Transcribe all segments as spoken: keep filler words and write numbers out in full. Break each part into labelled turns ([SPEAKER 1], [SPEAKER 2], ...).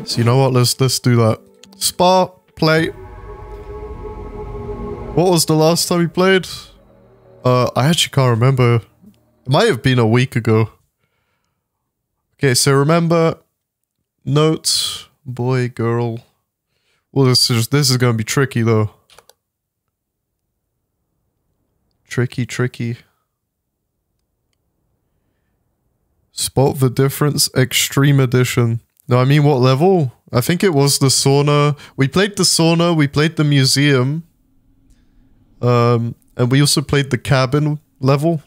[SPEAKER 1] So you know what? Let's let's do that. Spa play. What was the last time we played? Uh, I actually can't remember. It might have been a week ago. Okay, so remember, notes, boy, girl. Well, this is this is gonna be tricky though. Tricky, tricky. Spot the difference, extreme edition. No, I mean what level? I think it was the sauna. We played the sauna. We played the museum. Um, and we also played the cabin level.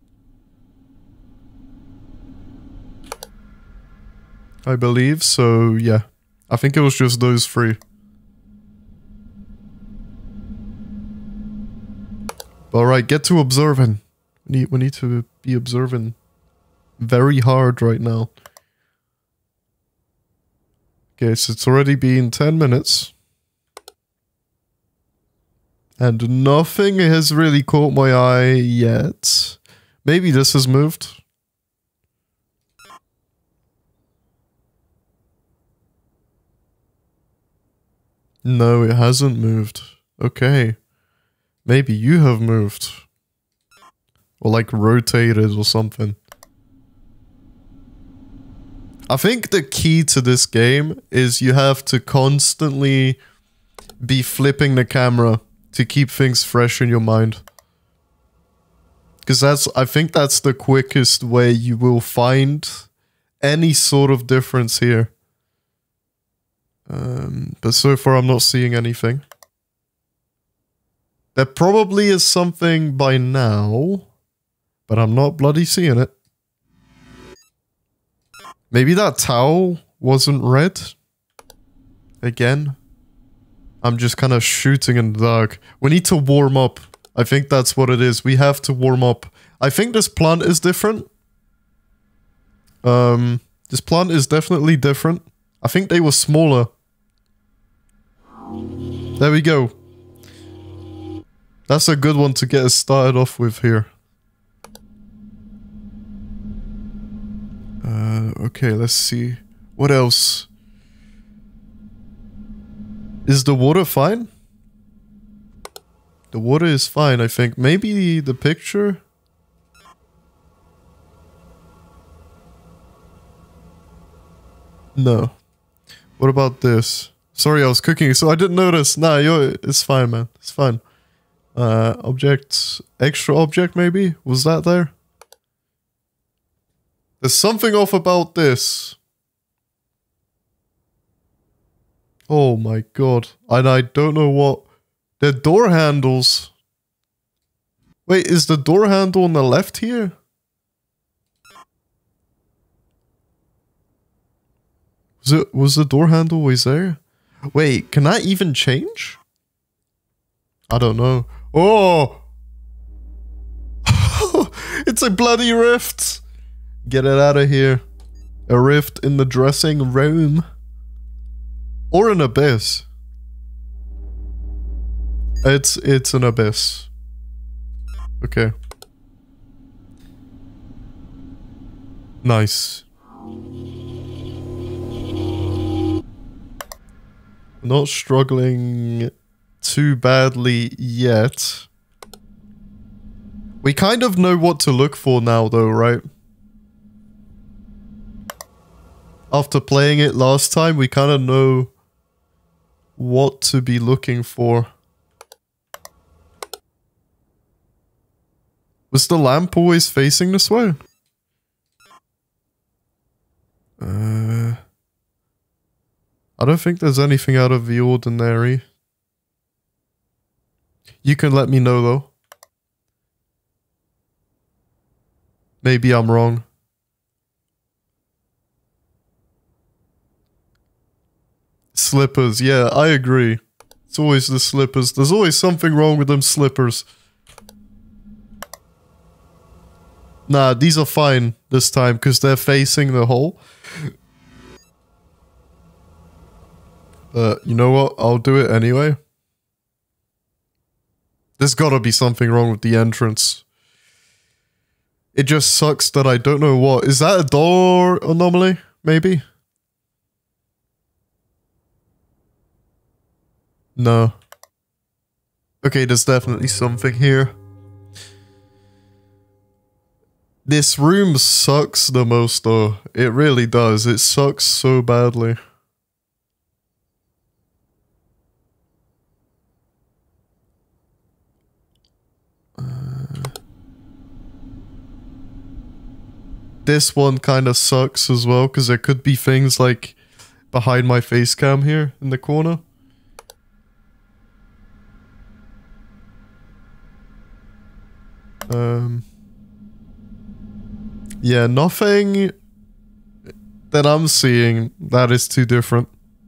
[SPEAKER 1] I believe, so yeah. I think it was just those three. Alright, get to observing. We need, we need to be observing very hard right now. Okay, so it's already been ten minutes. And nothing has really caught my eye yet. Maybe this has moved. No, it hasn't moved. Okay. Maybe you have moved. Or like rotated or something. I think the key to this game is you have to constantly be flipping the camera to keep things fresh in your mind. Because that's, I think that's the quickest way you will find any sort of difference here. Um, but so far I'm not seeing anything. There probably is something by now, but I'm not bloody seeing it. Maybe that towel wasn't red? Again? I'm just kind of shooting in the dark. We need to warm up. I think that's what it is. We have to warm up. I think this plant is different. Um, this plant is definitely different. I think they were smaller. There we go. That's a good one to get us started off with here. Uh, okay, let's see. What else? Is the water fine? The water is fine, I think. Maybe the picture? No. What about this? Sorry, I was cooking, so I didn't notice. Nah, you're, it's fine, man. It's fine. Uh, object, extra object, maybe? Was that there? There's something off about this. Oh my god. And I don't know what... They're door handles. Wait, is the door handle on the left here? Was it, was the door handle always there? Wait, can that even change? I don't know. Oh! It's a bloody rift! Get it out of here. A rift in the dressing room. Or an abyss. It's, it's an abyss. Okay. Nice. Not struggling too badly yet. We kind of know what to look for now though, right? After playing it last time, we kind of know what to be looking for. Was the lamp always facing this way? Uh, I don't think there's anything out of the ordinary. You can let me know though. Maybe I'm wrong. Slippers, yeah, I agree. It's always the slippers. There's always something wrong with them slippers. Nah, these are fine this time because they're facing the hole. But you know what? I'll do it anyway. There's gotta be something wrong with the entrance. It just sucks that I don't know what. Is that a door anomaly? Maybe? No. Okay, there's definitely something here. This room sucks the most though. It really does. It sucks so badly. Uh, this one kind of sucks as well because there could be things like behind my face cam here in the corner. Um... Yeah, nothing that I'm seeing that is too different.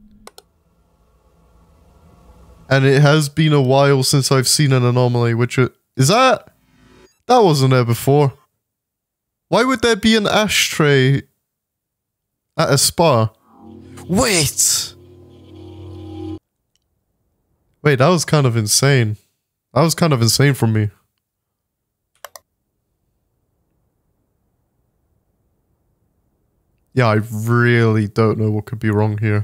[SPEAKER 1] And it has been a while since I've seen an anomaly, which it, is that? That wasn't there before. Why would there be an ashtray at a spa? Wait! Wait, that was kind of insane. That was kind of insane from me. Yeah, I really don't know what could be wrong here.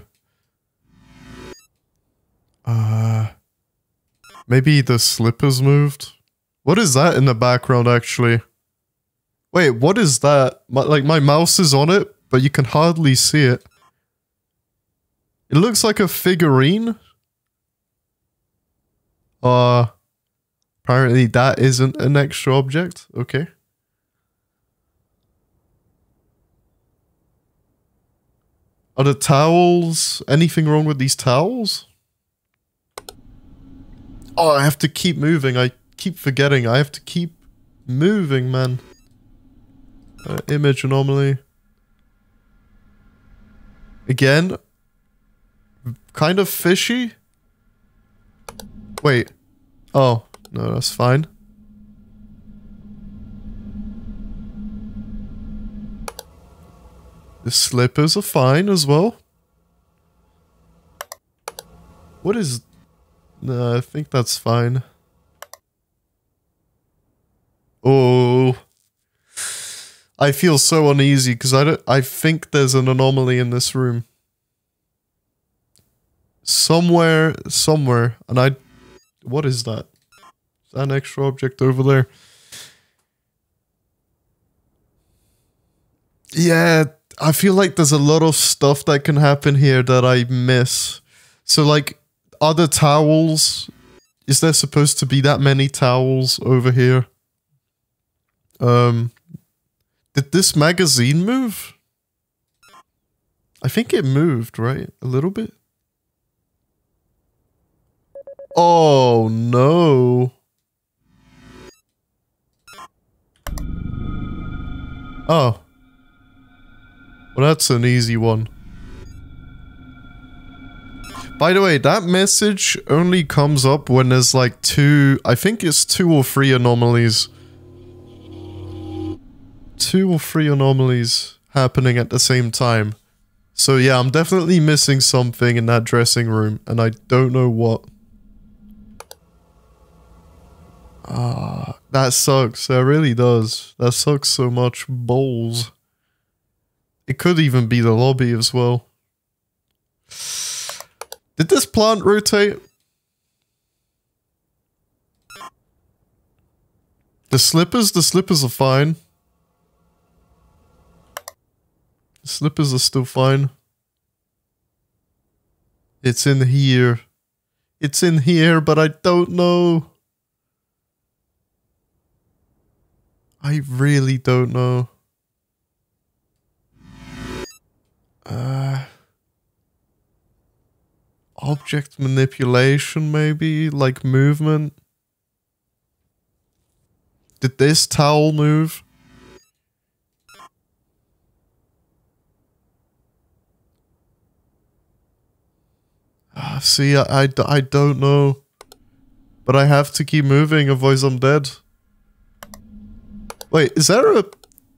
[SPEAKER 1] Uh, maybe the slippers moved? What is that in the background, actually? Wait, what is that? My, like, my mouse is on it, but you can hardly see it. It looks like a figurine. Uh, apparently that isn't an extra object. Okay. Are the towels... anything wrong with these towels? Oh, I have to keep moving. I keep forgetting. I have to keep moving, man. Uh, image anomaly. Again. Kind of fishy. Wait. Oh, no, that's fine. The slippers are fine as well. What is... No, I think that's fine. Oh. I feel so uneasy because I don't... I think there's an anomaly in this room. Somewhere, somewhere. And I... What is that? Is that an extra object over there? Yeah... I feel like there's a lot of stuff that can happen here that I miss. So, like, other towels. Is there supposed to be that many towels over here? Um, did this magazine move? I think it moved, right? A little bit? Oh, no. Oh. Well, that's an easy one. By the way, that message only comes up when there's like two... I think it's two or three anomalies. Two or three anomalies happening at the same time. So yeah, I'm definitely missing something in that dressing room, and I don't know what. Ah, that sucks. That really does. That sucks so much. Balls. It could even be the lobby as well. Did this plant rotate? The slippers? The slippers are fine. The slippers are still fine. It's in here. It's in here, but I don't know. I really don't know. Uh, object manipulation, maybe? Like movement? Did this towel move? Uh, see, I, I, I don't know. But I have to keep moving, otherwise I'm dead. Wait, is there a...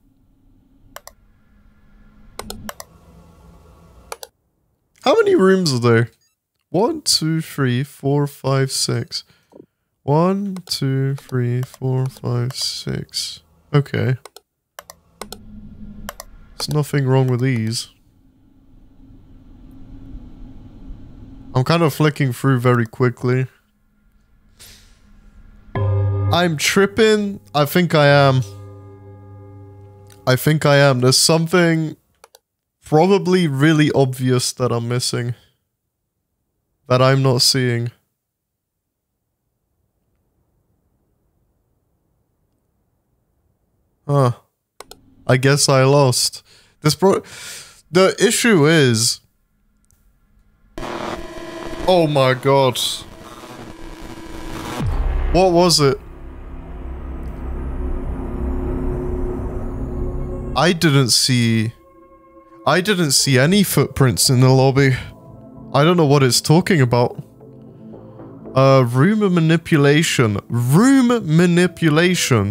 [SPEAKER 1] How many rooms are there? One, two, three, four, five, six. One, two, three, four, five, six. Okay. There's nothing wrong with these. I'm kind of flicking through very quickly. I'm tripping. I think I am. I think I am. There's something probably really obvious that I'm missing. That I'm not seeing. Huh. I guess I lost. This pro- The issue is... Oh my god. What was it? I didn't see... I didn't see any footprints in the lobby. I don't know what it's talking about. Uh, room manipulation. Room manipulation.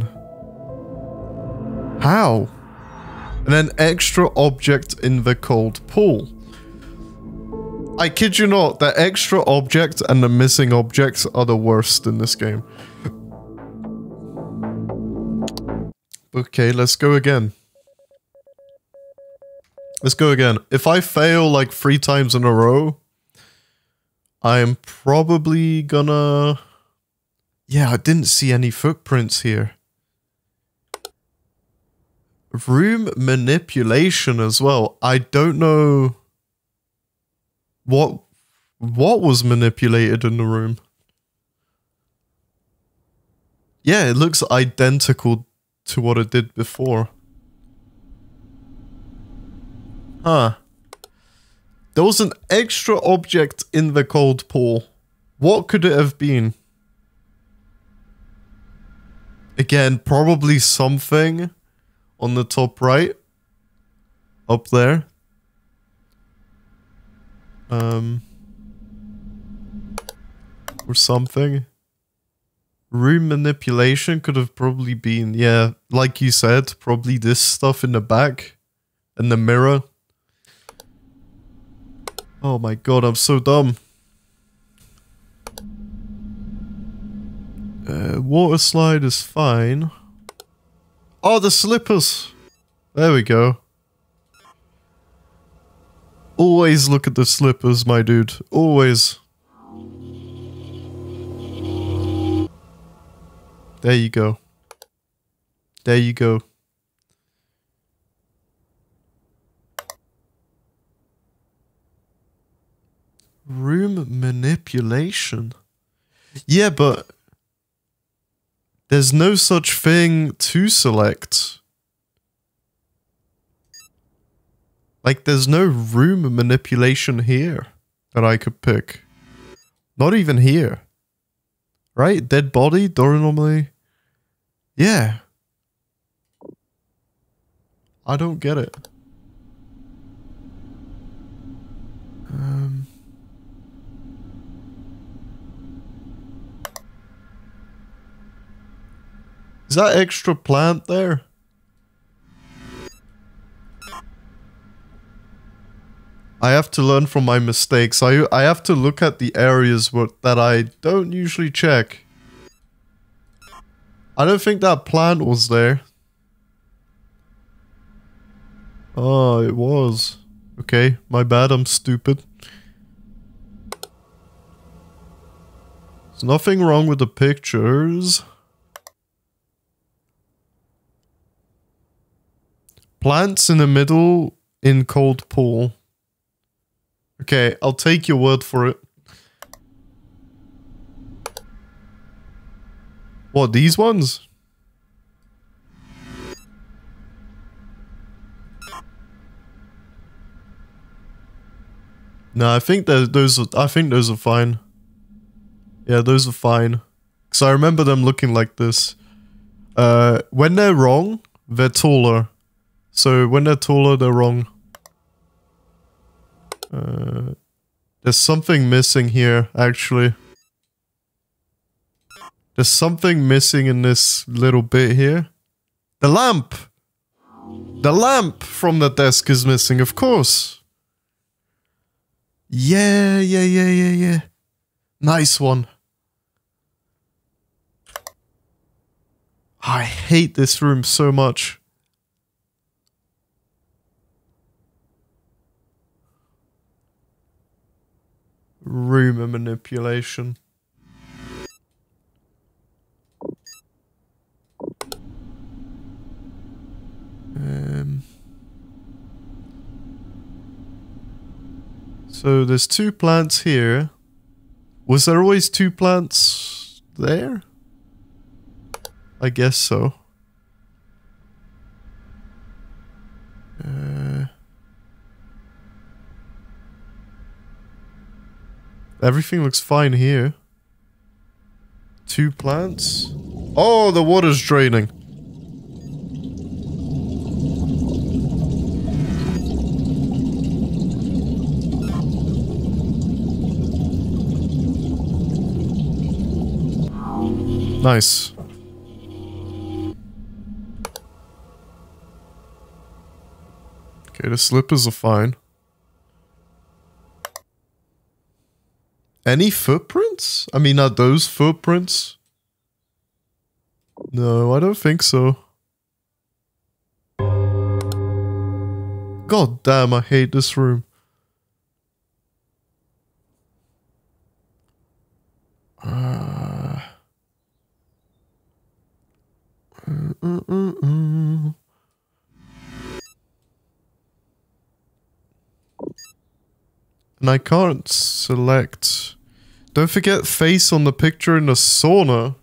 [SPEAKER 1] How? And an extra object in the cold pool. I kid you not, the extra object and the missing objects are the worst in this game. Okay, let's go again. Let's go again. If I fail like three times in a row, I am probably gonna... Yeah, I didn't see any footprints here. Room manipulation as well. I don't know... What... What was manipulated in the room? Yeah, it looks identical to what it did before. Huh. There was an extra object in the cold pool. What could it have been? Again, probably something on the top right. Up there. Um. Or something. Room manipulation could have probably been, yeah, like you said, probably this stuff in the back. And the mirror. Oh my god, I'm so dumb. Uh, water slide is fine. Oh, the slippers! There we go. Always look at the slippers, my dude. Always. There you go. There you go. Room manipulation. Yeah, but there's no such thing to select. Like, there's no room manipulation here that I could pick. Not even here. Right? Dead body, door anomaly. Yeah. I don't get it. Um... Is that extra plant there? I have to learn from my mistakes. I I have to look at the areas where, that I don't usually check. I don't think that plant was there. Oh, it was. Okay, my bad, I'm stupid. There's nothing wrong with the pictures. Plants in the middle in cold pool. Okay, I'll take your word for it. What, these ones? No, I think that those are, I think those are fine. Yeah, those are fine. Because I remember them looking like this. Uh, when they're wrong, they're taller. So when they're taller, they're wrong. Uh, there's something missing here, actually. There's something missing in this little bit here. The lamp! The lamp from the desk is missing, of course. Yeah, yeah, yeah, yeah, yeah. Nice one. I hate this room so much. Rumor manipulation. Um, so there's two plants here. Was there always two plants there? I guess so. Uh, everything looks fine here. Two plants? Oh, the water's draining. Nice. Okay, the slippers are fine. Any footprints? I mean, are those footprints? No, I don't think so. God damn, I hate this room. Uh, uh, uh, uh, uh. And I can't select. Don't forget face on the picture in the sauna.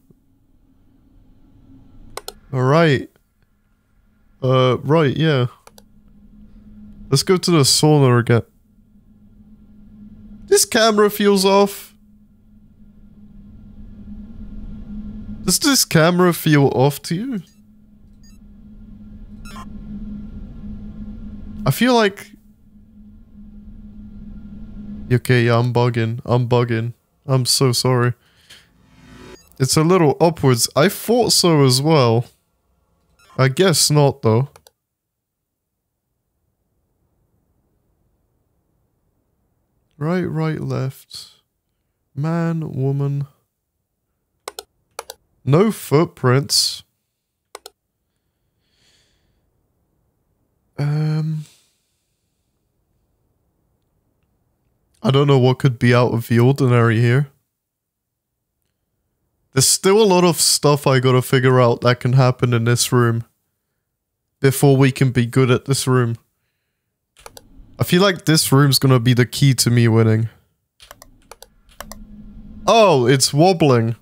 [SPEAKER 1] Alright. Uh, right, yeah. Let's go to the sauna again. This camera feels off. Does this camera feel off to you? I feel like... Okay, yeah, I'm bugging. I'm bugging. I'm so sorry. It's a little upwards. I thought so as well. I guess not, though. Right, right, left. Man, woman. No footprints. Um... I don't know what could be out of the ordinary here. There's still a lot of stuff I gotta figure out that can happen in this room before we can be good at this room. I feel like this room's gonna be the key to me winning. Oh, it's wobbling.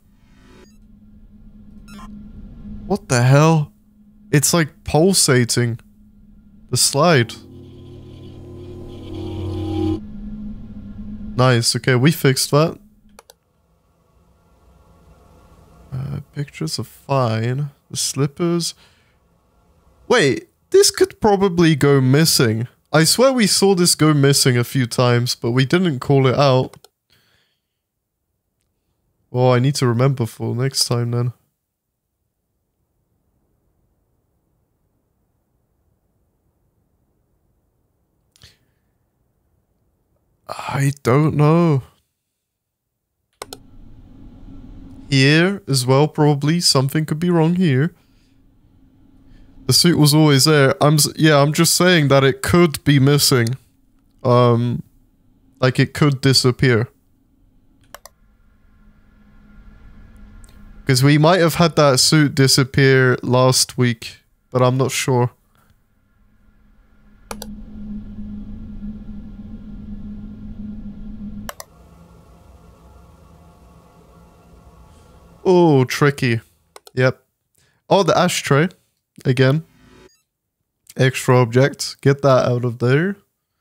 [SPEAKER 1] What the hell? It's like pulsating. The slide. Nice, okay, we fixed that. Uh, pictures are fine. The slippers... Wait, this could probably go missing. I swear we saw this go missing a few times, but we didn't call it out. Well, I need to remember for next time then. I don't know. Here as well, probably. Something could be wrong here. The suit was always there. I'm yeah, I'm just saying that it could be missing. Um, like it could disappear. Because we might have had that suit disappear last week, but I'm not sure. Oh, tricky. Yep. Oh, the ashtray. Again. Extra object. Get that out of there.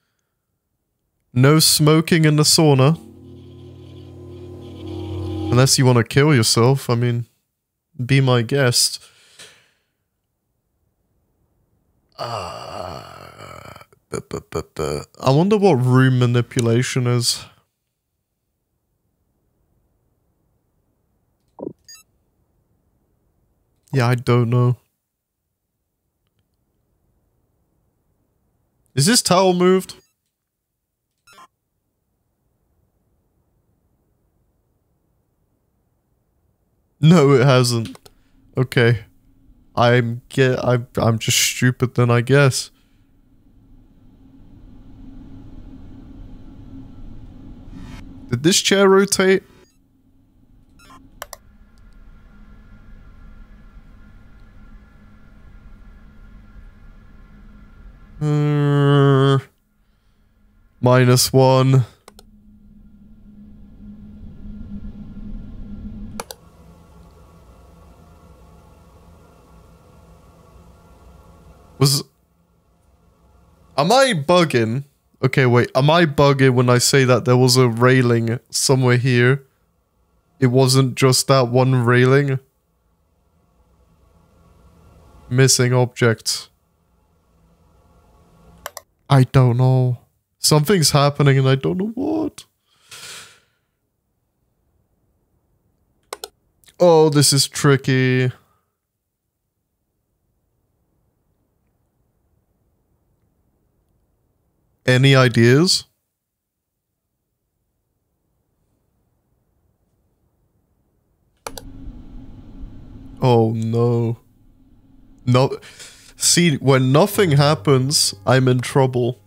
[SPEAKER 1] No smoking in the sauna. Unless you want to kill yourself. I mean, be my guest. Uh, bu bu bu bu. I wonder what room manipulation is. Yeah, I don't know. Is this towel moved? No, it hasn't. Okay. I'm get I I'm just stupid then, I guess. Did this chair rotate? Uh, minus one. Was... Am I bugging? Okay, wait. Am I bugging when I say that there was a railing somewhere here? It wasn't just that one railing? Missing object. I don't know. Something's happening and I don't know what. Oh, this is tricky. Any ideas? Oh no. No. See, when nothing happens, I'm in trouble.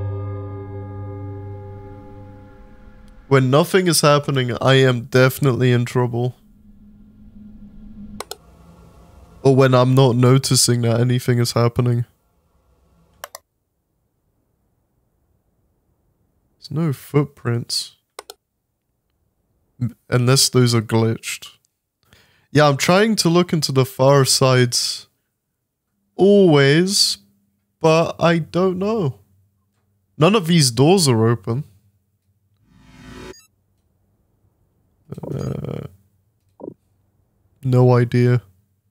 [SPEAKER 1] When nothing is happening, I am definitely in trouble. Or when I'm not noticing that anything is happening. There's no footprints. Unless those are glitched. Yeah, I'm trying to look into the far sides. Always. But I don't know. None of these doors are open. Uh, no idea.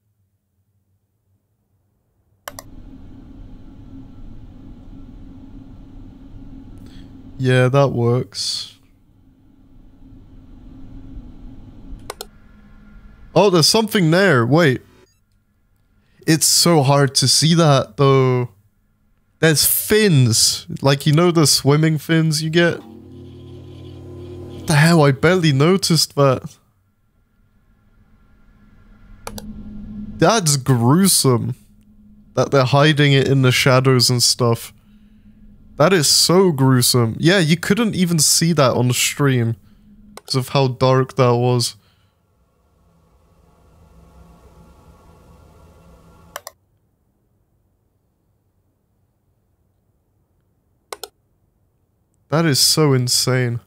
[SPEAKER 1] Yeah, that works. Oh, there's something there. Wait. It's so hard to see that, though. There's fins. Like, you know the swimming fins you get? What the hell? I barely noticed that. That's gruesome. That they're hiding it in the shadows and stuff. That is so gruesome. Yeah, you couldn't even see that on the stream because of how dark that was. That is so insane.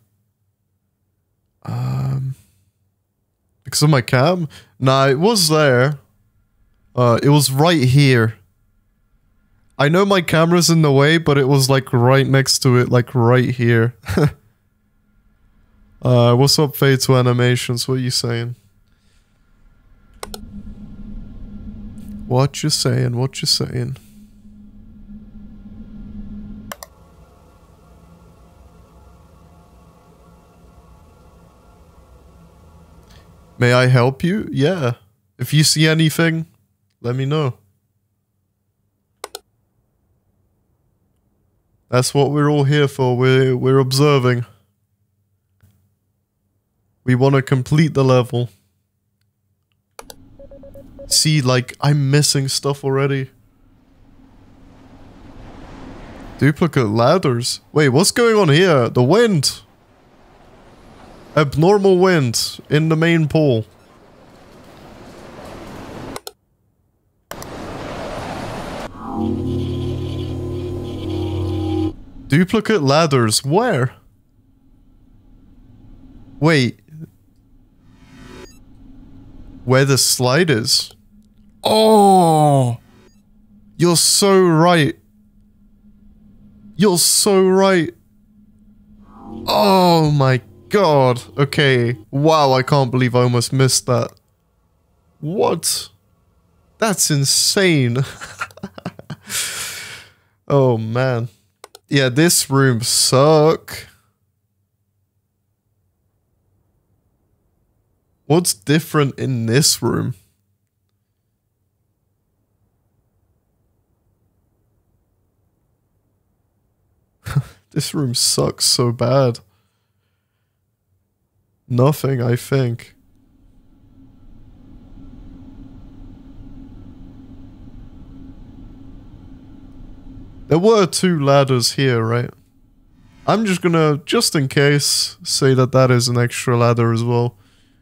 [SPEAKER 1] Um, because of my cam? Nah, it was there. Uh, it was right here. I know my camera's in the way, but it was like right next to it, like right here. uh, what's up, Fade to Animations? What are you saying? What you saying? What you saying? May I help you? Yeah. If you see anything, let me know. That's what we're all here for. We're, we're observing. We want to complete the level. See, like, I'm missing stuff already. Duplicate ladders? Wait, what's going on here? The wind! Abnormal wind in the main pool. Duplicate ladders, where? Wait. Where the slide is? Oh! You're so right. You're so right. Oh my god. Okay. Wow, I can't believe I almost missed that. What? That's insane. Oh man. Yeah, this room suck. What's different in this room? This room sucks so bad. Nothing, I think. There were two ladders here, right? I'm just gonna, just in case, say that that is an extra ladder as well.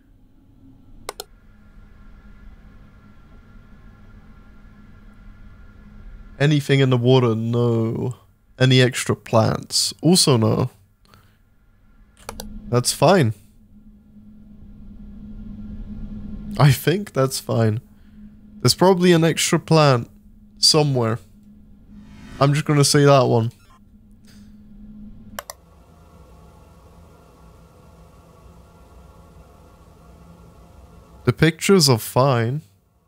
[SPEAKER 1] Anything in the water? No. Any extra plants? Also no. That's fine. I think that's fine. There's probably an extra plant somewhere. I'm just gonna say that one. The pictures are fine.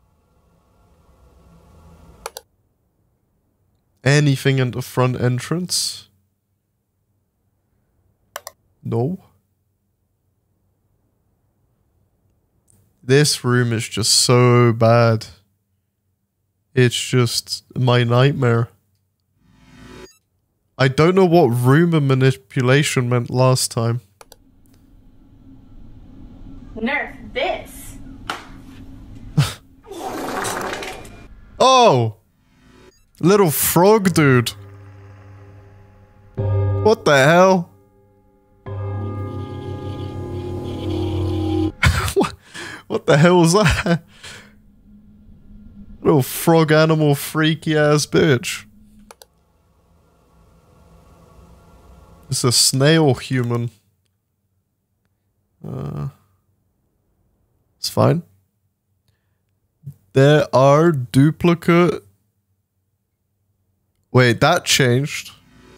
[SPEAKER 1] Anything in the front entrance? No. This room is just so bad. It's just my nightmare. I don't know what room of manipulation meant last time.
[SPEAKER 2] Nerf this.
[SPEAKER 1] Oh! Little frog dude. What the hell? what, what the hell was that? Little frog animal freaky ass bitch. It's a snail human. Uh, it's fine. There are duplicate... Wait, that changed.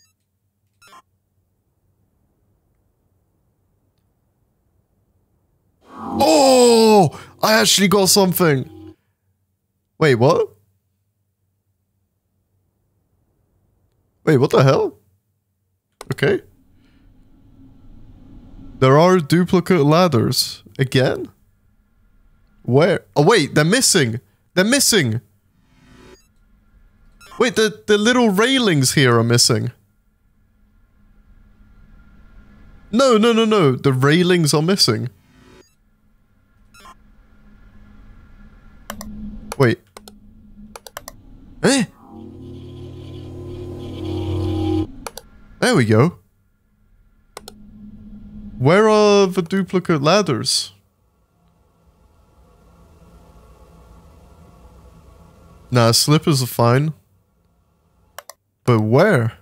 [SPEAKER 1] Oh! I actually got something. Wait, what? Wait, what the hell? Okay. There are duplicate ladders. Again? Where? Oh, wait, they're missing. They're missing. Wait, the, the little railings here are missing. No, no, no, no. The railings are missing. Wait. Eh? There we go. Where are the duplicate ladders? Nah, slippers are fine. But where?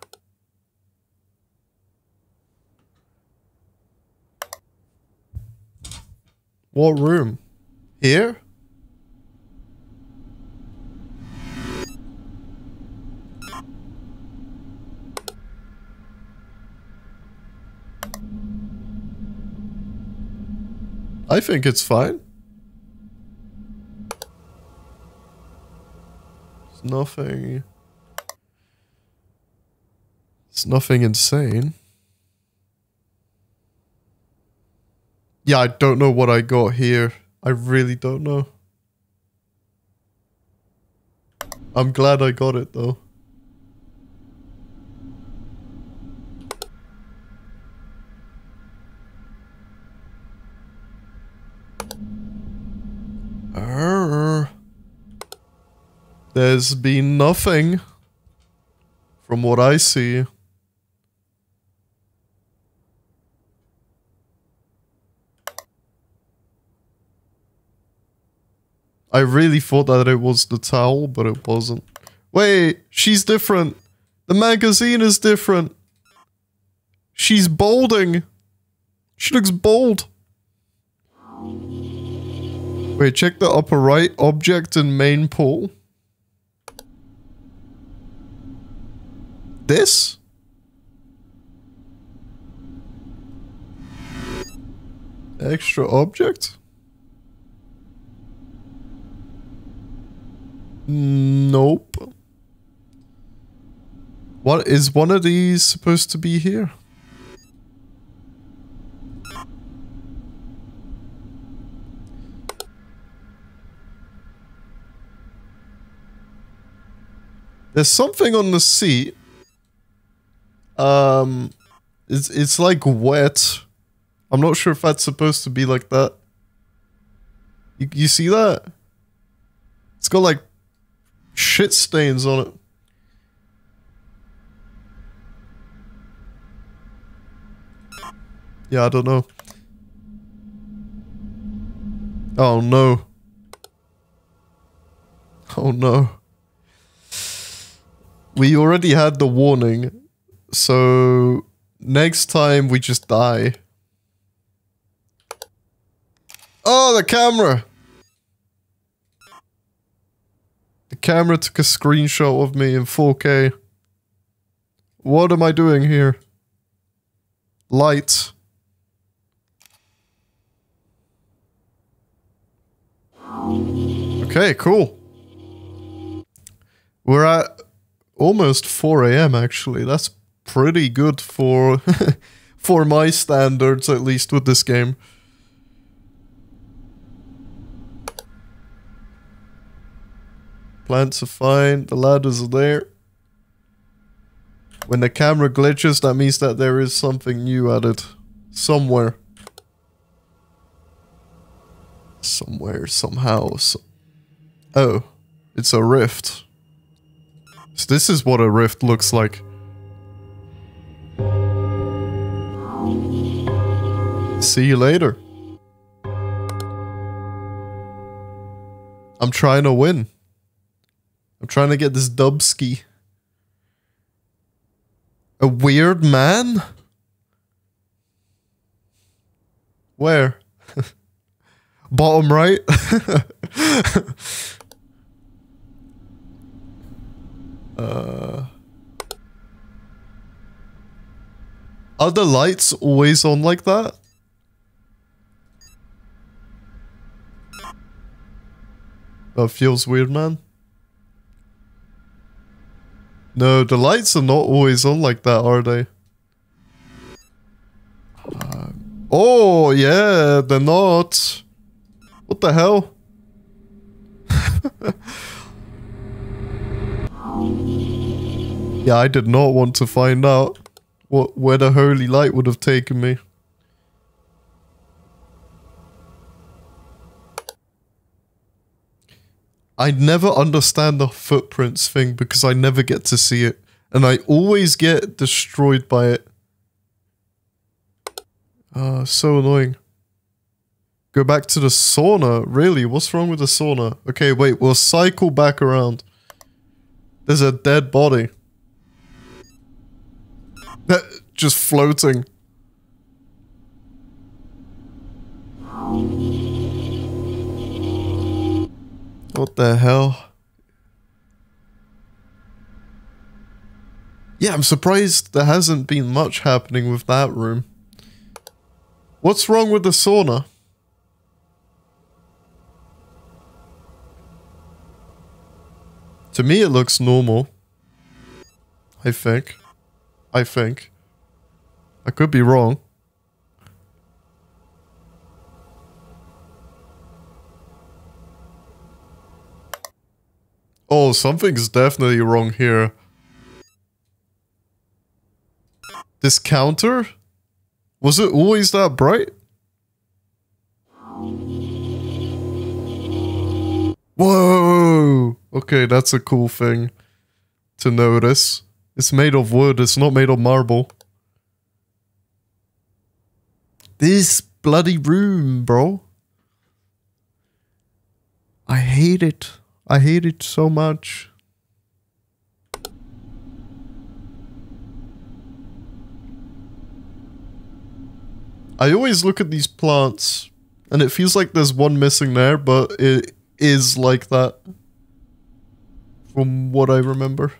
[SPEAKER 1] What room? Here? I think it's fine. It's nothing... It's nothing insane. Yeah, I don't know what I got here. I really don't know. I'm glad I got it though. Arr. There's been nothing from what I see. I really thought that it was the towel, but it wasn't. Wait, she's different. The magazine is different. She's balding. She looks bald. Wait, check the upper right. Object and main pool. This? Extra object? Nope. What is one of these supposed to be here? There's something on the seat. Um, it's it's like wet. I'm not sure if that's supposed to be like that. You you see that? It's got like shit stains on it. Yeah, I don't know. Oh no. Oh no. We already had the warning, so next time we just die. Oh, the camera! The camera took a screenshot of me in four K. What am I doing here? Light. Okay, cool. We're at almost four A M actually. That's pretty good for for my standards, at least with this game. Plants are fine. The ladders are there. When the camera glitches, that means that there is something new added. Somewhere. Somewhere, somehow. So oh, it's a rift. So this is what a rift looks like. See you later. I'm trying to win. I'm trying to get this dubski. A weird man? Where? Bottom right? uh, are the lights always on like that? That feels weird, man. No, the lights are not always on like that, are they? Uh, oh, yeah, they're not. What the hell? Yeah, I did not want to find out what where the holy light would have taken me. I never understand the footprints thing because I never get to see it. And I always get destroyed by it. Ah, uh, so annoying. Go back to the sauna? Really? What's wrong with the sauna? Okay, wait, we'll cycle back around. There's a dead body. That just floating. What the hell? Yeah, I'm surprised there hasn't been much happening with that room. What's wrong with the sauna? To me, it looks normal. I think. I think. I could be wrong. Oh, something's definitely wrong here. This counter? Was it always that bright? Whoa! Okay, that's a cool thing to notice. It's made of wood, it's not made of marble. This bloody room, bro. I hate it. I hate it so much. I always look at these plants and it feels like there's one missing there, but it is like that from what I remember.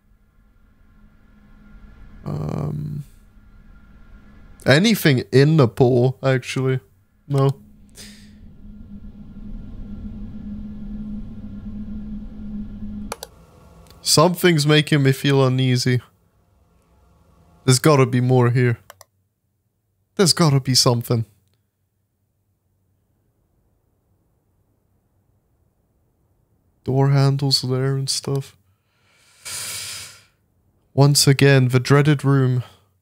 [SPEAKER 1] Um, anything in the pool, actually? No. Something's making me feel uneasy. There's gotta be more here. There's gotta be something. Door handles there and stuff. Once again, the dreaded room.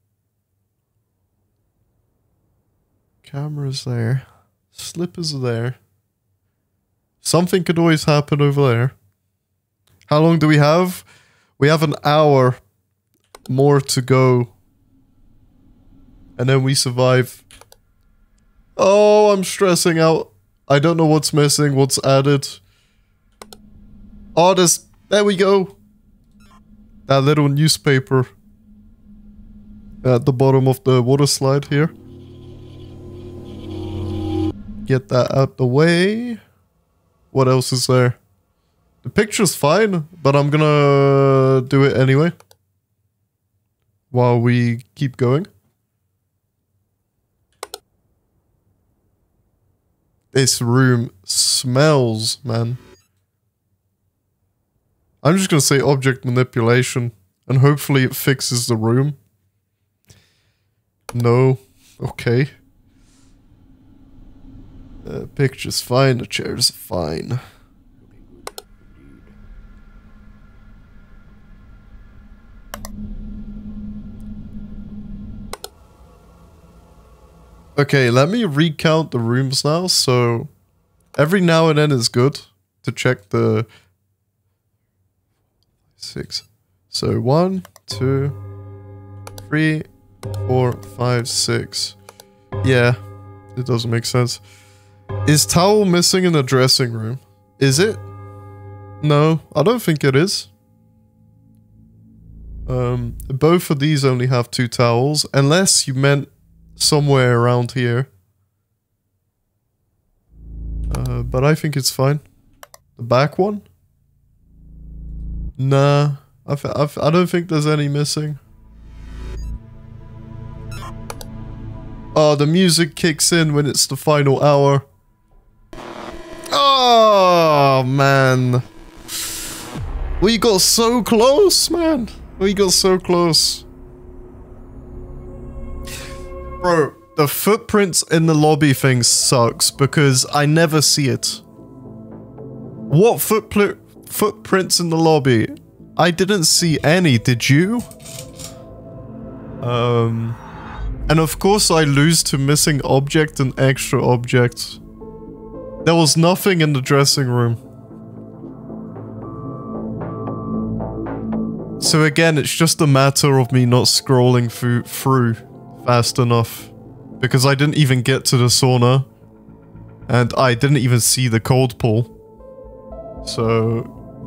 [SPEAKER 1] Cameras there. Slippers are there. Something could always happen over there. How long do we have? We have an hour more to go. And then we survive Oh, I'm stressing out. I don't know what's missing, what's added. Oh, there's... There we go. That little newspaper. At the bottom of the water slide here. Get that out the way. What else is there? The picture's fine, but I'm gonna do it anyway. While we keep going. This room smells, man. I'm just gonna say object manipulation, and hopefully it fixes the room. No. Okay. Uh, picture's fine, the chair's fine. Okay, let me recount the rooms now. So, every now and then is good to check the six. So, one, two, three, four, five, six. Yeah, it doesn't make sense. Is towel missing in the dressing room? Is it? No, I don't think it is. Um, both of these only have two towels, unless you meant somewhere around here. Uh, but I think it's fine. The back one? Nah, I've, I've, I don't think there's any missing. Oh, the music kicks in when it's the final hour. Oh, man. We got so close, man. We got so close. Bro, the footprints in the lobby thing sucks because I never see it. What footpl- footprints in the lobby? I didn't see any, did you? Um, and of course I lose to missing object and extra object. There was nothing in the dressing room. So again, it's just a matter of me not scrolling through, through fast enough. Because I didn't even get to the sauna. And I didn't even see the cold pool. So...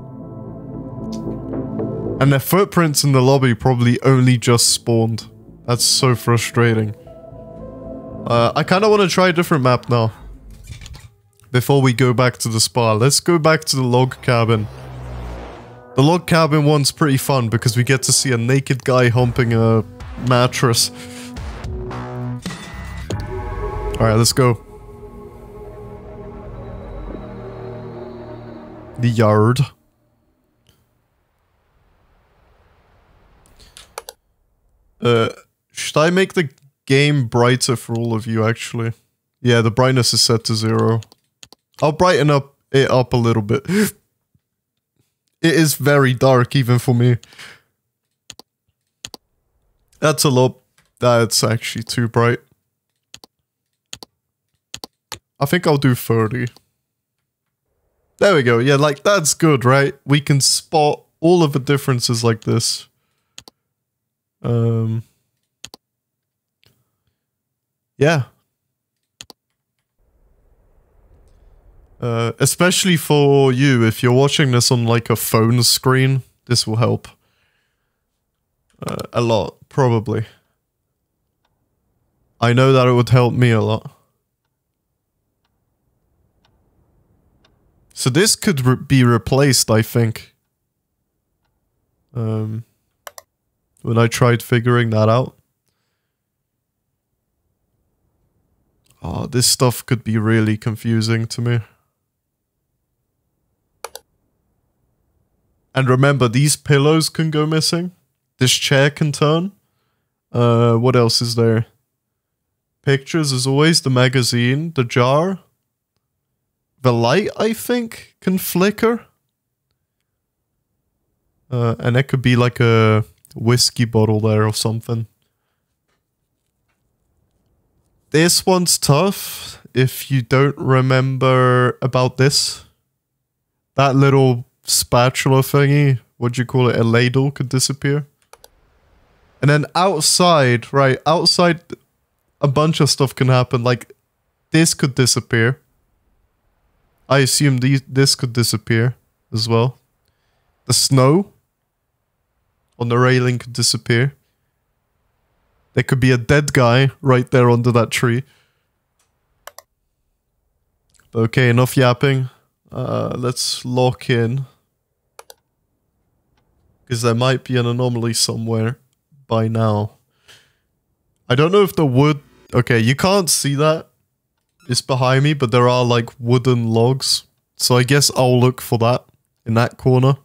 [SPEAKER 1] And the footprints in the lobby probably only just spawned. That's so frustrating. Uh, I kind of want to try a different map now. Before we go back to the spa. Let's go back to the log cabin. The log cabin one's pretty fun because we get to see a naked guy humping a mattress. Alright, let's go. The yard. Uh, should I make the game brighter for all of you, actually? Yeah, the brightness is set to zero. I'll brighten up it up a little bit. It is very dark, even for me. That's a lot. That's actually too bright. I think I'll do thirty. There we go. Yeah, like, that's good, right? We can spot all of the differences like this. Um... Yeah. Uh, especially for you, if you're watching this on like a phone screen, this will help. Uh, a lot, probably. I know that it would help me a lot. So this could re be replaced, I think. Um, when I tried figuring that out. Oh, this stuff could be really confusing to me. And remember, these pillows can go missing. This chair can turn. Uh, what else is there? Pictures, as always. The magazine. The jar. The light, I think, can flicker. Uh, and it could be like a whiskey bottle there or something. This one's tough if you don't remember about this. That little spatula thingy, what do you call it, a ladle, could disappear. And then outside, right, outside a bunch of stuff can happen, like This could disappear. I assume these, this could disappear as well. The snow on the railing could disappear. There could be a dead guy right there under that tree. Okay, enough yapping. Uh, let's lock in. Because there might be an anomaly somewhere by now. I don't know if the wood... Okay, you can't see that. It's behind me, but there are like wooden logs. So I guess I'll look for that in that corner.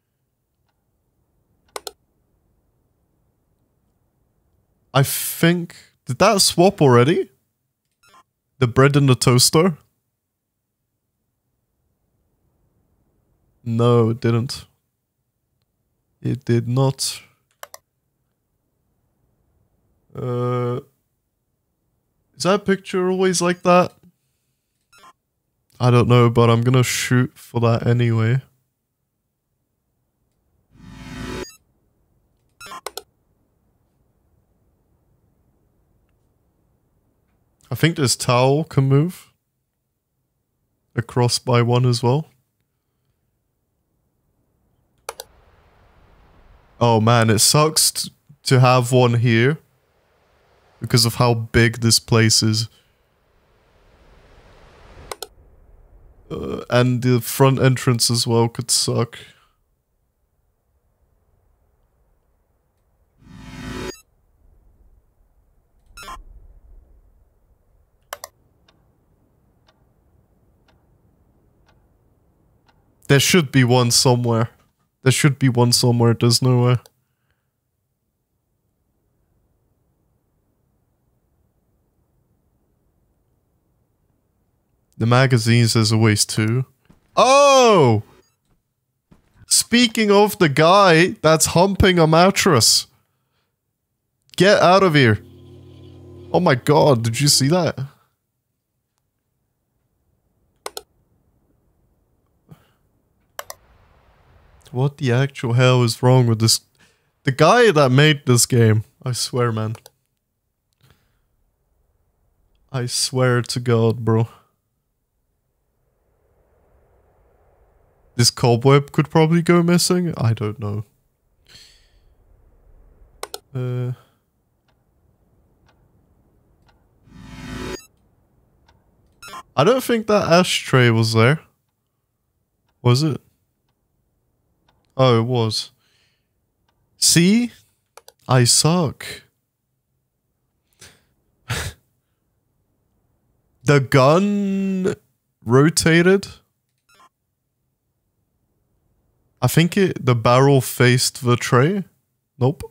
[SPEAKER 1] I think... Did that swap already? The bread and the toaster? No, it didn't. It did not. Uh, is that picture always like that? I don't know, but I'm gonna shoot for that anyway. I think this towel can move across by one as well. Oh man, it sucks t to have one here because of how big this place is. Uh, and the front entrance as well could suck. There should be one somewhere. There should be one somewhere, there's nowhere. The magazines, there's always two. Oh! Speaking of the guy that's humping a mattress. Get out of here. Oh my god, did you see that? What the actual hell is wrong with this? The guy that made this game, I swear, man. I swear to God, bro. This cobweb could probably go missing? I don't know. Uh... I don't think that ashtray was there. Was it? Oh, it was. See? I suck. The gun rotated. I think it the barrel faced the tray. Nope.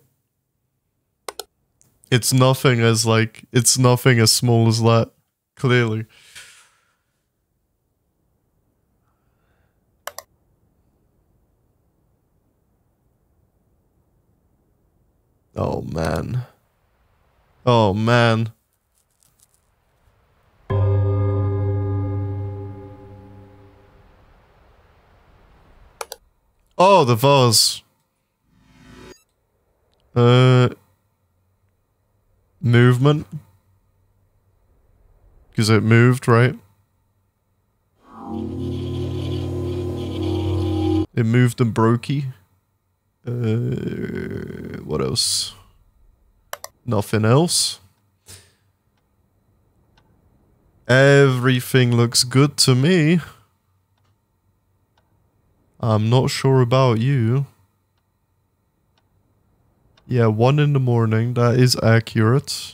[SPEAKER 1] It's nothing as like it's nothing as small as that. Clearly. Oh man. Oh man. Oh, the vase. Uh movement. Because it moved, right? It moved and brokey. Uh, what else? Nothing else. Everything looks good to me. I'm not sure about you. Yeah, one in the morning. That is accurate.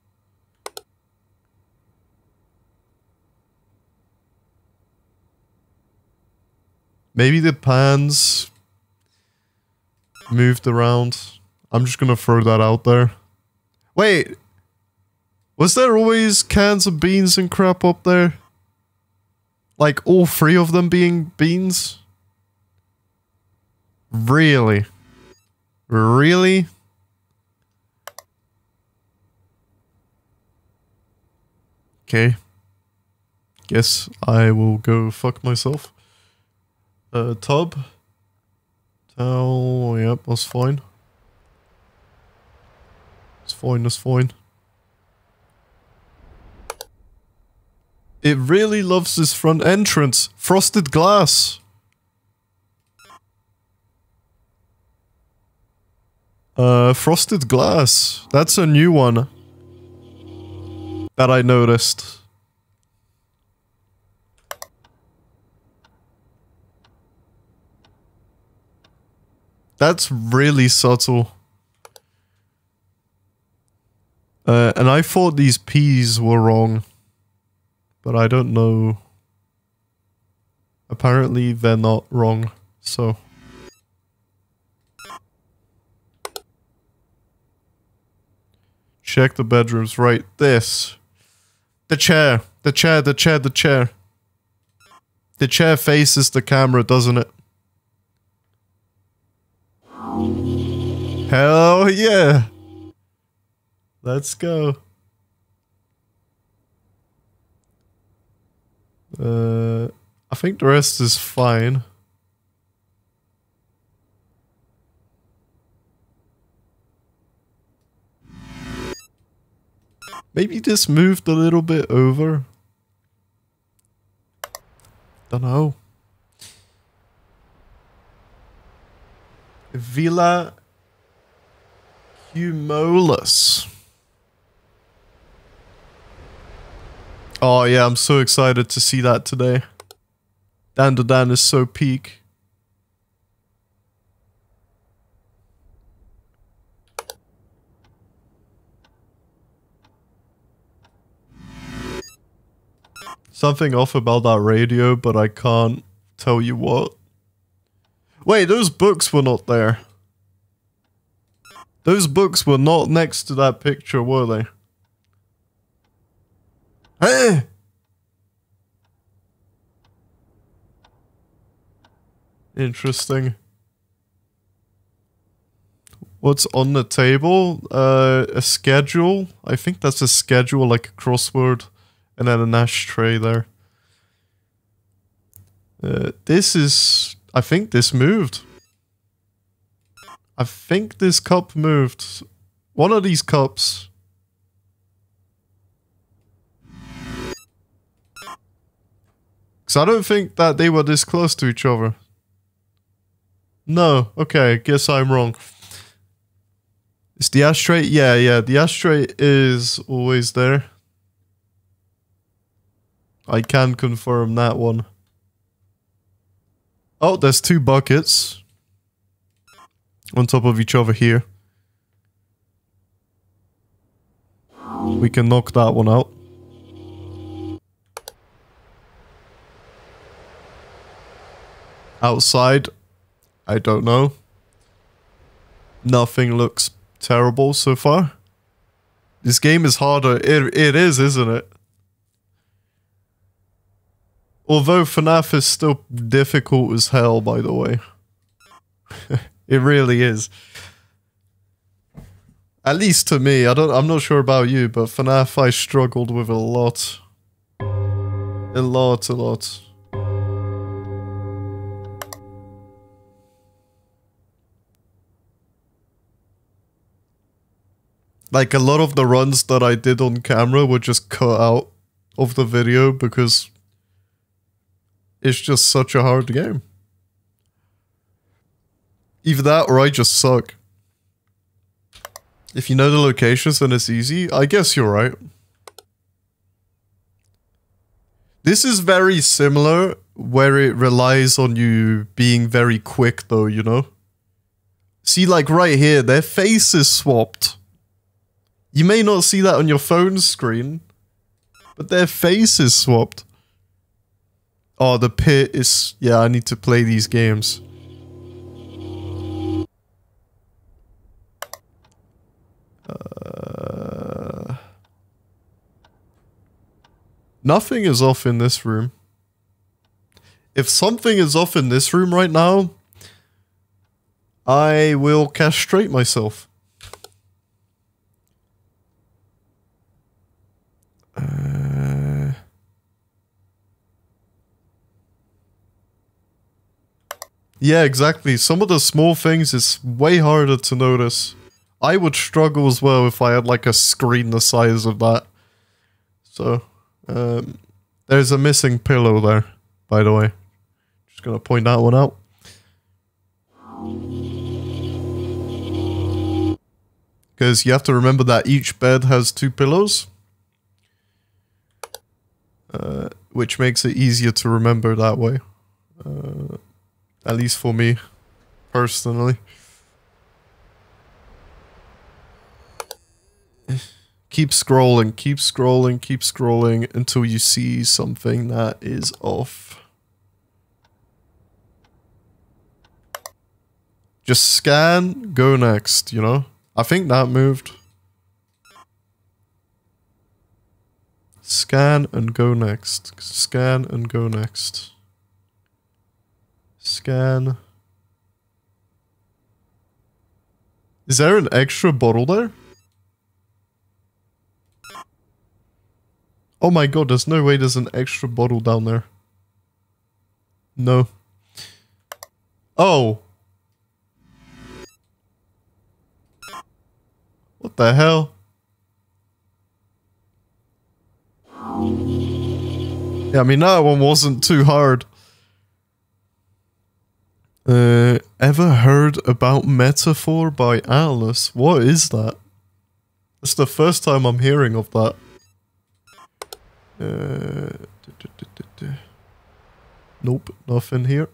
[SPEAKER 1] Maybe the pans moved around. I'm just gonna throw that out there. Wait! Was there always cans of beans and crap up there? Like all three of them being beans? Really? Really? Okay. Guess I will go fuck myself. Uh, tub. Towel, yep, that's fine. It's fine, that's fine. It really loves this front entrance. Frosted glass. Uh, frosted glass. That's a new one that I noticed. That's really subtle. Uh, and I thought these P's were wrong. But I don't know. Apparently they're not wrong, so. Check the bedrooms, right, this. The chair, the chair, the chair, the chair. The chair faces the camera, doesn't it? Hell yeah! Let's go. Uh, I think the rest is fine. Maybe this moved a little bit over. Don't know. Villa Humulus. Oh yeah, I'm so excited to see that today. Dan to Dan is so peak. Something off about that radio, but I can't tell you what. Wait, those books were not there. Those books were not next to that picture, were they? Hey! Interesting. What's on the table? Uh, a schedule? I think that's a schedule, like a crossword. And then an ashtray there. Uh, this is... I think this moved. I think this cup moved. One of these cups. Because I don't think that they were this close to each other. No. Okay, guess I'm wrong. Is the ashtray? Yeah, yeah. The ashtray is always there. I can confirm that one. Oh, there's two buckets on top of each other here. We can knock that one out. Outside, I don't know. Nothing looks terrible so far. This game is harder. It, it is, isn't it? Although FNAF is still difficult as hell, by the way. It really is. At least to me. I don't I'm not sure about you, but FNAF I struggled with a lot. A lot, a lot. Like a lot of the runs that I did on camera were just cut out of the video because it's just such a hard game. Either that or I just suck. If you know the locations then it's easy. I guess you're right. This is very similar where it relies on you being very quick though, you know? See, like right here, their face is swapped. You may not see that on your phone screen, but their face is swapped. Oh, the pit is... Yeah, I need to play these games. Uh, nothing is off in this room. If something is off in this room right now, I will castrate myself. Uh... Yeah, exactly. Some of the small things is way harder to notice. I would struggle as well if I had like a screen the size of that. So, um, There's a missing pillow there, by the way. Just gonna point that one out. Because you have to remember that each bed has two pillows. Uh, which makes it easier to remember that way. Uh, at least for me, personally. Keep scrolling, keep scrolling, keep scrolling until you see something that is off. Just scan, go next, you know? I think that moved. Scan and go next. Scan and go next. Scan. Is there an extra bottle there? Oh my god, there's no way there's an extra bottle down there. No. Oh. What the hell? Yeah, I mean, that one wasn't too hard. Uh, ever heard about Metaphor by Alice? What is that? It's the first time I'm hearing of that. Uh, nope, nothing here.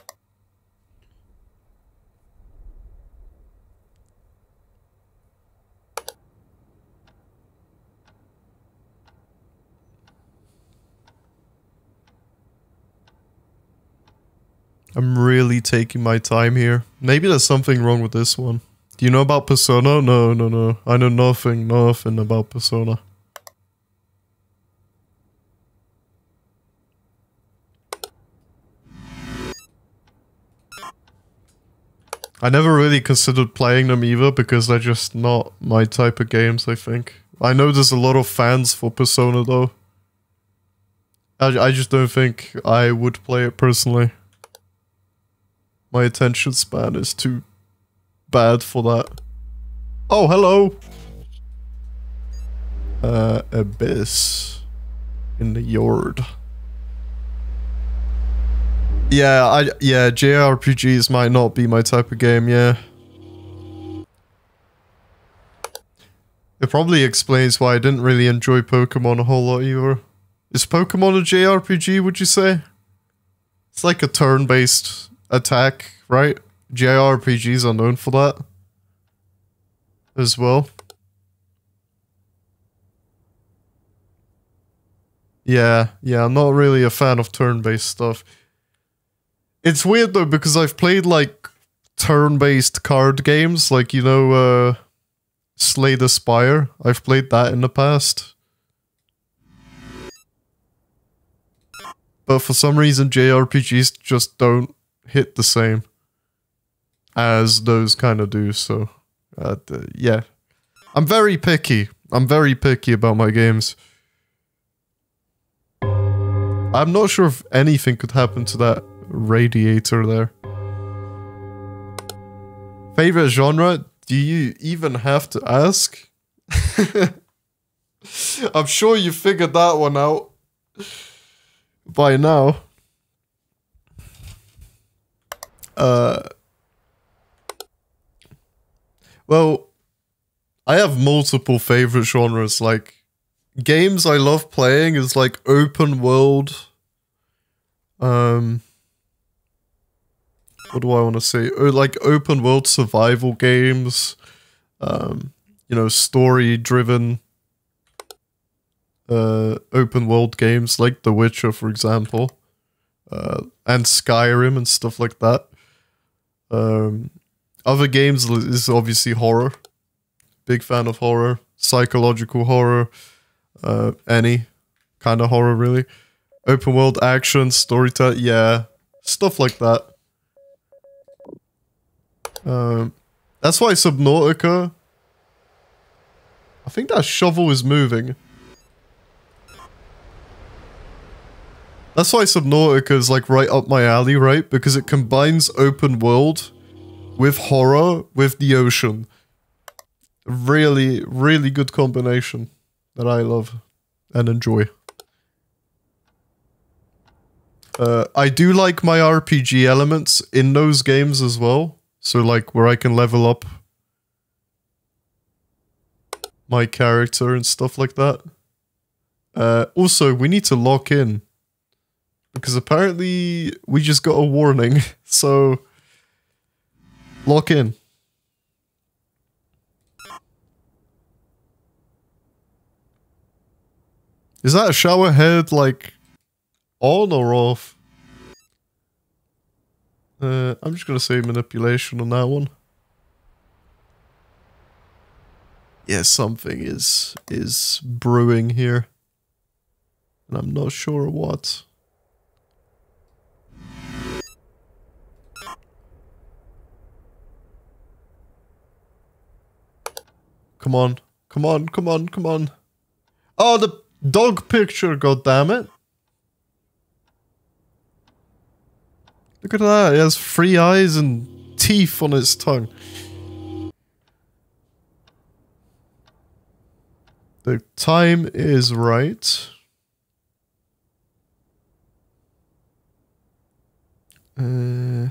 [SPEAKER 1] I'm really taking my time here. Maybe there's something wrong with this one. Do you know about Persona? No, no, no. I know nothing, nothing about Persona. I never really considered playing them either because they're just not my type of games, I think. I know there's a lot of fans for Persona though. I, I just don't think I would play it personally. My attention span is too bad for that. Oh, hello! Uh, Abyss. In the yard. Yeah, I yeah, J R P Gs might not be my type of game, yeah. It probably explains why I didn't really enjoy Pokemon a whole lot either. Is Pokemon a J R P G, would you say? It's like a turn-based attack, right? J R P Gs are known for that. As well. Yeah, yeah, I'm not really a fan of turn-based stuff. It's weird though, because I've played like turn-based card games, like, you know, uh, Slay the Spire. I've played that in the past. But for some reason, J R P Gs just don't hit the same as those kind of do, so, uh, yeah. I'm very picky. I'm very picky about my games. I'm not sure if anything could happen to that radiator there. Favorite genre? Do you even have to ask? I'm sure you figured that one out by now. Uh, well, I have multiple favorite genres. Like, games I love playing is like open world. Um, what do I want to say? Oh, like open world survival games. Um, you know, story driven. Uh, open world games like The Witcher, for example, uh, and Skyrim and stuff like that. Um, other games is obviously horror. Big fan of horror, psychological horror, uh, any kind of horror really. Open world action, storytelling, yeah, stuff like that. Um, that's why Subnautica. I think that shovel is moving. That's why Subnautica is like right up my alley, right? Because it combines open world with horror with the ocean. Really, really good combination that I love and enjoy. Uh, I do like my R P G elements in those games as well. So like where I can level up my character and stuff like that. Uh, also, we need to lock in. Because apparently we just got a warning. So, lock in. Is that shower head like on or off? Uh, I'm just gonna say manipulation on that one. Yeah, something is is brewing here. And I'm not sure what. Come on. Come on, come on, come on. Oh, the dog picture, goddammit. Look at that, it has three eyes and teeth on its tongue. The time is right. Uh...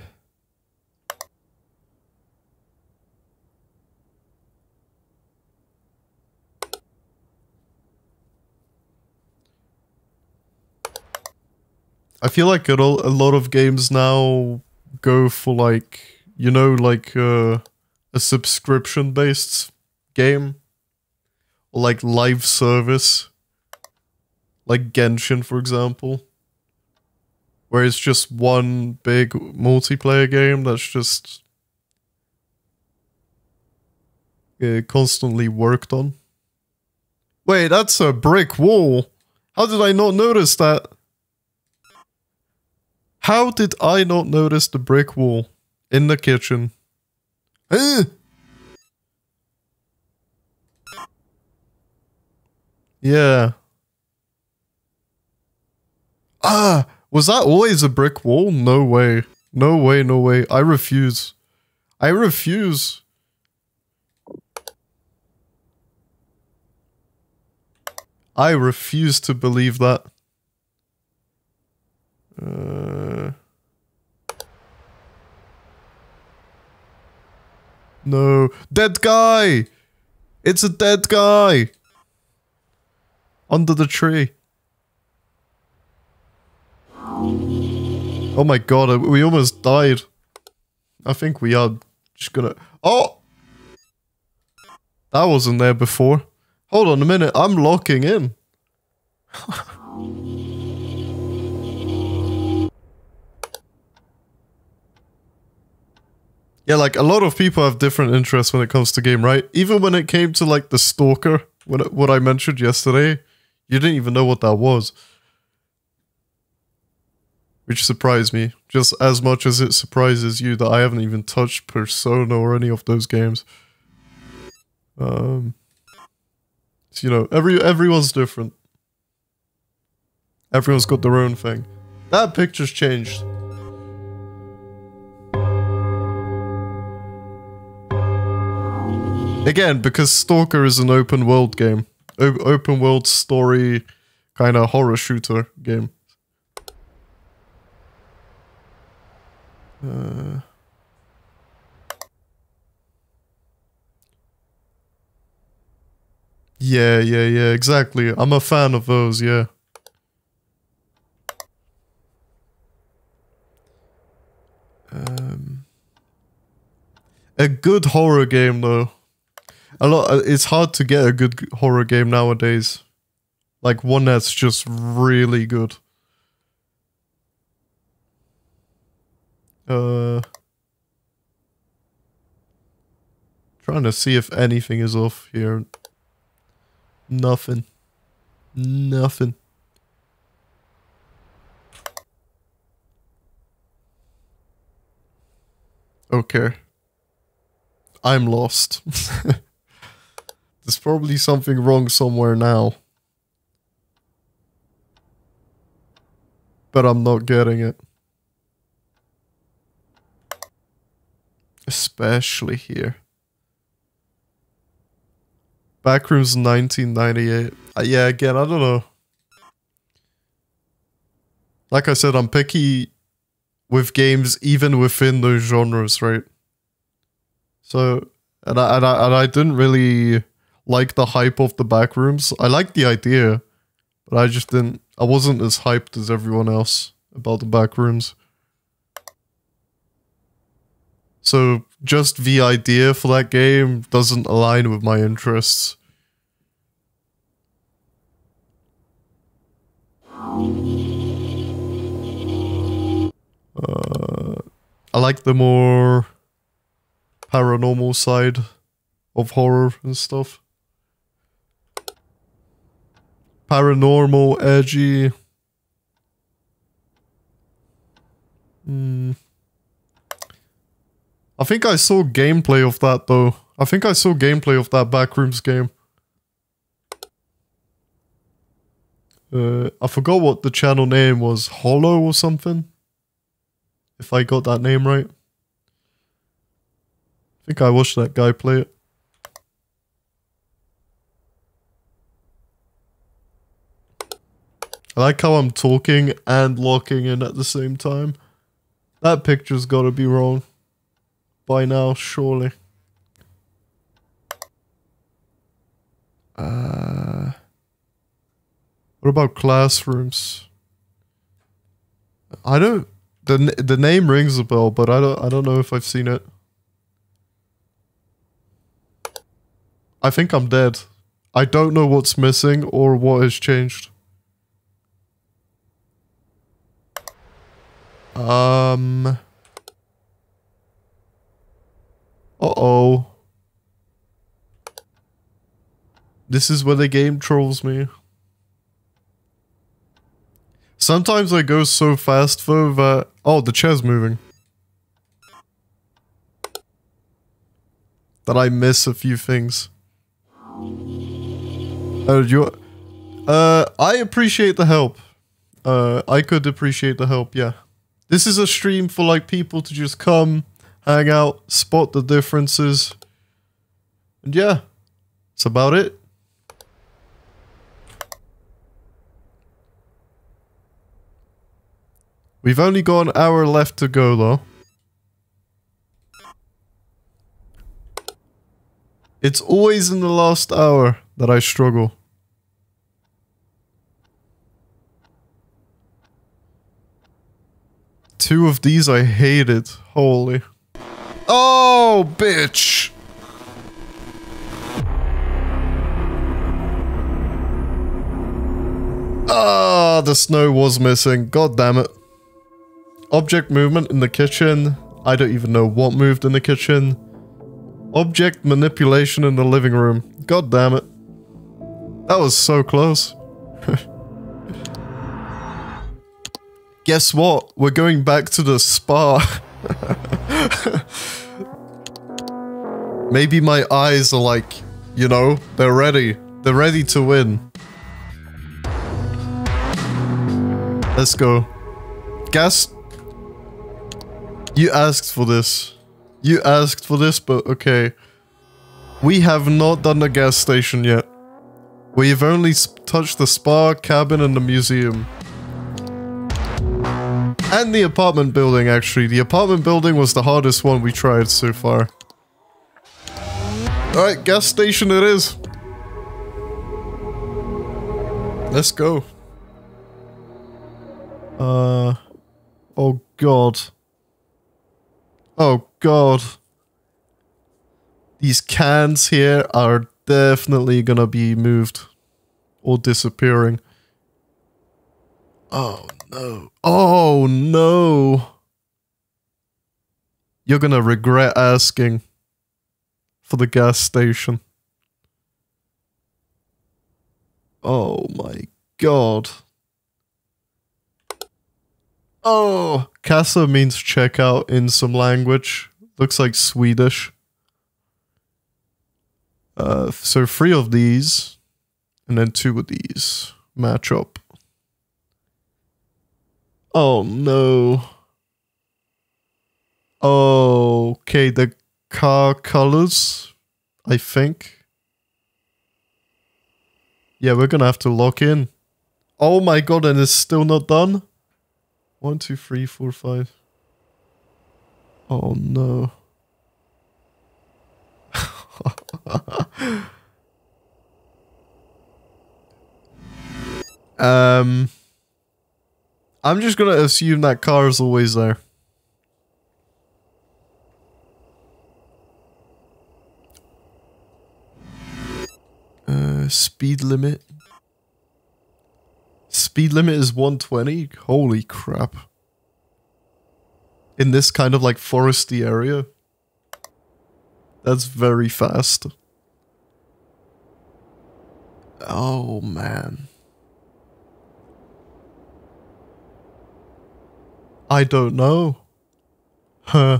[SPEAKER 1] I feel like a lot of games now go for like, you know, like uh, a subscription-based game. Or like live service. Like Genshin, for example. Where it's just one big multiplayer game that's just uh, constantly worked on. Wait, that's a brick wall. How did I not notice that? How did I not notice the brick wall in the kitchen? Eh. Yeah. Ah, was that always a brick wall? No way. No way, no way. I refuse. I refuse. I refuse to believe that. Uh, no. Dead guy! It's a dead guy! Under the tree. Oh my god, we almost died. I think we are just gonna... Oh! That wasn't there before. Hold on a minute, I'm locking in. Yeah, like, a lot of people have different interests when it comes to game, right? Even when it came to, like, the stalker, what, what I mentioned yesterday, you didn't even know what that was. Which surprised me, just as much as it surprises you that I haven't even touched Persona or any of those games. Um, so, you know, every everyone's different. Everyone's got their own thing. That picture's changed. Again, because Stalker is an open world game. O open world story, kind of horror shooter game. Uh... Yeah, yeah, yeah, exactly. I'm a fan of those, yeah. Um, a good horror game, though. A lot. It's hard to get a good horror game nowadays. Like one that's just really good. Uh, trying to see if anything is off here. Nothing. Nothing. Okay. I'm lost. There's probably something wrong somewhere now. But I'm not getting it. Especially here. Backrooms nineteen ninety-eight. Uh, yeah, again, I don't know. like I said, I'm picky with games even within those genres, right? So, and I, and I, and I didn't really like the hype of the Backrooms. I liked the idea, but I just didn't, I wasn't as hyped as everyone else about the Backrooms. So, just the idea for that game doesn't align with my interests. Uh, I like the more paranormal side of horror and stuff. Paranormal, edgy. Hmm. I think I saw gameplay of that though. I think I saw gameplay of that Backrooms game. Uh, I forgot what the channel name was. Hollow or something? If I got that name right. I think I watched that guy play it. I like how I'm talking and locking in at the same time. That picture's gotta be wrong. By now, surely. Uh, what about classrooms? I don't... The, the name rings a bell, but I don't, I don't know if I've seen it. I think I'm dead. I don't know what's missing or what has changed. Um... Uh-oh. This is where the game trolls me. Sometimes I go so fast though that... Oh, the chair's moving. That I miss a few things. Oh, you... Uh, I appreciate the help. Uh, I could appreciate the help, yeah. This is a stream for like people to just come, hang out, spot the differences. And yeah, that's about it. We've only got an hour left to go though. It's always in the last hour that I struggle. Two of these I hated. Holy. Oh, bitch! Ah, the snow was missing. God damn it. Object movement in the kitchen. I don't even know what moved in the kitchen. Object manipulation in the living room. God damn it. That was so close. Guess what? We're going back to the spa. Maybe my eyes are like, you know, they're ready. They're ready to win. Let's go. Gas. You asked for this. You asked for this, but okay. We have not done the gas station yet. We've only touched the spa, cabin, and the museum. And the apartment building, actually. The apartment building was the hardest one we tried so far. Alright, gas station it is. Let's go. Uh... Oh god. Oh god. These cans here are definitely gonna be moved. Or disappearing. Oh no. Oh no. You're gonna regret asking for the gas station. Oh my god. Oh, Kassa means checkout in some language. Looks like Swedish. Uh, so three of these, and then two of these match up. Oh no. Oh, okay, the car colors, I think. Yeah, we're gonna have to lock in. Oh my god, and it's still not done? One, two, three, four, five. Oh no. um, I'm just gonna assume that car is always there. Uh, speed limit. Speed limit is one twenty? Holy crap. In this kind of like foresty area. That's very fast. Oh man. I don't know. Huh.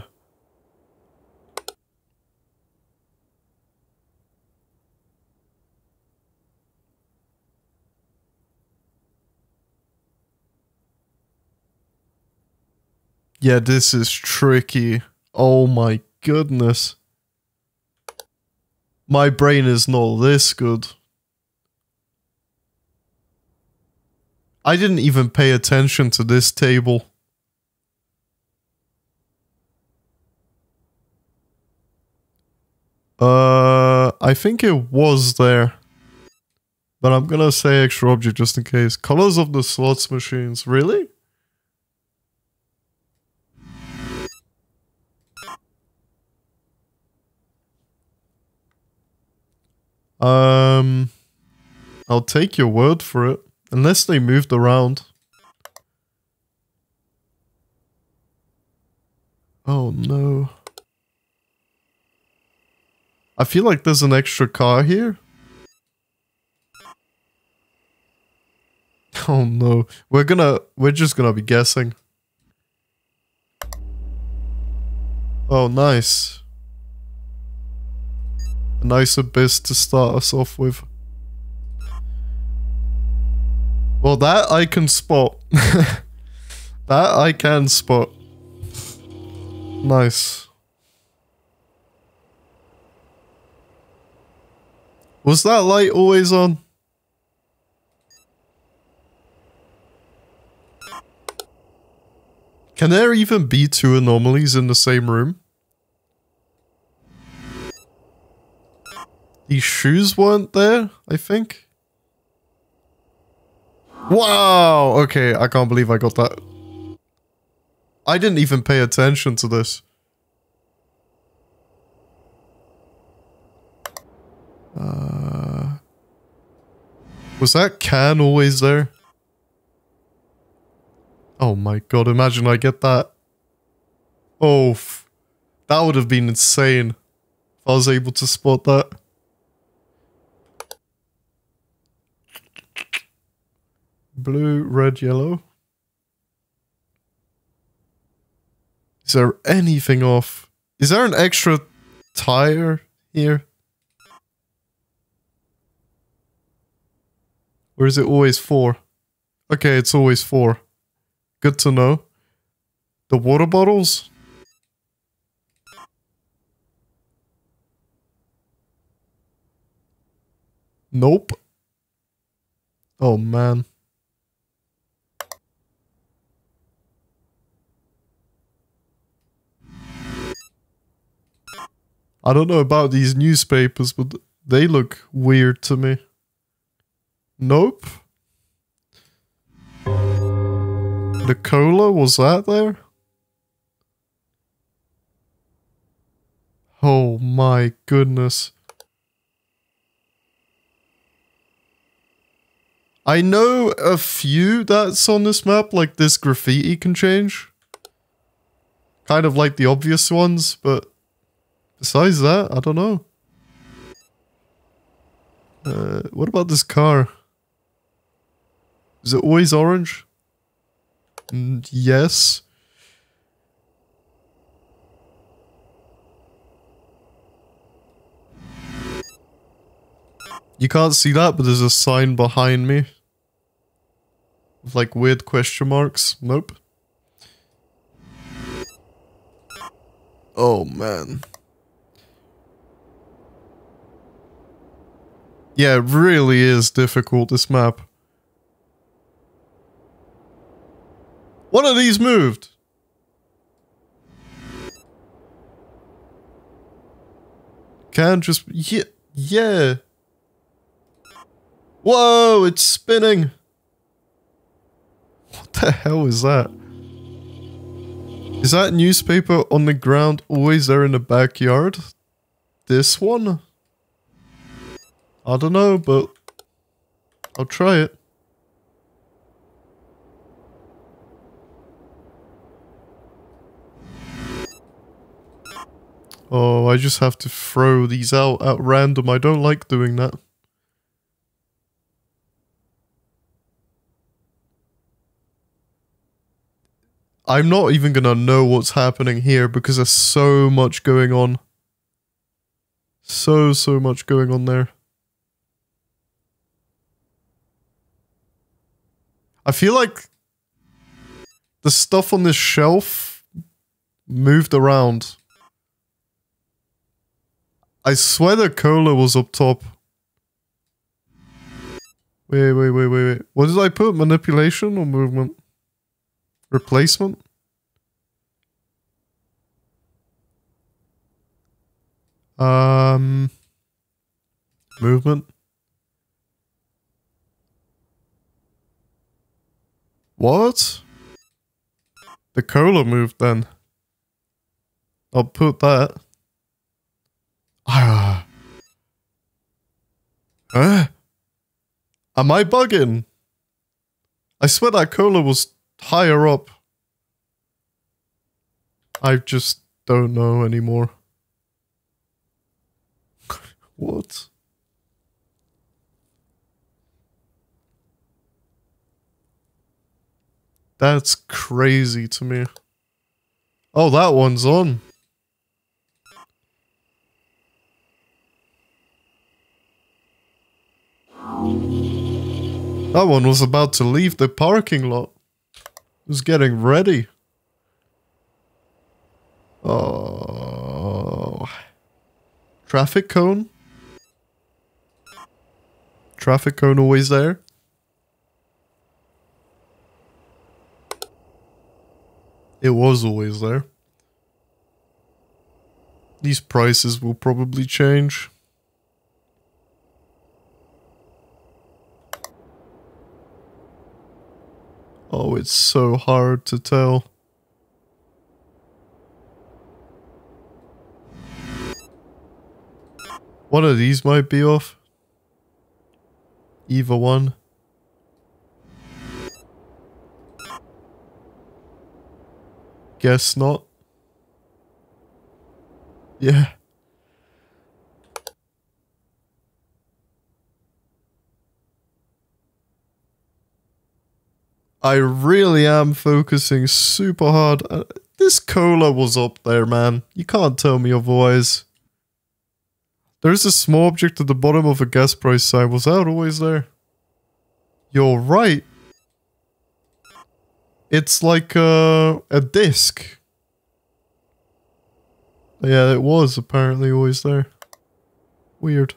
[SPEAKER 1] Yeah, this is tricky. Oh my goodness. My brain is not this good. I didn't even pay attention to this table. Uh, I think it was there. But I'm gonna say extra object just in case. Colors of the slots machines. Really? Um, I'll take your word for it. Unless they moved around. Oh no. I feel like there's an extra car here. Oh no. We're gonna, we're just gonna be guessing. Oh, nice. A nice abyss to start us off with. Well, that I can spot. That I can spot. Nice. Was that light always on? Can there even be two anomalies in the same room? These shoes weren't there, I think. Wow! Okay, I can't believe I got that. I didn't even pay attention to this. Uh, was that can always there? Oh my god, imagine I get that. Oh, f that would have been insane if I was able to spot that. Blue, red, yellow. Is there anything off? Is there an extra tire here? Or is it always four? Okay, it's always four. Good to know. The water bottles? Nope. Oh man. I don't know about these newspapers, but they look weird to me. Nope. The cola, was that there? Oh my goodness. I know a few that's on this map, like this graffiti can change. Kind of like the obvious ones, but besides that, I don't know. Uh, what about this car? Is it always orange? Mm, yes. You can't see that, but there's a sign behind me. With like weird question marks. Nope. Oh man. Yeah, it really is difficult, this map. One of these moved. Can't just... Yeah. Yeah. Whoa, it's spinning. What the hell is that? Is that newspaper on the ground always there in the backyard? This one? I don't know, but I'll try it. Oh, I just have to throw these out at random. I don't like doing that. I'm not even gonna know what's happening here because there's so much going on. So, so much going on there. I feel like the stuff on this shelf moved around. I swear the cola was up top. Wait, wait, wait, wait, wait. What did I put? Manipulation or movement? Replacement? Um... Movement? What? The cola moved then. I'll put that. Ah. Huh? Am I bugging? I swear that cola was higher up. I just don't know anymore. What? That's crazy to me. Oh, that one's on. That one was about to leave the parking lot. It was getting ready. Oh. Traffic cone? Traffic cone always there? It was always there. These prices will probably change. Oh, it's so hard to tell. One of these might be off. Either one. Guess not. Yeah. I really am focusing super hard. Uh, this cola was up there, man. You can't tell me otherwise. There's a small object at the bottom of a gas price sign. Was that always there? You're right. It's like uh, a disc. Yeah, it was apparently always there. Weird.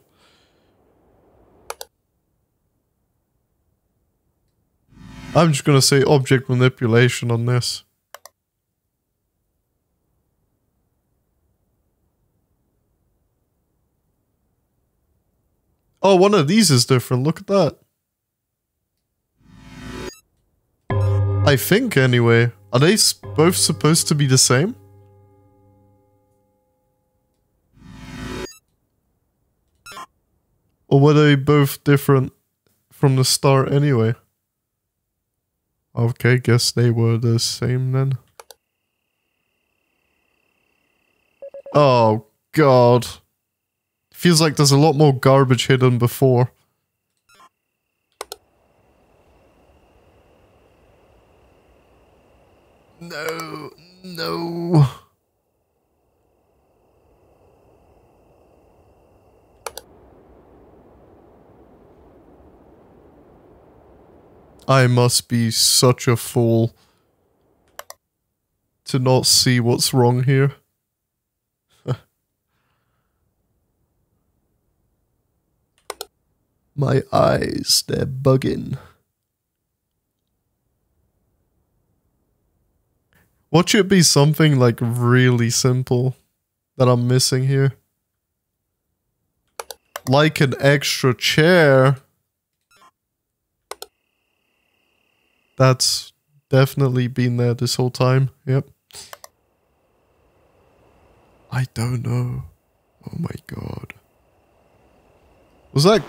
[SPEAKER 1] I'm just gonna say object manipulation on this. Oh, one of these is different. Look at that. I think, anyway. Are they both supposed to be the same? Or were they both different from the start anyway? Okay, guess they were the same then. Oh, God. Feels like there's a lot more garbage hidden before. No, no. I must be such a fool to not see what's wrong here. My eyes, they're bugging. Watch it be something like really simple that I'm missing here. Like an extra chair. That's definitely been there this whole time. Yep. I don't know. Oh my god. Was that...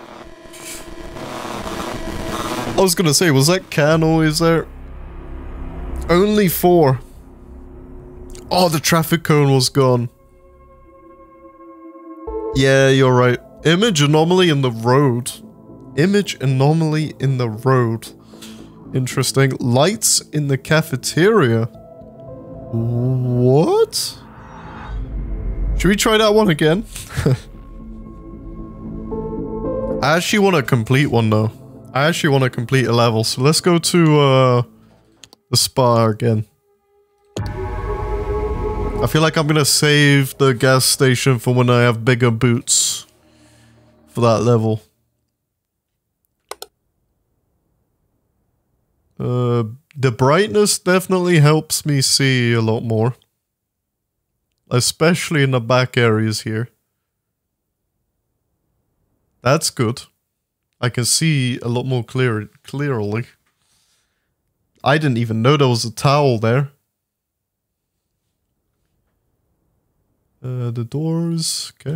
[SPEAKER 1] I was gonna say, was that can always there? Only four. Oh, the traffic cone was gone. Yeah, you're right. Image anomaly in the road. Image anomaly in the road. Interesting. Lights in the cafeteria. What? Should we try that one again? I actually want to complete one though. I actually want to complete a level. So let's go to uh, the spa again. I feel like I'm going to save the gas station for when I have bigger boots for that level. Uh, the brightness definitely helps me see a lot more. Especially in the back areas here. That's good. I can see a lot more clear clearly. I didn't even know there was a towel there. Uh, the doors, okay.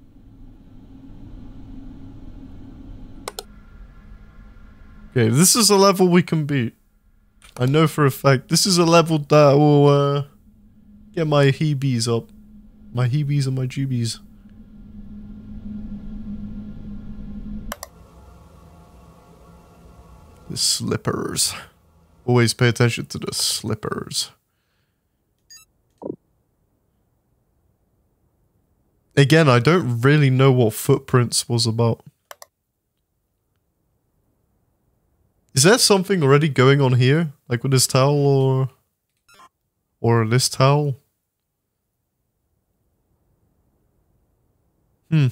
[SPEAKER 1] Okay, this is a level we can beat. I know for a fact. This is a level that will uh, get my heebies up. My heebies and my jubies. The slippers. Always pay attention to the slippers. Again, I don't really know what Footprints was about. Is there something already going on here? Like with this towel or... Or this towel? Hmm.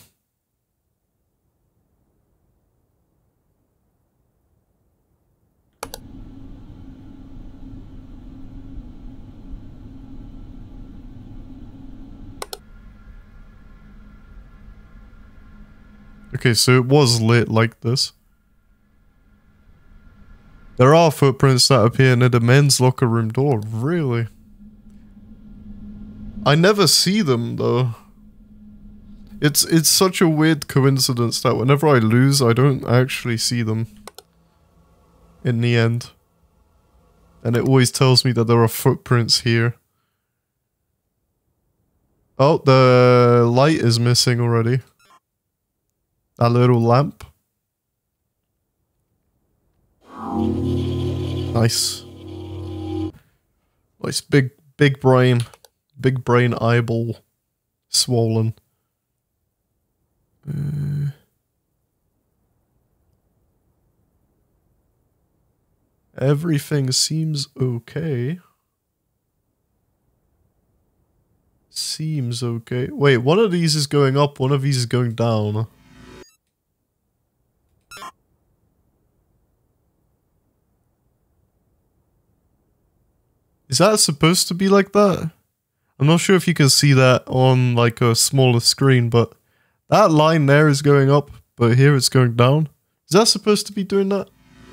[SPEAKER 1] Okay, so it was lit like this. There are footprints that appear near the men's locker room door. Really? I never see them though. It's it's such a weird coincidence that whenever I lose, I don't actually see them. In the end. And it always tells me that there are footprints here. Oh, the light is missing already. That little lamp. Nice. Nice big, big brain. Big brain eyeball. Swollen. Uh, everything seems okay. Seems okay. Wait, one of these is going up, one of these is going down. Is that supposed to be like that? I'm not sure if you can see that on like a smaller screen, but that line there is going up, but here it's going down. Is that supposed to be doing that?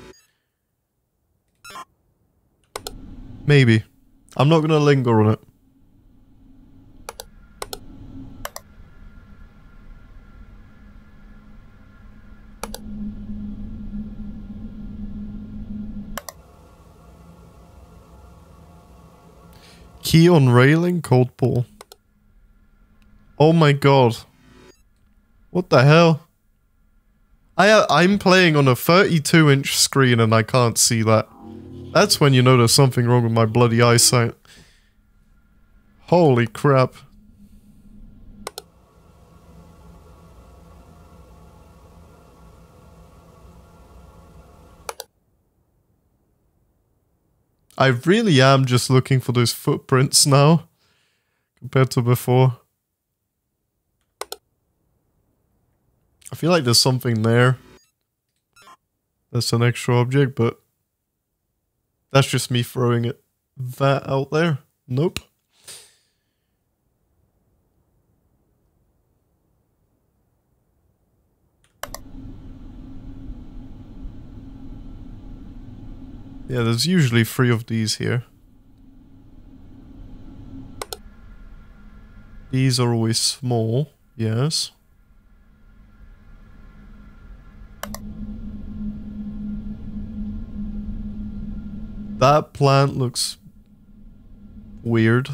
[SPEAKER 1] Maybe. I'm not gonna linger on it. Key on railing, cold pull. Oh my god. What the hell? I, I'm playing on a thirty-two inch screen and I can't see that. That's when you know there's something wrong with my bloody eyesight. Holy crap. I really am just looking for those footprints now, compared to before. I feel like there's something there. That's an extra object, but that's just me throwing it that out there. Nope. Yeah, there's usually three of these here. These are always small, yes. That plant looks weird.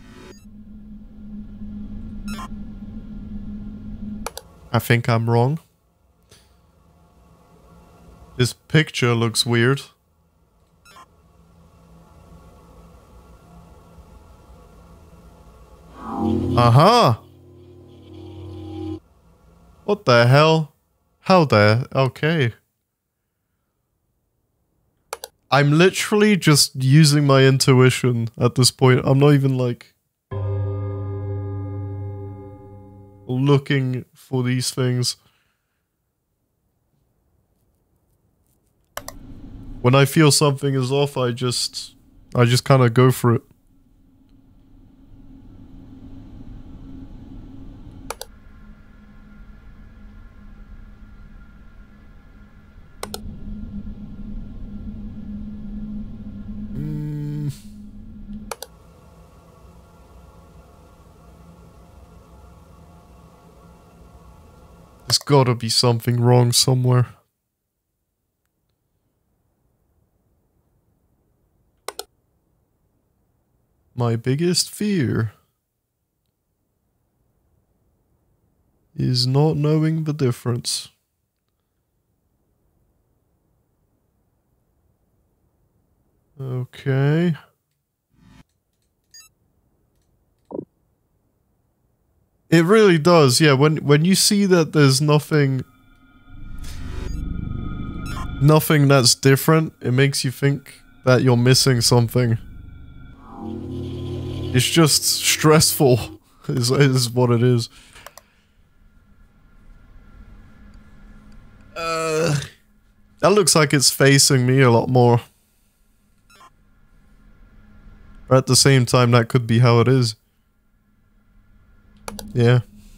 [SPEAKER 1] I think I'm wrong. This picture looks weird. Uh-huh. What the hell? How the... Okay. I'm literally just using my intuition at this point. I'm not even like... looking for these things. When I feel something is off, I just... I just kind of go for it. There's gotta be something wrong somewhere. My biggest fear is not knowing the difference. Okay. It really does, yeah. When when you see that there's nothing nothing that's different, it makes you think that you're missing something. It's just stressful, is, is what it is. Uh, that looks like it's facing me a lot more. But at the same time, that could be how it is. Yeah.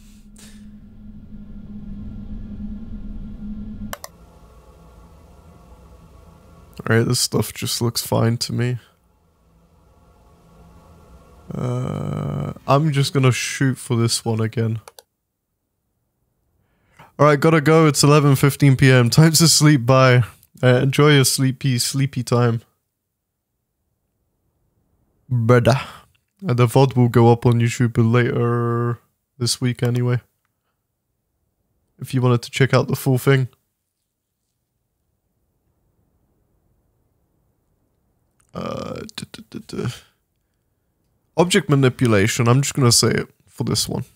[SPEAKER 1] Alright, this stuff just looks fine to me. Uh, I'm just gonna shoot for this one again. Alright, gotta go. It's eleven fifteen p m Time to sleep. Bye. Uh, enjoy your sleepy, sleepy time. Brother. And the V O D will go up on YouTube later this week anyway. If you wanted to check out the full thing. Uh, duh, duh, duh, duh. Object manipulation. I'm just gonna say it for this one.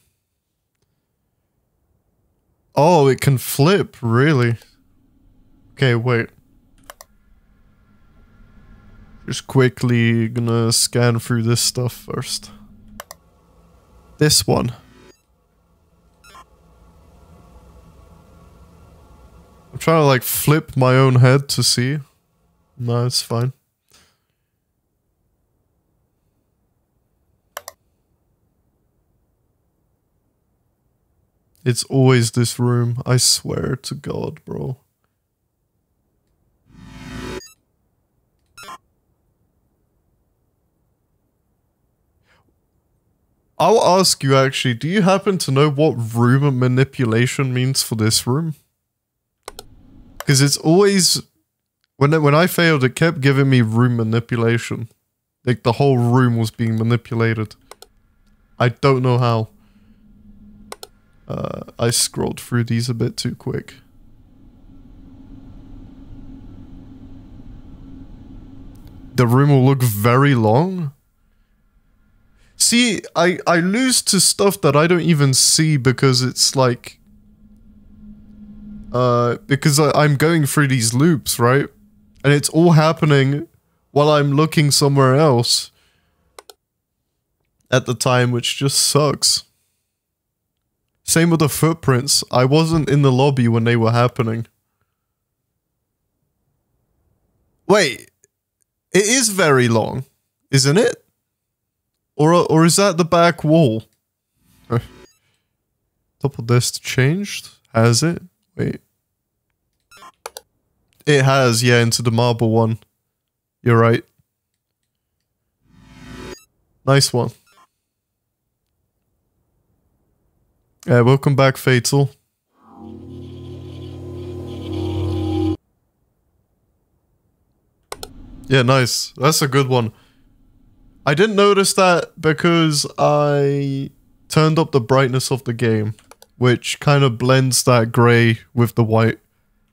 [SPEAKER 1] Oh, it can flip, really? Okay, wait. Just quickly gonna scan through this stuff first. This one. I'm trying to like flip my own head to see. No, it's fine. It's always this room. I swear to God, bro. I'll ask you actually, do you happen to know what room manipulation means for this room? Because it's always... When, when I failed, it kept giving me room manipulation. Like the whole room was being manipulated. I don't know how. Uh, I scrolled through these a bit too quick. The room will look very long. See, I, I lose to stuff that I don't even see because it's like... Uh, because I, I'm going through these loops, right? And it's all happening while I'm looking somewhere else at the time, which just sucks. Same with the footprints. I wasn't in the lobby when they were happening. Wait. It is very long, isn't it? Or, or is that the back wall? Double disc changed? Has it? Wait. It has, yeah, into the marble one. You're right. Nice one. Yeah, welcome back, Fatal. Yeah, nice. That's a good one. I didn't notice that because I turned up the brightness of the game, which kind of blends that grey with the white.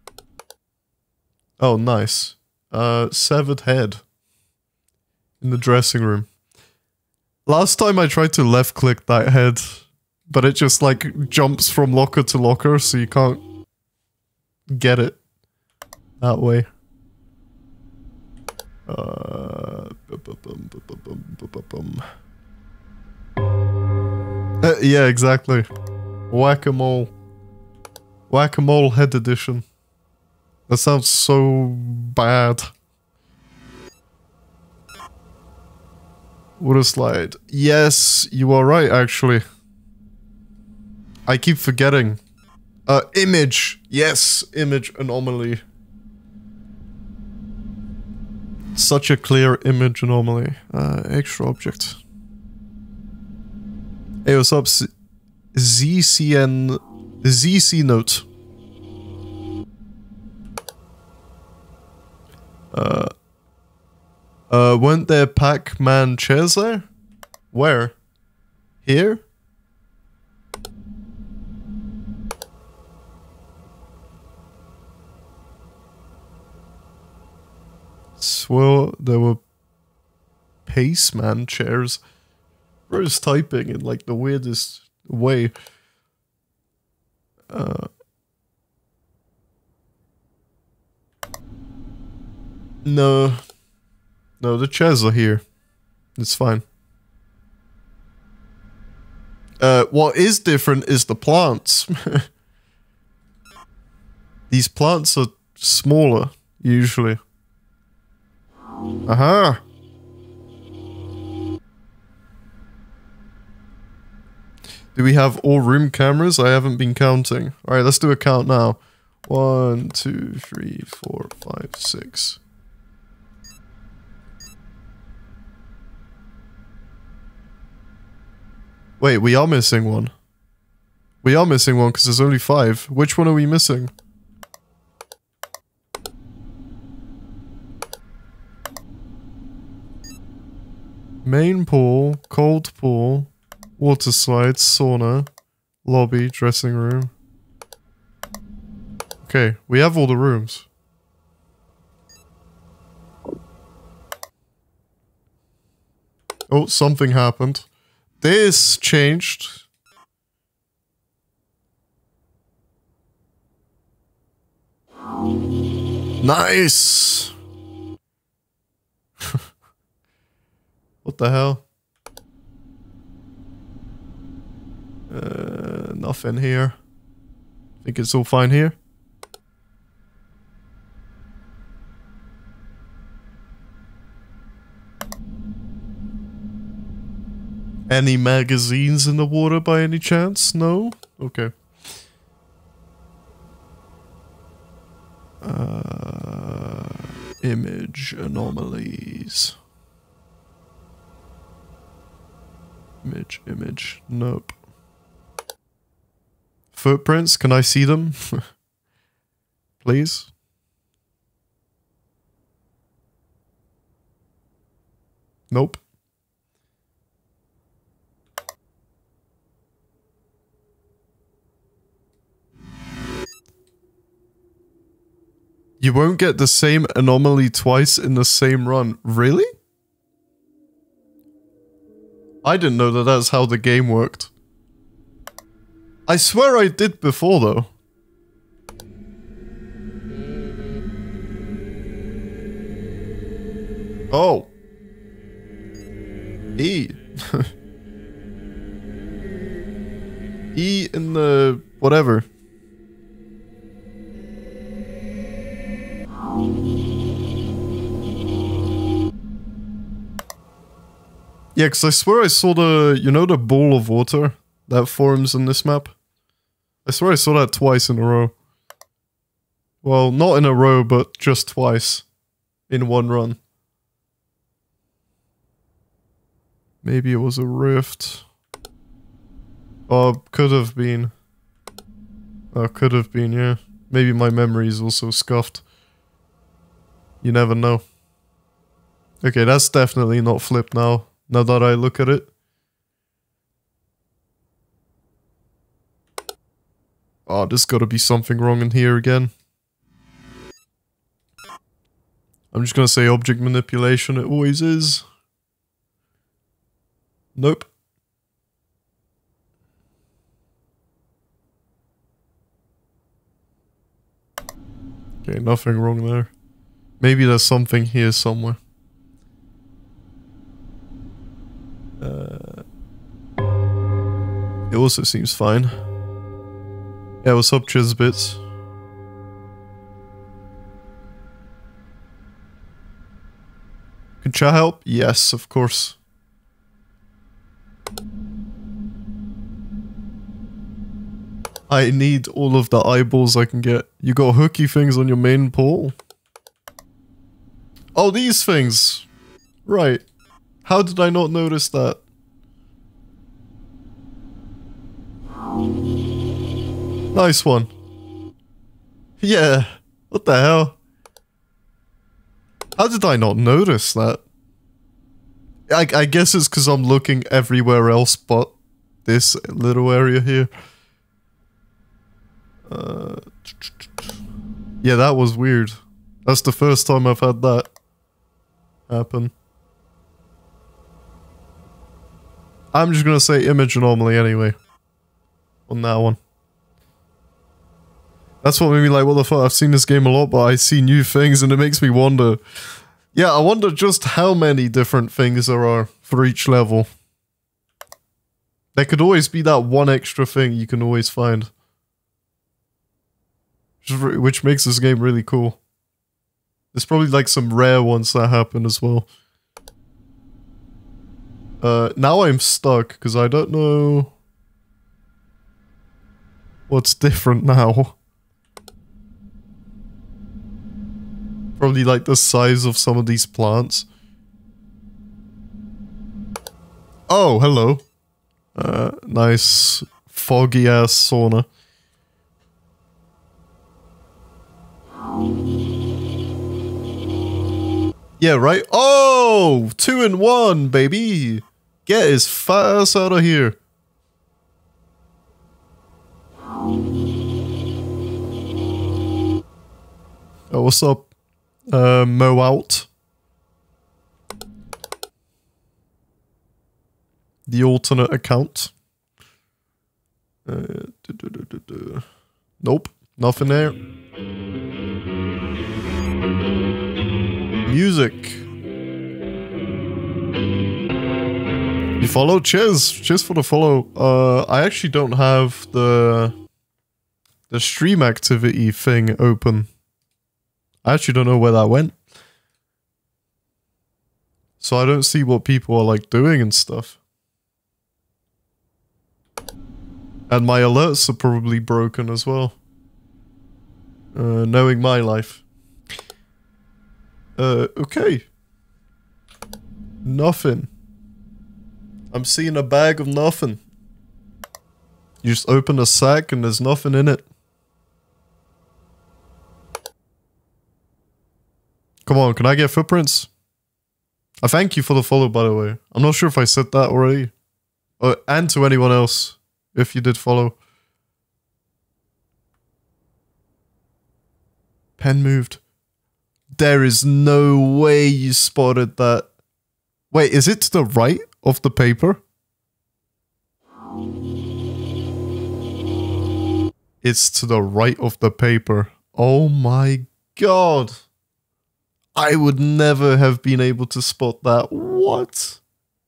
[SPEAKER 1] Oh, nice. Uh, severed head. In the dressing room. Last time I tried to left click that head, but it just like jumps from locker to locker, so you can't get it that way. Uh, uh, yeah, exactly. Whack-a-mole. Whack-a-mole head edition. That sounds so bad. What a slide. Yes, you are right, actually. I keep forgetting. Uh, image. Yes, image anomaly. Such a clear image anomaly. Uh, extra object. Hey, what's up? Z C N... Z C note. Uh... Uh, weren't there Pac-Man chairs there? Where? Here? Well, there were Paceman chairs. Bro's typing in like the weirdest way. Uh, no. No, the chairs are here. It's fine. Uh, what is different is the plants. These plants are smaller, usually. Aha! Do we have all room cameras? I haven't been counting. Alright, let's do a count now. One, two, three, four, five, six. Wait, we are missing one. We are missing one because there's only five. Which one are we missing? Main pool, cold pool, water slides, sauna, lobby, dressing room. Okay, we have all the rooms. Oh, something happened. This changed. Nice! What the hell? Uh, nothing here. Think it's all fine here. Any magazines in the water by any chance? No? Okay. Uh, image anomalies. Image, image. Nope. Footprints, can I see them? Please? Nope. You won't get the same anomaly twice in the same run. Really? I didn't know that that's how the game worked. I swear I did before, though. Oh. E. E in the... whatever. Yeah, because I swear I saw the, you know the ball of water that forms in this map? I swear I saw that twice in a row. Well, not in a row, but just twice. In one run. Maybe it was a rift. Oh, could have been. Oh, could have been, yeah. Maybe my memory is also scuffed. You never know. Okay, that's definitely not flipped now. Now that I look at it. Oh, there's gotta be something wrong in here again. I'm just gonna say object manipulation, it always is. Nope. Okay, nothing wrong there. Maybe there's something here somewhere. Uh, it also seems fine. Yeah, what's up, Chisbits? Can chat help? Yes, of course. I need all of the eyeballs I can get. You got hooky things on your main pole? Oh, these things! Right. How did I not notice that? Nice one. Yeah. What the hell? How did I not notice that? I, I guess it's because I'm looking everywhere else but this little area here. Uh, yeah, that was weird. That's the first time I've had that happen. I'm just gonna say image anomaly anyway. On that one. That's what made me like, what the fuck, I've seen this game a lot, but I see new things and it makes me wonder. Yeah, I wonder just how many different things there are for each level. There could always be that one extra thing you can always find. Which makes this game really cool. There's probably like some rare ones that happen as well. Uh, now I'm stuck because I don't know what's different now. Probably like the size of some of these plants. Oh, hello. Uh, nice foggy ass sauna. Yeah, right? Oh! Two in one, baby! Get his fat ass out of here. Oh, what's up? Uh, Mo out. The alternate account. Uh, do, do, do, do, do. Nope, nothing there. Music. You follow? Cheers. Cheers for the follow. Uh, I actually don't have the the stream activity thing open. I actually don't know where that went. So I don't see what people are like doing and stuff. And my alerts are probably broken as well. Uh, knowing my life. Uh, okay. Nothing. I'm seeing a bag of nothing. You just open a sack and there's nothing in it. Come on, can I get footprints? I thank you for the follow, by the way. I'm not sure if I said that already. Uh, and to anyone else, if you did follow. Pen moved. There is no way you spotted that. Wait, is it to the right of the paper? It's to the right of the paper. Oh my god. I would never have been able to spot that. What?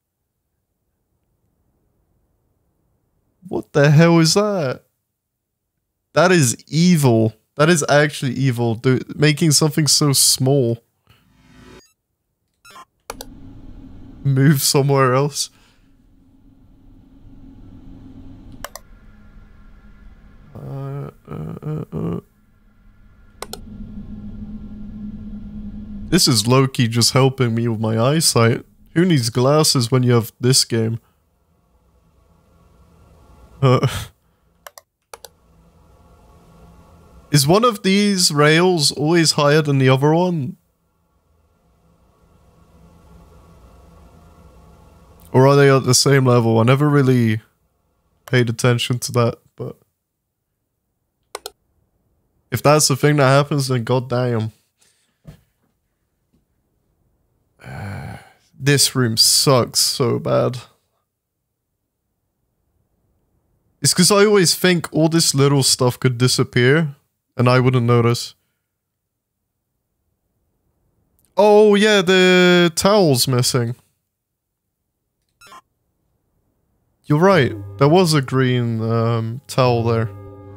[SPEAKER 1] What the hell is that? That is evil. That is actually evil. Dude, making something so small. move somewhere else. Uh, uh, uh, uh. This is low-key just helping me with my eyesight. Who needs glasses when you have this game? Uh, is one of these rails always higher than the other one? Or are they at the same level? I never really paid attention to that, but... if that's the thing that happens, then goddamn. Uh, this room sucks so bad. It's because I always think all this little stuff could disappear, and I wouldn't notice. Oh yeah, the towel's missing. You're right, there was a green um, towel there.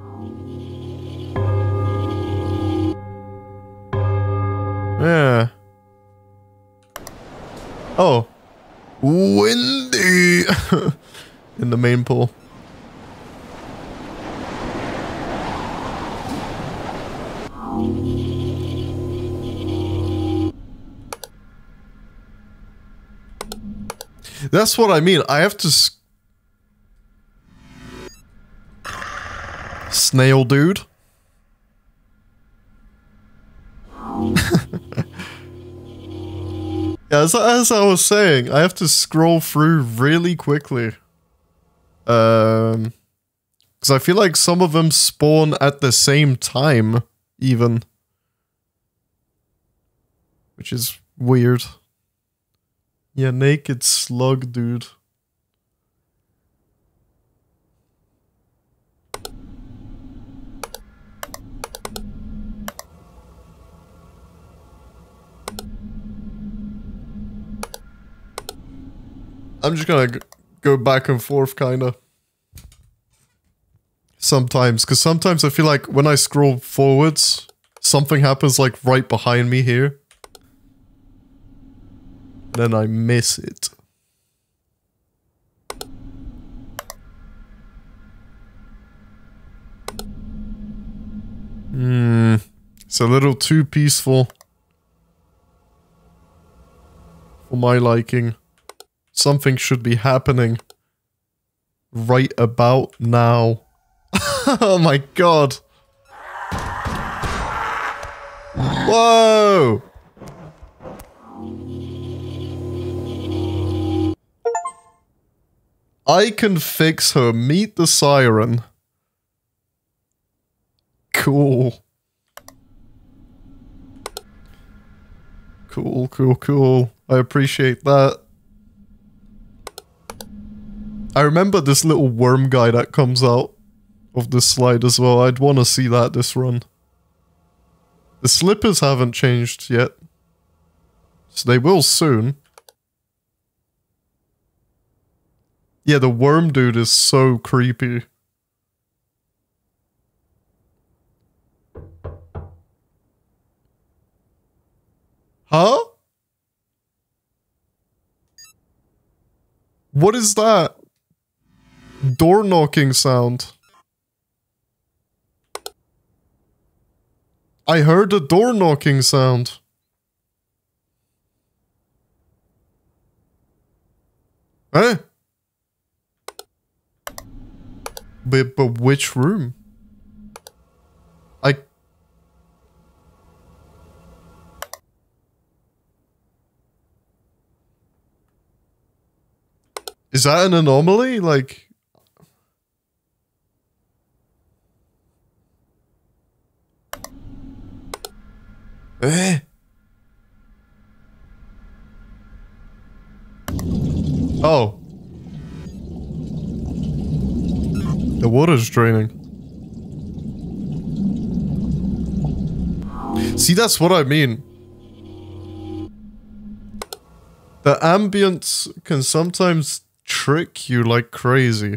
[SPEAKER 1] Yeah. Oh. Windy! In the main pool. That's what I mean. I have to... S Snail dude. Yeah, as, as I was saying, I have to scroll through really quickly. Um, because I feel like some of them spawn at the same time, even. Which is weird. Yeah, naked slug dude. I'm just gonna go back and forth, kinda. Sometimes, because sometimes I feel like when I scroll forwards, something happens like right behind me here. Then I miss it. Hmm. It's a little too peaceful. For my liking. Something should be happening. Right about now. Oh my god. Whoa! I can fix her. Meet the siren. Cool. Cool, cool, cool. I appreciate that. I remember this little worm guy that comes out of this slide as well. I'd want to see that this run. The slippers haven't changed yet. So they will soon. Yeah, the worm dude is so creepy. Huh? What is that? Door knocking sound. I heard a door knocking sound. Eh? But, but which room? I... Is that an anomaly? Like... Eh? Oh. The water's draining. See, that's what I mean. The ambience can sometimes trick you like crazy.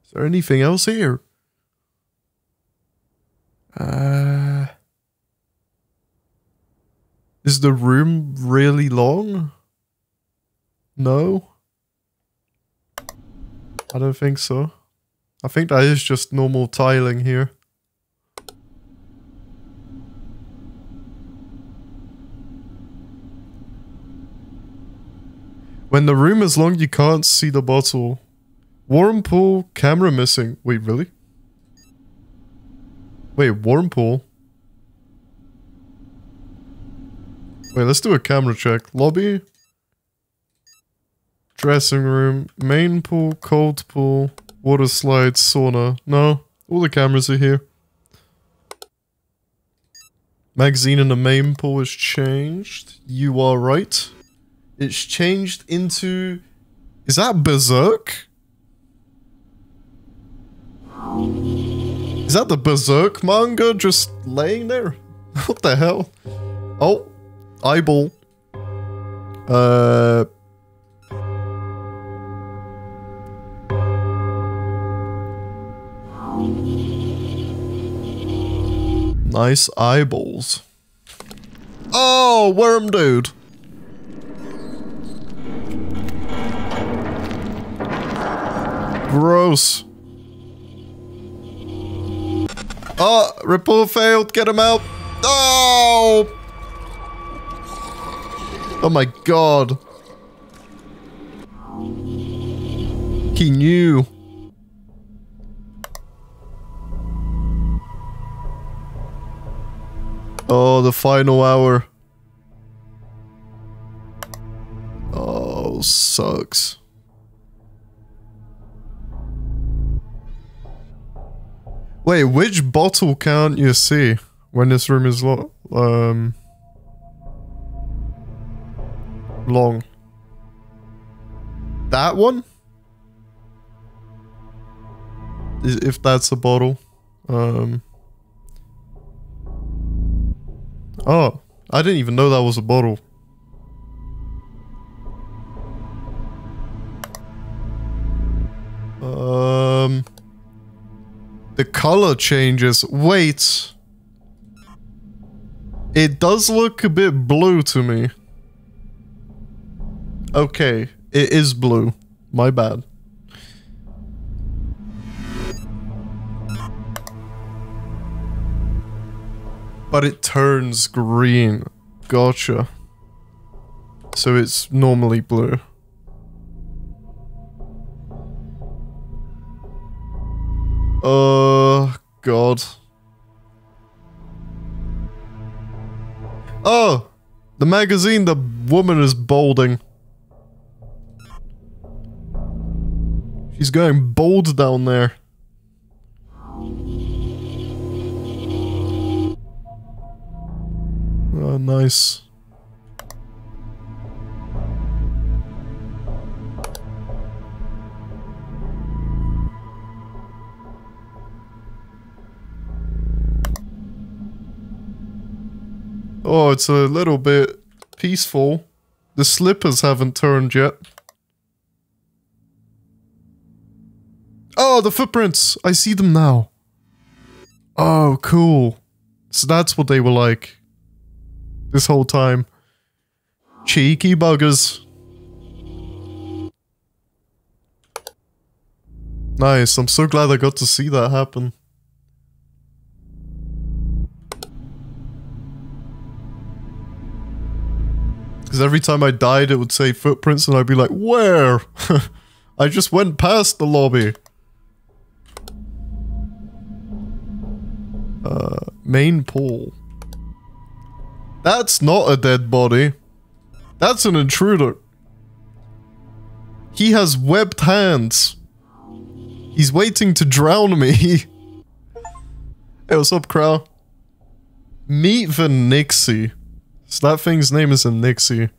[SPEAKER 1] Is there anything else here? Uh, is the room really long? No? I don't think so. I think that is just normal tiling here. When the room is long, you can't see the bottle. Warm pool, camera missing. Wait, really? Wait, warm pool? Wait, let's do a camera check. Lobby. Dressing room. Main pool, cold pool, water slides, sauna. No, all the cameras are here. Magazine in the main pool is changed. You are right. It's changed into... Is that Berserk? Is that the Berserk manga just laying there? What the hell? Oh, eyeball. Uh... Nice eyeballs. Oh, worm dude. Gross. Oh, report failed. Get him out. Oh! Oh my god. He knew. Oh, the final hour. Oh, sucks. Wait, which bottle can't you see when this room is lo um long? That one? If that's a bottle. Um Oh, I didn't even know that was a bottle. Um, the color changes. Wait. It does look a bit blue to me. Okay, it is blue. My bad. But it turns green. Gotcha. So it's normally blue. Oh, God. Oh! The magazine, the woman is balding. She's going bald down there. Oh, nice. Oh, it's a little bit peaceful. The slippers haven't turned yet. Oh, the footprints! I see them now. Oh, cool. So that's what they were like this whole time. Cheeky buggers. Nice, I'm so glad I got to see that happen. Because every time I died it would say footprints and I'd be like, where? I just went past the lobby. Uh, main pool. That's not a dead body. That's an intruder. He has webbed hands. He's waiting to drown me. Hey, what's up, Crow? Meet the Nixie. So that thing's name is a Nixie.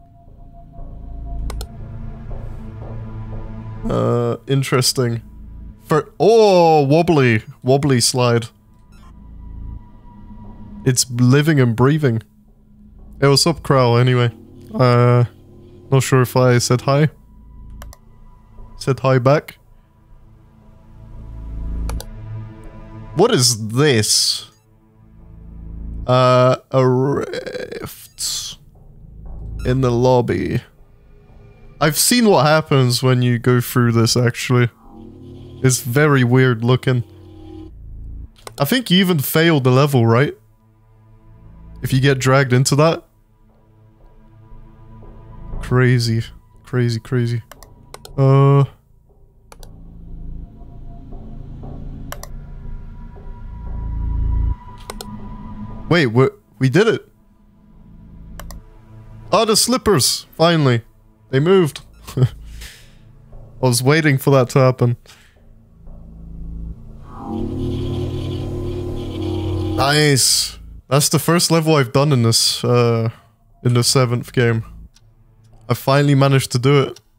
[SPEAKER 1] Uh, interesting. For oh, wobbly, wobbly slide. It's living and breathing. Hey, what's up, Crow? Anyway, uh, not sure if I said hi. Said hi back. What is this? Uh, a rift in the lobby. I've seen what happens when you go through this, actually. It's very weird looking. I think you even failed the level, right? If you get dragged into that. Crazy. Crazy, crazy. Uh... Wait, we we did it. Oh, the slippers! Finally. They moved. I was waiting for that to happen. Nice. That's the first level I've done in this, uh, in the seventh game. I finally managed to do it.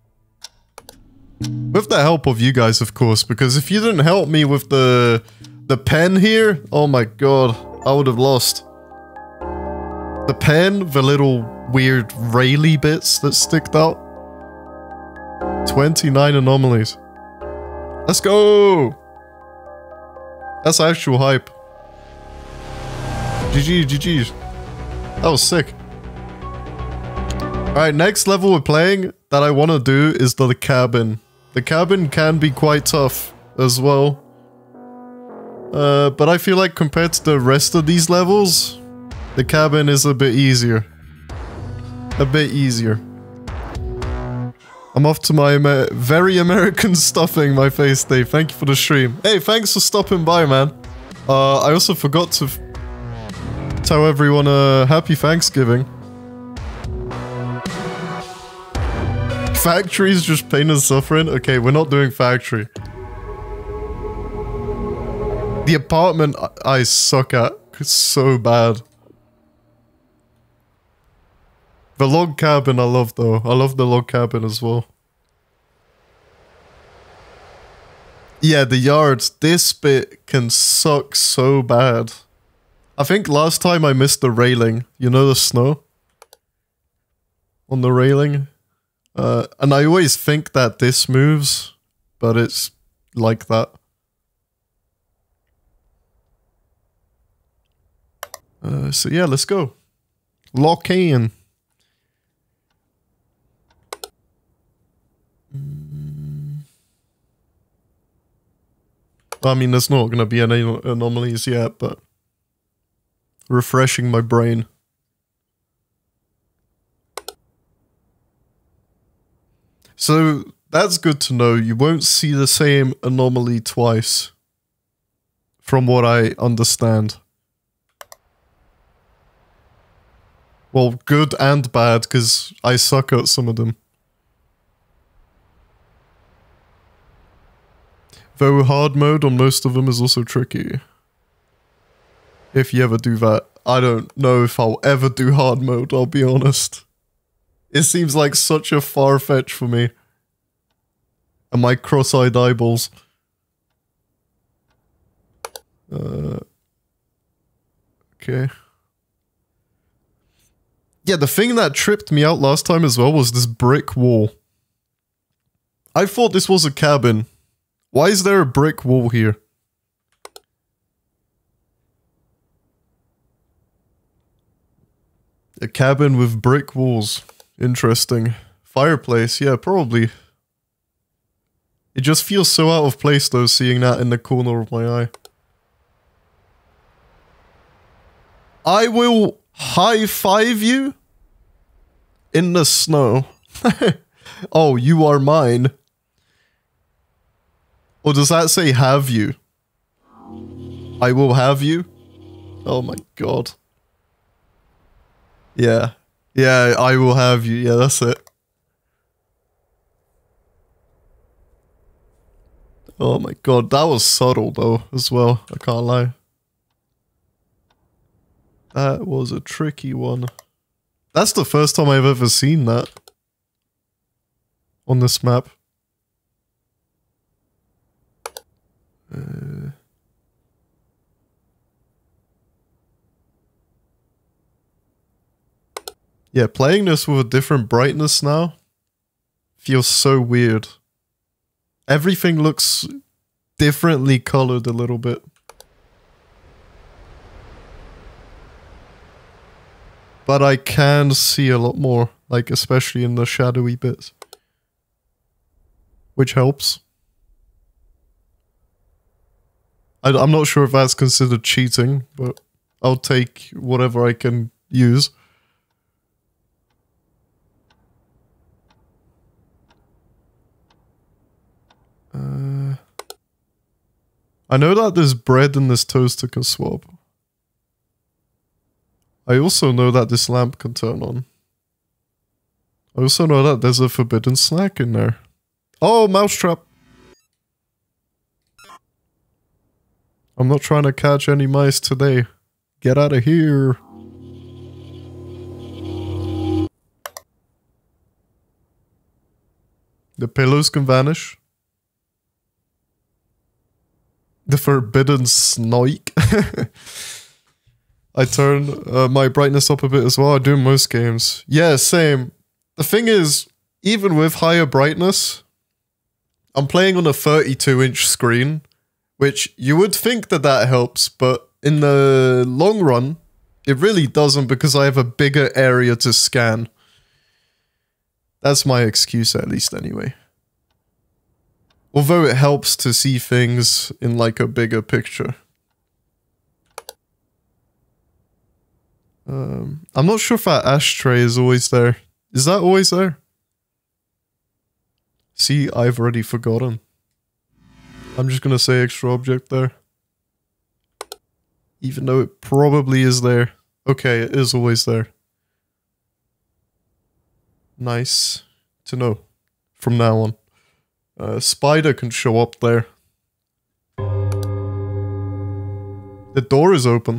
[SPEAKER 1] With the help of you guys, of course, because if you didn't help me with the, the pen here, oh my god, I would have lost. The pen, the little weird rayleigh bits that sticked out. twenty-nine anomalies. Let's go! That's actual hype. G G, G G's. That was sick. Alright, next level we're playing that I want to do is the cabin. The cabin can be quite tough as well. Uh, but I feel like compared to the rest of these levels, the cabin is a bit easier. A bit easier. I'm off to my Amer very American stuffing my face day. Thank you for the stream. Hey, thanks for stopping by, man. Uh, I also forgot to f tell everyone a happy Thanksgiving. Factory is just pain and suffering? Okay, we're not doing factory. The apartment I, I suck at. It's so bad. The log cabin I love though. I love the log cabin as well. Yeah, the yards. This bit can suck so bad. I think last time I missed the railing. You know the snow? On the railing? Uh, and I always think that this moves, but it's like that. Uh, so yeah, let's go. Lock in. Mm. I mean, there's not going to be any anomalies yet, but refreshing my brain. So that's good to know. You won't see the same anomaly twice, from what I understand. Well, good and bad, because I suck at some of them. Though hard mode on most of them is also tricky. If you ever do that. I don't know if I'll ever do hard mode, I'll be honest. It seems like such a far fetch for me. And my cross-eyed eyeballs. Uh, okay. Yeah, the thing that tripped me out last time as well was this brick wall. I thought this was a cabin. Why is there a brick wall here? A cabin with brick walls. Interesting. Fireplace, yeah, probably. It just feels so out of place though, seeing that in the corner of my eye. I will high-five you in the snow. Oh, you are mine. Or does that say have you? I will have you? Oh my god. Yeah. Yeah, I will have you. Yeah, that's it. Oh my god, that was subtle though, as well. I can't lie. That was a tricky one. That's the first time I've ever seen that. On this map. Uh... Yeah, playing this with a different brightness now feels so weird. Everything looks differently colored a little bit. But I can see a lot more, like especially in the shadowy bits. Which helps. I, I'm not sure if that's considered cheating, but I'll take whatever I can use. Uh, I know that there's bread in this toaster can swap. I also know that this lamp can turn on. I also know that there's a forbidden snack in there. Oh, mousetrap! I'm not trying to catch any mice today. Get out of here. The pillows can vanish. The forbidden snake. I turn uh, my brightness up a bit as well. I do in most games. Yeah, same. The thing is, even with higher brightness, I'm playing on a thirty-two inch screen, which you would think that that helps, but in the long run, it really doesn't because I have a bigger area to scan. That's my excuse at least anyway. Although it helps to see things in like a bigger picture. Um, I'm not sure if that ashtray is always there. Is that always there? See, I've already forgotten. I'm just gonna say extra object there. Even though it probably is there. Okay, it is always there. Nice to know from now on. Uh, spider can show up there. The door is open.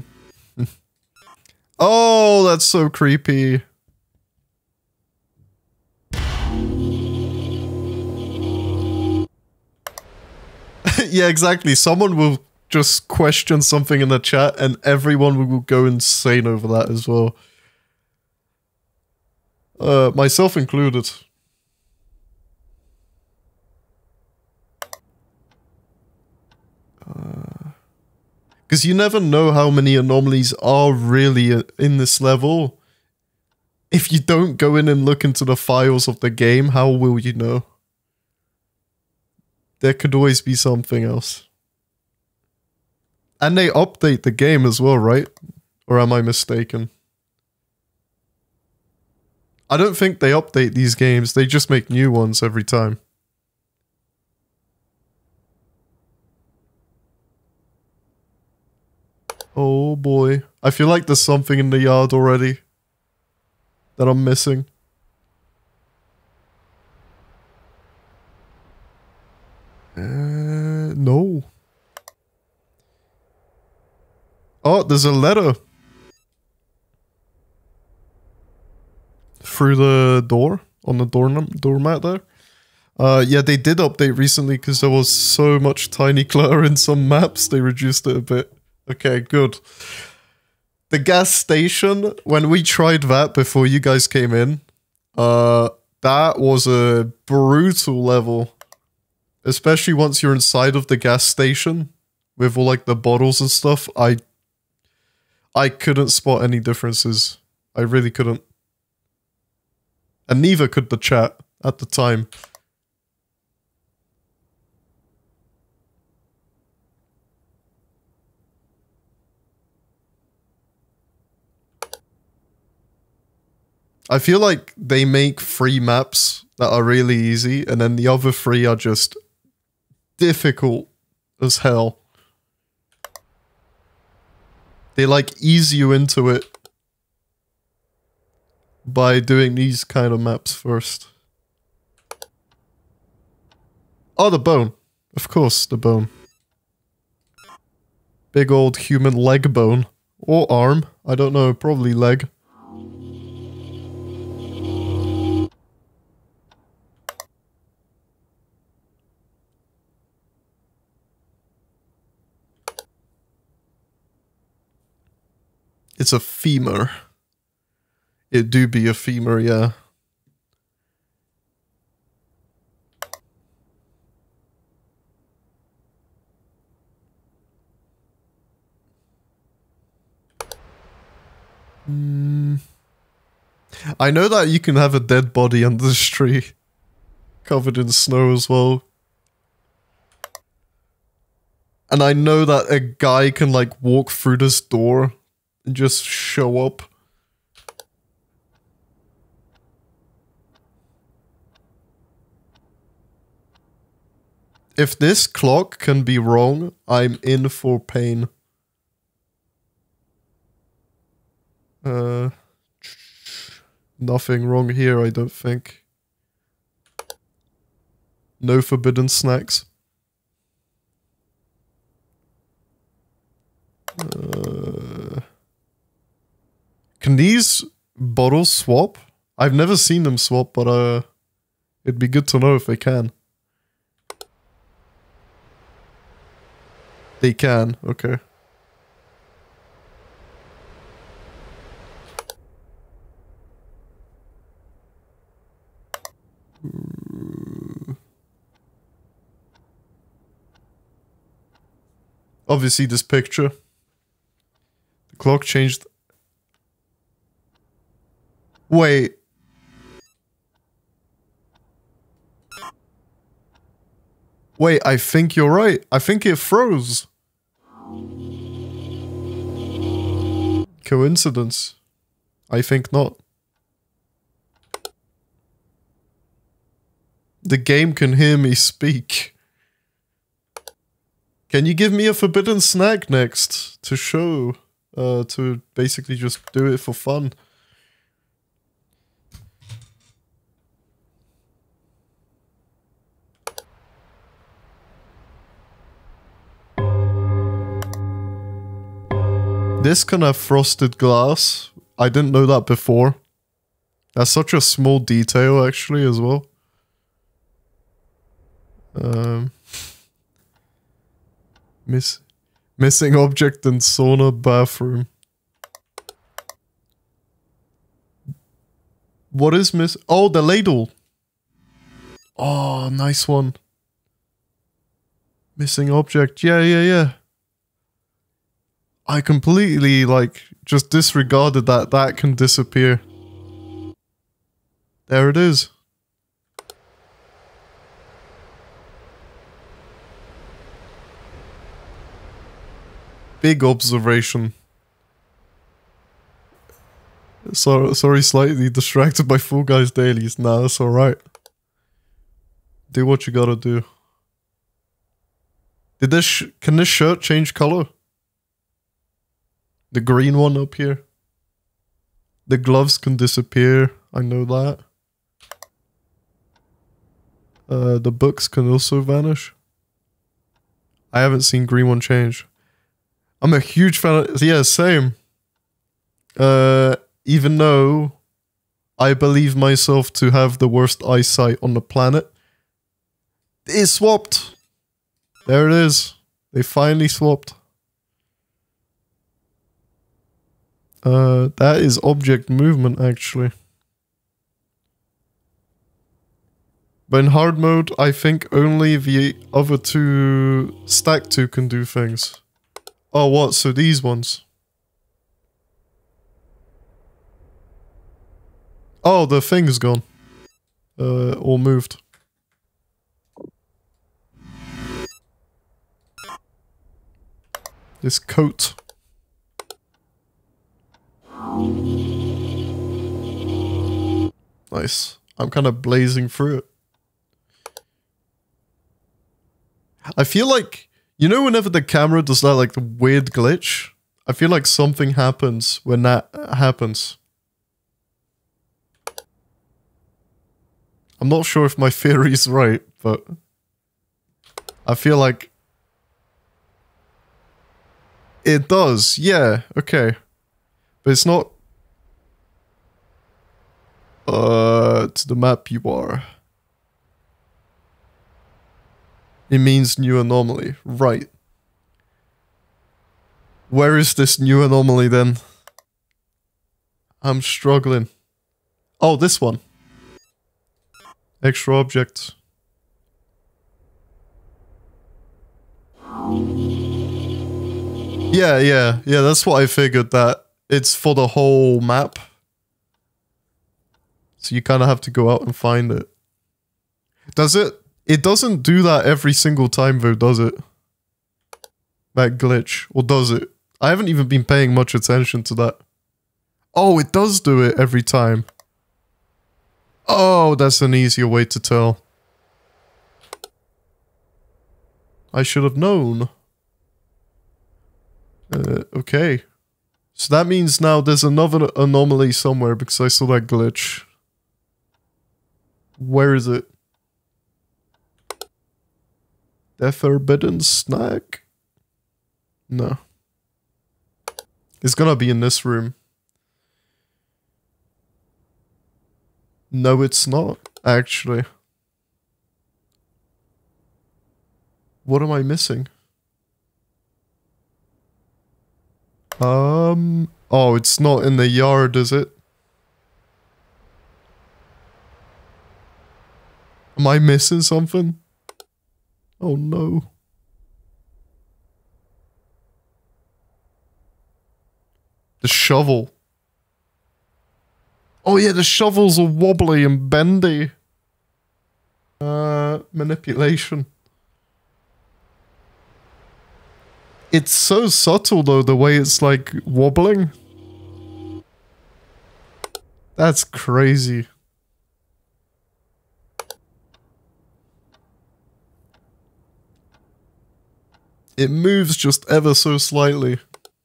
[SPEAKER 1] Oh, that's so creepy. Yeah, exactly. Someone will just question something in the chat and everyone will go insane over that as well. Uh, myself included. Because uh, you never know how many anomalies are really in this level. If you don't go in and look into the files of the game, how will you know? There could always be something else. And they update the game as well, right? Or am I mistaken? I don't think they update these games, they just make new ones every time. Oh boy. I feel like there's something in the yard already that I'm missing. Uh, no. Oh, there's a letter. Through the door, on the door doormat there. Uh, yeah, they did update recently because there was so much tiny clutter in some maps, they reduced it a bit. Okay, good. The gas station, when we tried that before you guys came in, uh, that was a brutal level. Especially once you're inside of the gas station with all like the bottles and stuff. I I couldn't spot any differences. I really couldn't. And neither could the chat at the time. I feel like they make free maps that are really easy and then the other three are just difficult as hell. They like ease you into it by doing these kind of maps first. Oh, the bone. Of course, the bone. Big old human leg bone. Or arm. I don't know, probably leg. It's a femur. It do be a femur, yeah. Mm. I know that you can have a dead body under this tree. Covered in snow as well. And I know that a guy can like walk through this door and just show up. If this clock can be wrong, I'm in for pain. Uh, nothing wrong here, I don't think. No forbidden snacks. Uh, can these bottles swap? I've never seen them swap, but uh, it'd be good to know if they can. They can, okay. Obviously this picture. The clock changed. Wait. Wait, I think you're right. I think it froze. Coincidence? I think not. The game can hear me speak. Can you give me a forbidden snack next to show? Uh, to basically just do it for fun. This can have frosted glass. I didn't know that before. That's such a small detail actually as well. Um, miss, missing object in sauna bathroom. What is miss? Oh, the ladle. Oh, nice one. Missing object. Yeah, yeah, yeah. I completely, like, just disregarded that. That can disappear. There it is. Big observation. So, sorry, slightly distracted by Fall Guys dailies. Nah, that's alright. Do what you gotta do. Did this sh can this shirt change color? The green one up here. The gloves can disappear. I know that. Uh, the books can also vanish. I haven't seen green one change. I'm a huge fan of... Yeah, same. Uh, even though I believe myself to have the worst eyesight on the planet. It swapped. There it is. They finally swapped. Uh, that is object movement, actually. But in hard mode, I think only the other two stack two can do things. Oh, what? So these ones? Oh, the thing's gone. Uh, all moved. This coat. Nice. I'm kind of blazing through it. I feel like, you know whenever the camera does that like the weird glitch? I feel like something happens when that happens. I'm not sure if my theory is right, but I feel like it does. Yeah, okay. But it's not... Uh, to the map you are. It means new anomaly. Right. Where is this new anomaly then? I'm struggling. Oh, this one. Extra object. Yeah, yeah, yeah, that's what I figured, that it's for the whole map. So you kind of have to go out and find it. Does it? It doesn't do that every single time though, does it? That glitch. Or does it? I haven't even been paying much attention to that. Oh, it does do it every time. Oh, that's an easier way to tell. I should have known. Uh, okay. So that means now there's another anomaly somewhere because I saw that glitch. Where is it? The forbidden snack? No. It's gonna be in this room. No, it's not, actually. What am I missing? Um... Oh, it's not in the yard, is it? Am I missing something? Oh no. The shovel. Oh yeah, the shovels are wobbly and bendy. Uh, manipulation. It's so subtle though, the way it's like wobbling. That's crazy. It moves just ever so slightly.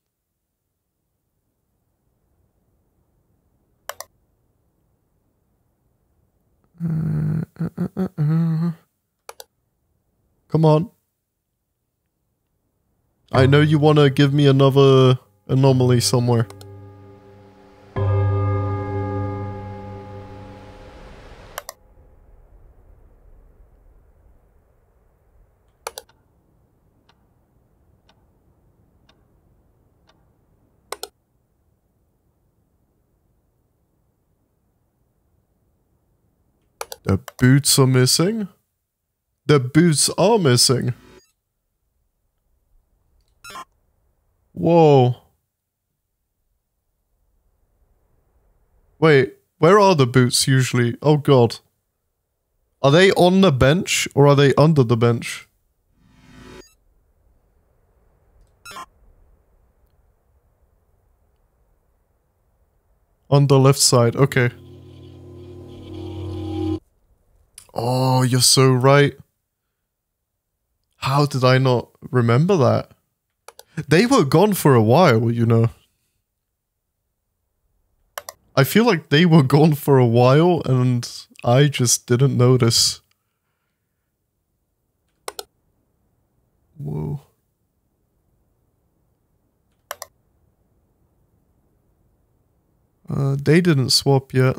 [SPEAKER 1] Uh, uh, uh, uh. Come on. I know you want to give me another anomaly somewhere. The boots are missing. The boots are missing. Whoa. Wait, where are the boots usually? Oh god. Are they on the bench or are they under the bench? On the left side, okay. Oh, you're so right. How did I not remember that? They were gone for a while, you know. I feel like they were gone for a while and I just didn't notice. Whoa. Uh, they didn't swap yet.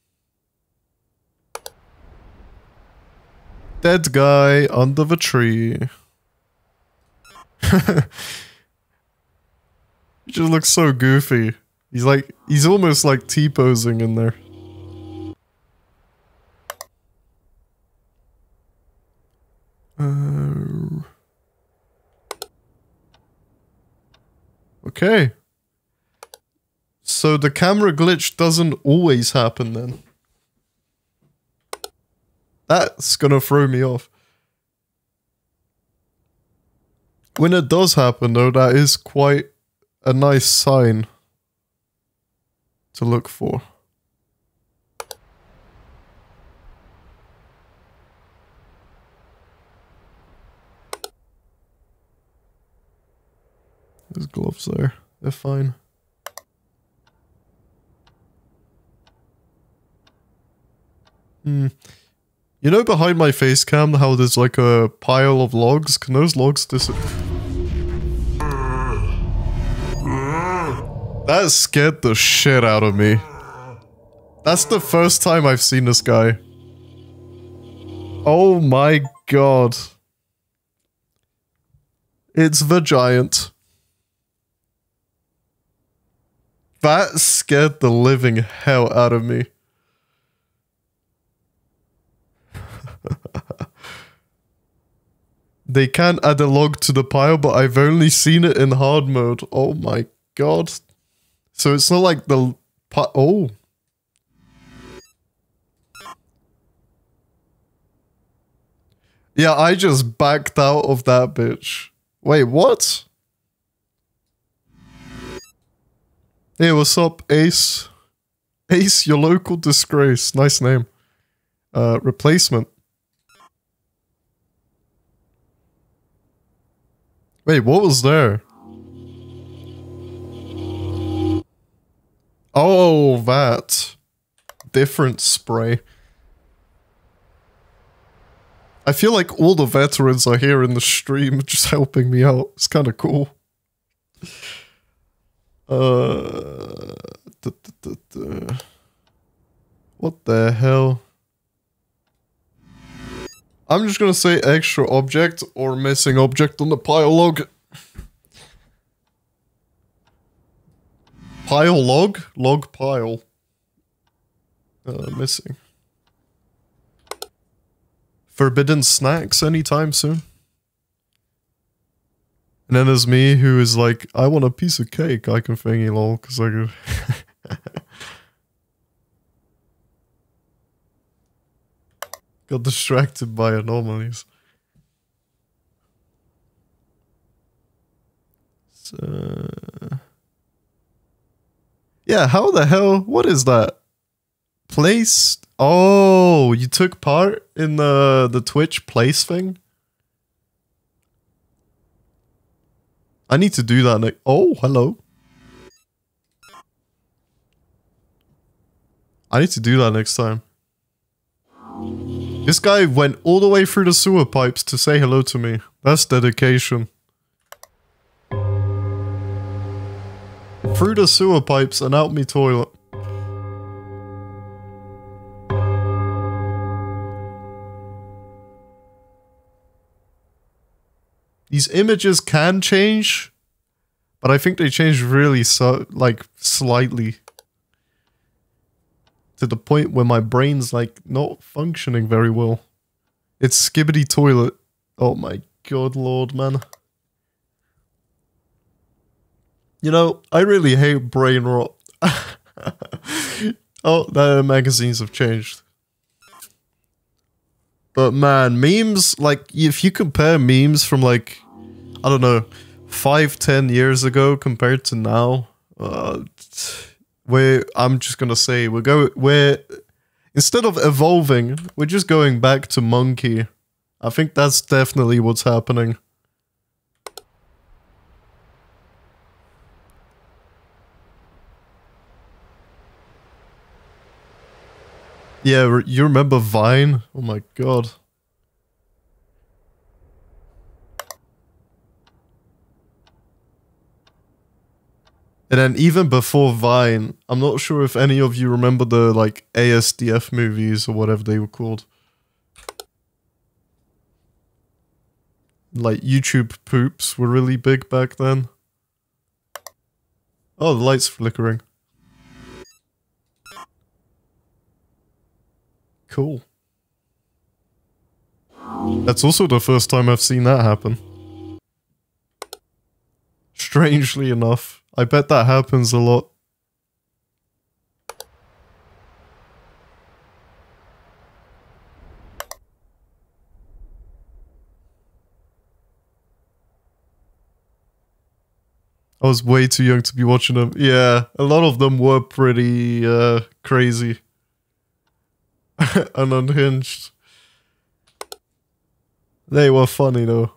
[SPEAKER 1] Dead guy under the tree. He just looks so goofy. He's like, he's almost like T-posing in there. Uh, okay. So the camera glitch doesn't always happen then. That's gonna throw me off. When it does happen though, that is quite a nice sign to look for. There's gloves there. They're fine. Hmm. You know behind my face cam how there's like a pile of logs? Can those logs disappear? That scared the shit out of me. That's the first time I've seen this guy. Oh my god. It's the giant. That scared the living hell out of me. They can add a log to the pile, but I've only seen it in hard mode. Oh my god. So it's not like the... Oh. Yeah, I just backed out of that bitch. Wait, what? Hey, what's up, Ace? Ace, your local disgrace. Nice name. Uh, replacement. Wait, what was there? Oh, that. Different spray. I feel like all the veterans are here in the stream just helping me out. It's kind of cool. Uh, duh, duh, duh, duh. What the hell? I'm just gonna say extra object or missing object on the pile log. Pile log? Log pile. Uh, missing. Forbidden snacks anytime soon? And then there's me who is like, I want a piece of cake. I can thingy lol, because I go... Got distracted by anomalies. So... Yeah, how the hell? What is that? Place? Oh, you took part in the, the Twitch place thing? I need to do that next. Oh, hello. I need to do that next time. This guy went all the way through the sewer pipes to say hello to me. That's dedication. Through the sewer pipes and out me toilet. These images can change, but I think they change really so, like, slightly. To the point where my brain's, like, not functioning very well. It's skibbity toilet. Oh my god, lord, man. You know, I really hate brain rot. Oh, the magazines have changed. But man, memes, like, if you compare memes from, like, I don't know, five, ten years ago compared to now, uh, we're, I'm just gonna say, we're going, we're, instead of evolving, we're just going back to monkey. I think that's definitely what's happening. Yeah, you remember Vine? Oh my god. And then even before Vine, I'm not sure if any of you remember the, like, A S D F movies or whatever they were called. Like, YouTube poops were really big back then. Oh, the light's flickering. Cool. That's also the first time I've seen that happen. Strangely enough. I bet that happens a lot. I was way too young to be watching them. Yeah, a lot of them were pretty uh, crazy. And unhinged. They were funny though.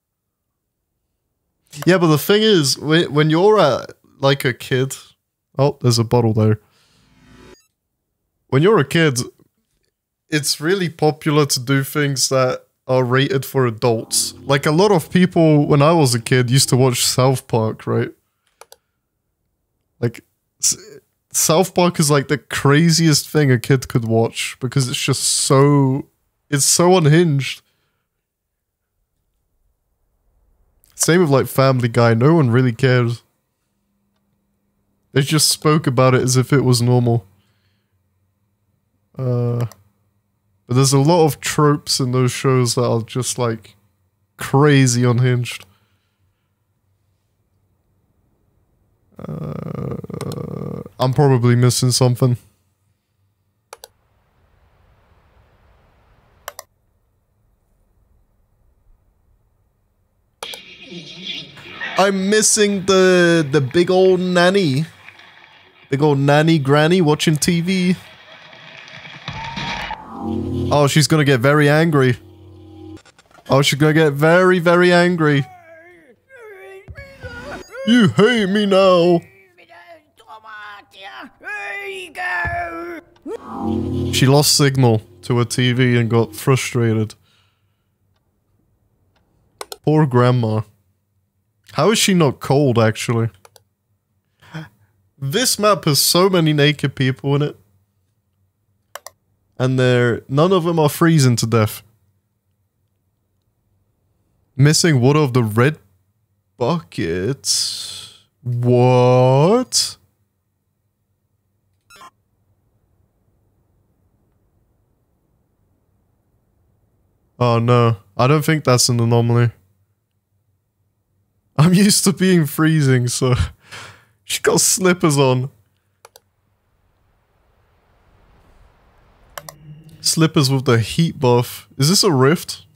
[SPEAKER 1] Yeah, but the thing is, when, when you're at, like, a kid... Oh, there's a bottle there. When you're a kid, it's really popular to do things that are rated for adults. Like, a lot of people, when I was a kid, used to watch South Park, right? Like, S South Park is, like, the craziest thing a kid could watch, because it's just so... It's so unhinged. Same with, like, Family Guy. No one really cared. They just spoke about it as if it was normal. Uh, but there's a lot of tropes in those shows that are just, like, crazy unhinged. Uh, I'm probably missing something. I'm missing the the big old nanny. Big old nanny granny watching T V. Oh, she's gonna get very angry. Oh, she's gonna get very, very angry. You hate me now. She lost signal to her T V and got frustrated. Poor grandma. How is she not cold, actually? This map has so many naked people in it. And they're... none of them are freezing to death. Missing water of the red bucket. What? Oh no, I don't think that's an anomaly. I'm used to being freezing, so... she got slippers on. Slippers with the heat buff. Is this a rift?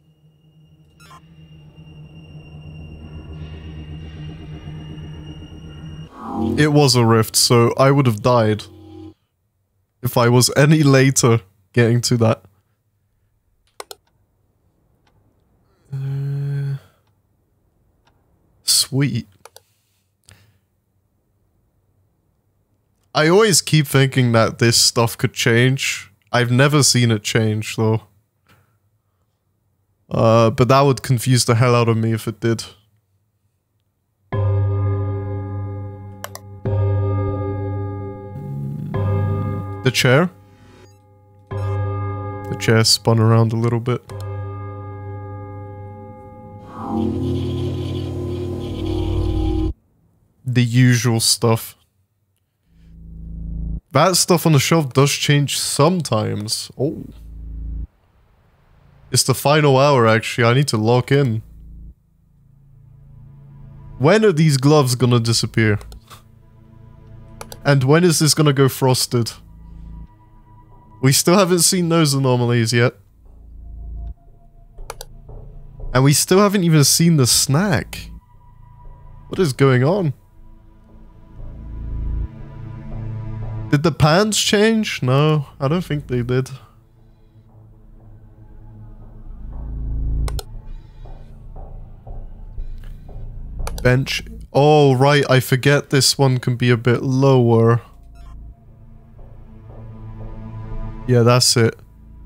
[SPEAKER 1] It was a rift, so I would have died if I was any later getting to that. Uh, sweet. I always keep thinking that this stuff could change. I've never seen it change, though. Uh, but that would confuse the hell out of me if it did. The chair? The chair spun around a little bit. The usual stuff. That stuff on the shelf does change sometimes. Oh. It's the final hour, actually. I need to lock in. When are these gloves gonna disappear? And when is this gonna go frosted? We still haven't seen those anomalies yet. And we still haven't even seen the snack. What is going on? Did the pans change? No, I don't think they did. Bench. Oh, right, I forget this one can be a bit lower. Yeah, that's it.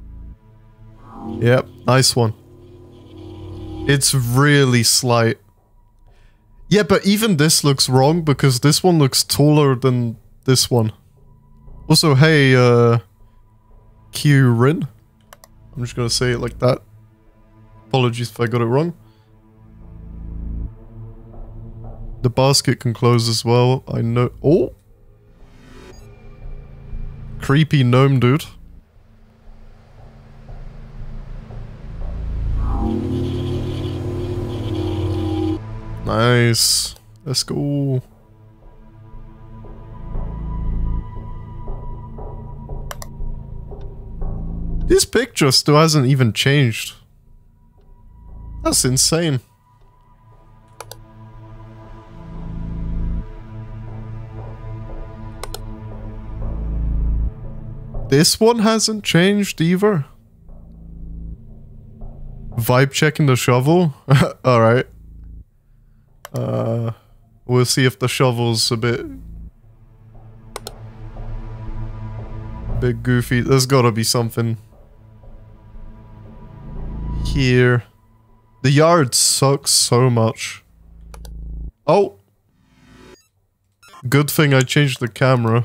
[SPEAKER 1] Yep, nice one. It's really slight. Yeah, but even this looks wrong because this one looks taller than this one. Also, hey, uh... Kieran. I'm just gonna say it like that. Apologies if I got it wrong. The basket can close as well. I know. Oh! Creepy gnome dude. Nice. Let's go. This picture still hasn't even changed. That's insane. This one hasn't changed either. Vibe checking the shovel? Alright. Uh, we'll see if the shovel's a bit... a bit goofy. There's gotta be something here. The yard sucks so much. Oh! Good thing I changed the camera.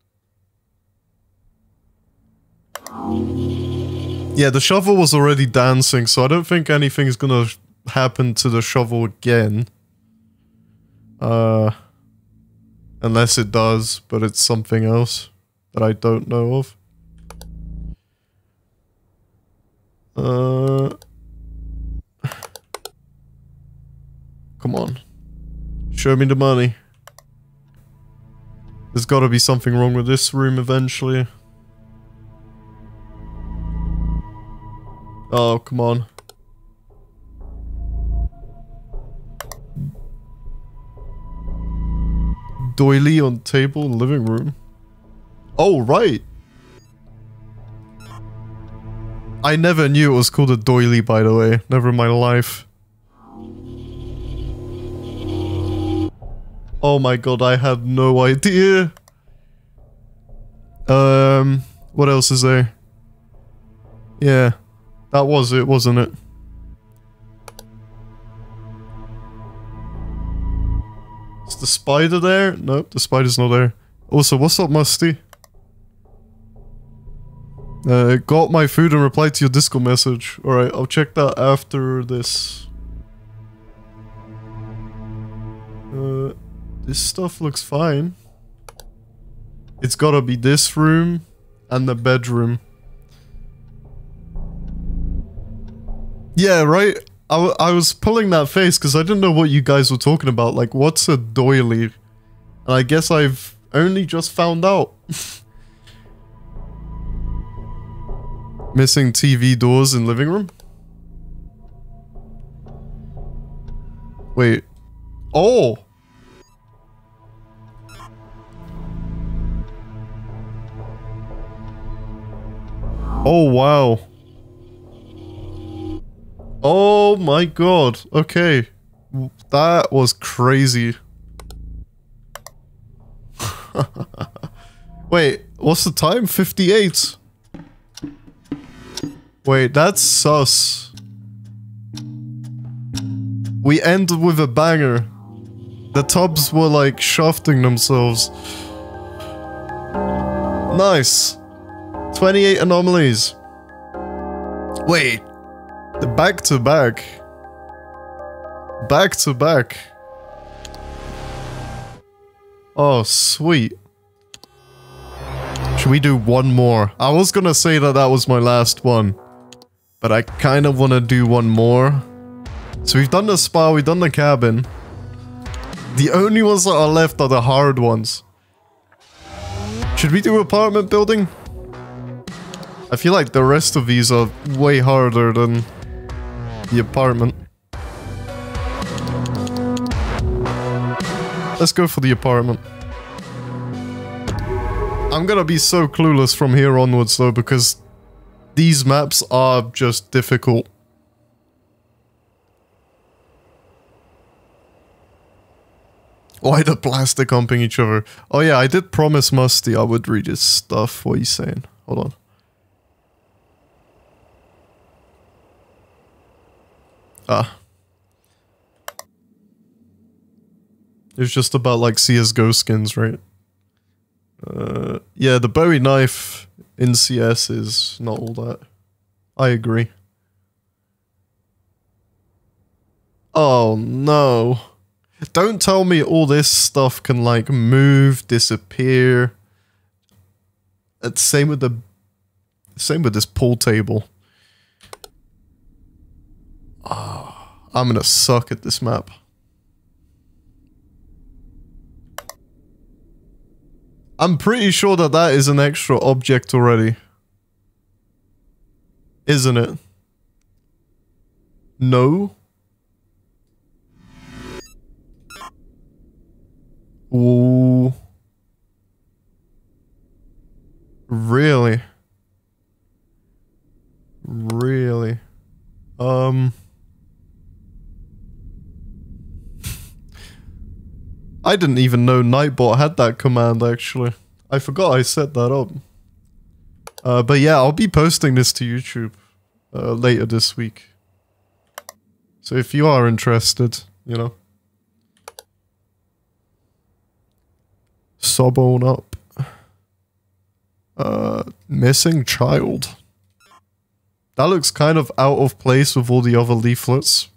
[SPEAKER 1] Yeah, the shovel was already dancing, so I don't think anything's gonna happen to the shovel again. Uh, unless it does, but it's something else that I don't know of. Uh, come on. Show me the money. There's gotta be something wrong with this room eventually. Oh, come on. Doily on table in living room. Oh, right. I never knew it was called a doily, by the way. Never in my life. Oh my god, I had no idea. Um, what else is there? Yeah, that was it, wasn't it? Is the spider there? Nope, the spider's not there. Also, what's up, Musty? Uh, got my food and replied to your Discord message. Alright, I'll check that after this. Uh, this stuff looks fine. It's gotta be this room and the bedroom. Yeah, right? I, w I was pulling that face because I didn't know what you guys were talking about. Like, what's a doily? And I guess I've only just found out. Missing T V doors in living room? Wait. Oh! Oh, wow. Oh my god. Okay. That was crazy. Wait, what's the time? fifty-eight. Wait, that's sus. We ended with a banger. The tubs were like shafting themselves. Nice. twenty-eight anomalies. Wait. The back to back. Back to back. Oh, sweet. Should we do one more? I was gonna say that that was my last one. But I kind of want to do one more. So we've done the spa, we've done the cabin. The only ones that are left are the hard ones. Should we do apartment building? I feel like the rest of these are way harder than the apartment. Let's go for the apartment. I'm gonna be so clueless from here onwards though, because these maps are just difficult. Why the plastic humping each other? Oh yeah, I did promise Musty I would read his stuff. What are you saying? Hold on. Ah. It's just about like C S G O skins, right? Uh, yeah, the Bowie knife in C S is not all that. I agree. Oh no. Don't tell me all this stuff can like move, disappear. It's same with the same with this pool table. Oh, I'm gonna suck at this map. I'm pretty sure that that is an extra object already. Isn't it? No? Ooh. Really? Really? Um... I didn't even know Nightbot had that command, actually. I forgot I set that up. Uh, but yeah, I'll be posting this to YouTube uh, later this week. So if you are interested, you know. Sub on up. Uh, missing child. That looks kind of out of place with all the other leaflets.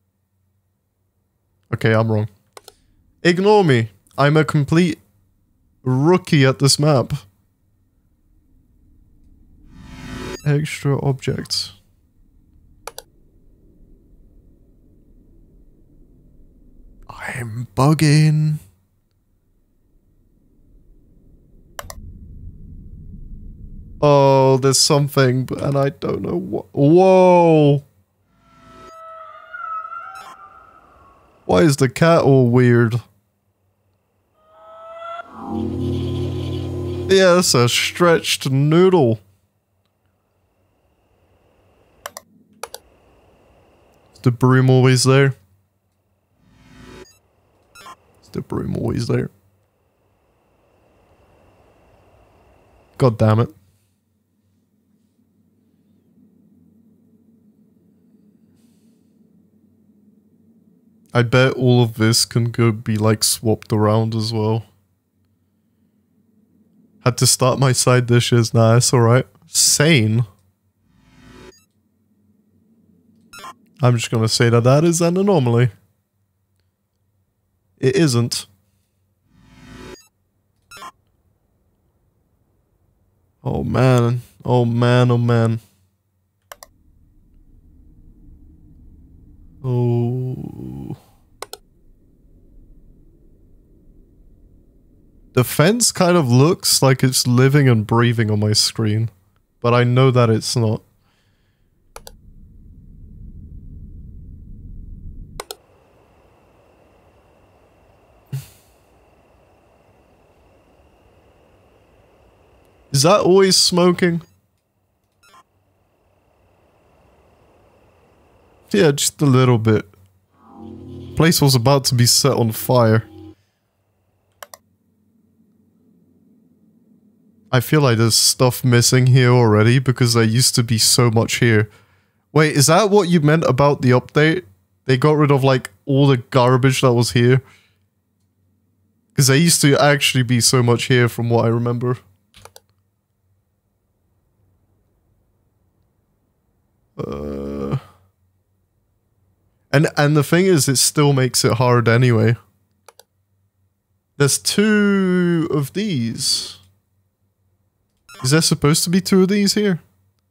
[SPEAKER 1] Okay, I'm wrong. Ignore me. I'm a complete rookie at this map. Extra objects. I'm bugging. Oh, there's something, and I don't know what. Whoa! Why is the cat all weird? Yes, a stretched noodle. Is the broom always there? Is the broom always there? God damn it. I bet all of this can go be like swapped around as well. Had to start my side dishes. Nah, it's alright. Sane. I'm just gonna say that that is an anomaly. It isn't. Oh man. Oh man, oh man. Oh. The fence kind of looks like it's living and breathing on my screen, but I know that it's not. Is that always smoking? Yeah, just a little bit. Place was about to be set on fire. I feel like there's stuff missing here already because there used to be so much here. Wait, is that what you meant about the update? They got rid of like all the garbage that was here? Because there used to actually be so much here from what I remember. Uh... And and the thing is, it still makes it hard anyway. There's two of these. Is there supposed to be two of these here?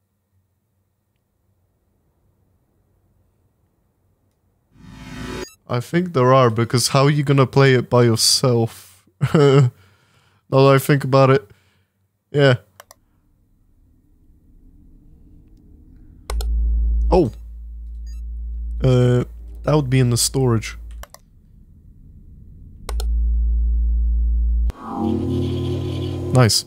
[SPEAKER 1] I think there are, because how are you gonna play it by yourself? Now that I think about it. Yeah. Oh. Uh, that would be in the storage. Nice.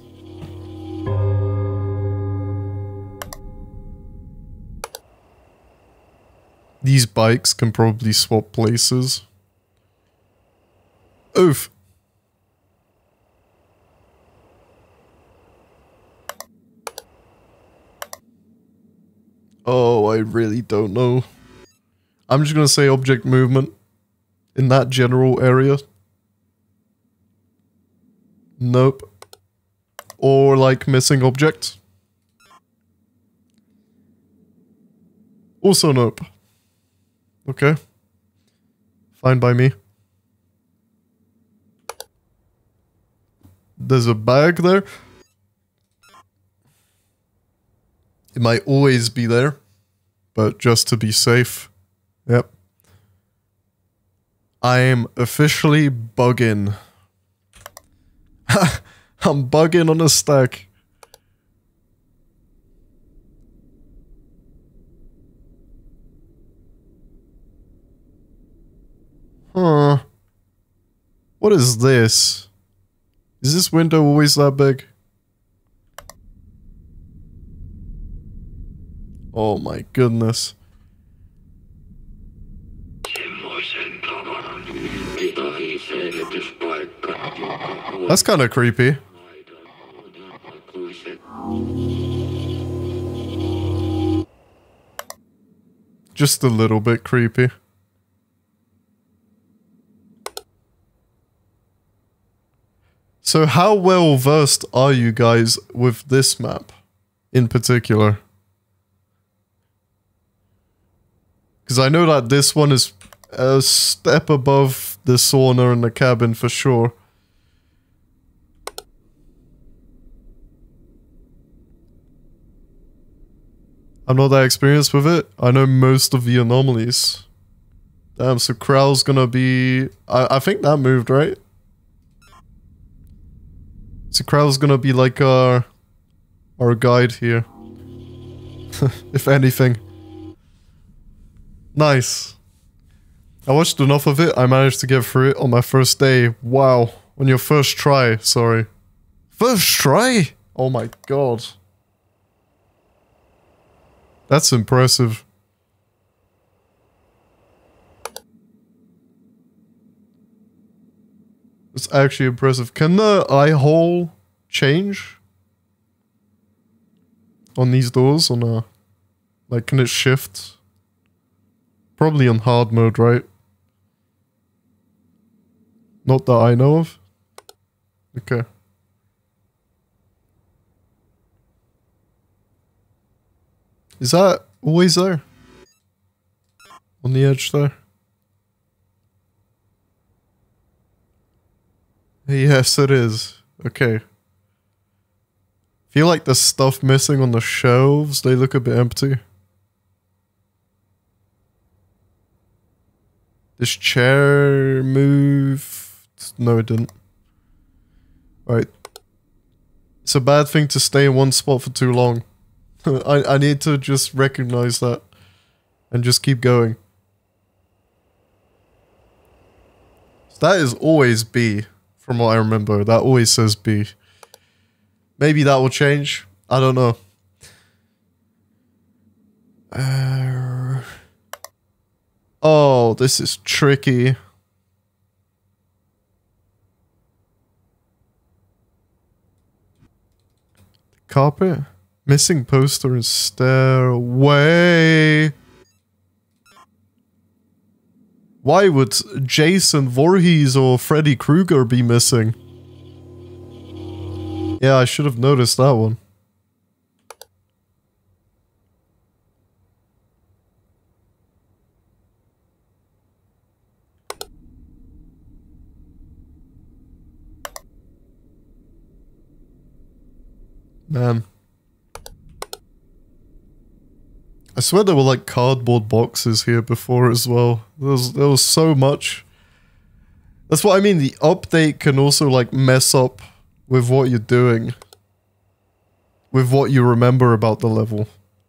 [SPEAKER 1] These bikes can probably swap places. Oof. Oh, I really don't know. I'm just gonna say object movement in that general area. Nope. Or like missing object. Also nope. Okay. Fine by me. There's a bag there. It might always be there, but just to be safe. Yep. I'm officially bugging. I'm bugging on a stack. Huh. What is this? Is this window always that big? Oh my goodness. That's kind of creepy. Just a little bit creepy. So how well versed are you guys with this map in particular? Because I know that this one is a step above the sauna and the cabin for sure. I'm not that experienced with it. I know most of the anomalies. Damn, so Krau's gonna be... I, I think that moved, right? So Krau's gonna be like our... our guide here. If anything. Nice. I watched enough of it, I managed to get through it on my first day. Wow. On your first try, sorry. First try? Oh my god. That's impressive. It's actually impressive. Can the eye hole change on these doors or no? Like, can it shift? Probably on hard mode, right? Not that I know of. Okay. Is that always there? On the edge there? Yes, it is. Okay. Feel like the stuff missing on the shelves, they look a bit empty. This chair moved. No, it didn't. Right. It's a bad thing to stay in one spot for too long. I, I need to just recognize that and just keep going. So that is always B, from what I remember. That always says B. Maybe that will change. I don't know. Uh, oh, this is tricky. Carpet? Missing poster and stairway. Why would Jason Voorhees or Freddy Krueger be missing? Yeah, I should have noticed that one. Man. I swear there were like cardboard boxes here before as well. There was, there was so much. That's what I mean. The update can also like mess up with what you're doing. With what you remember about the level.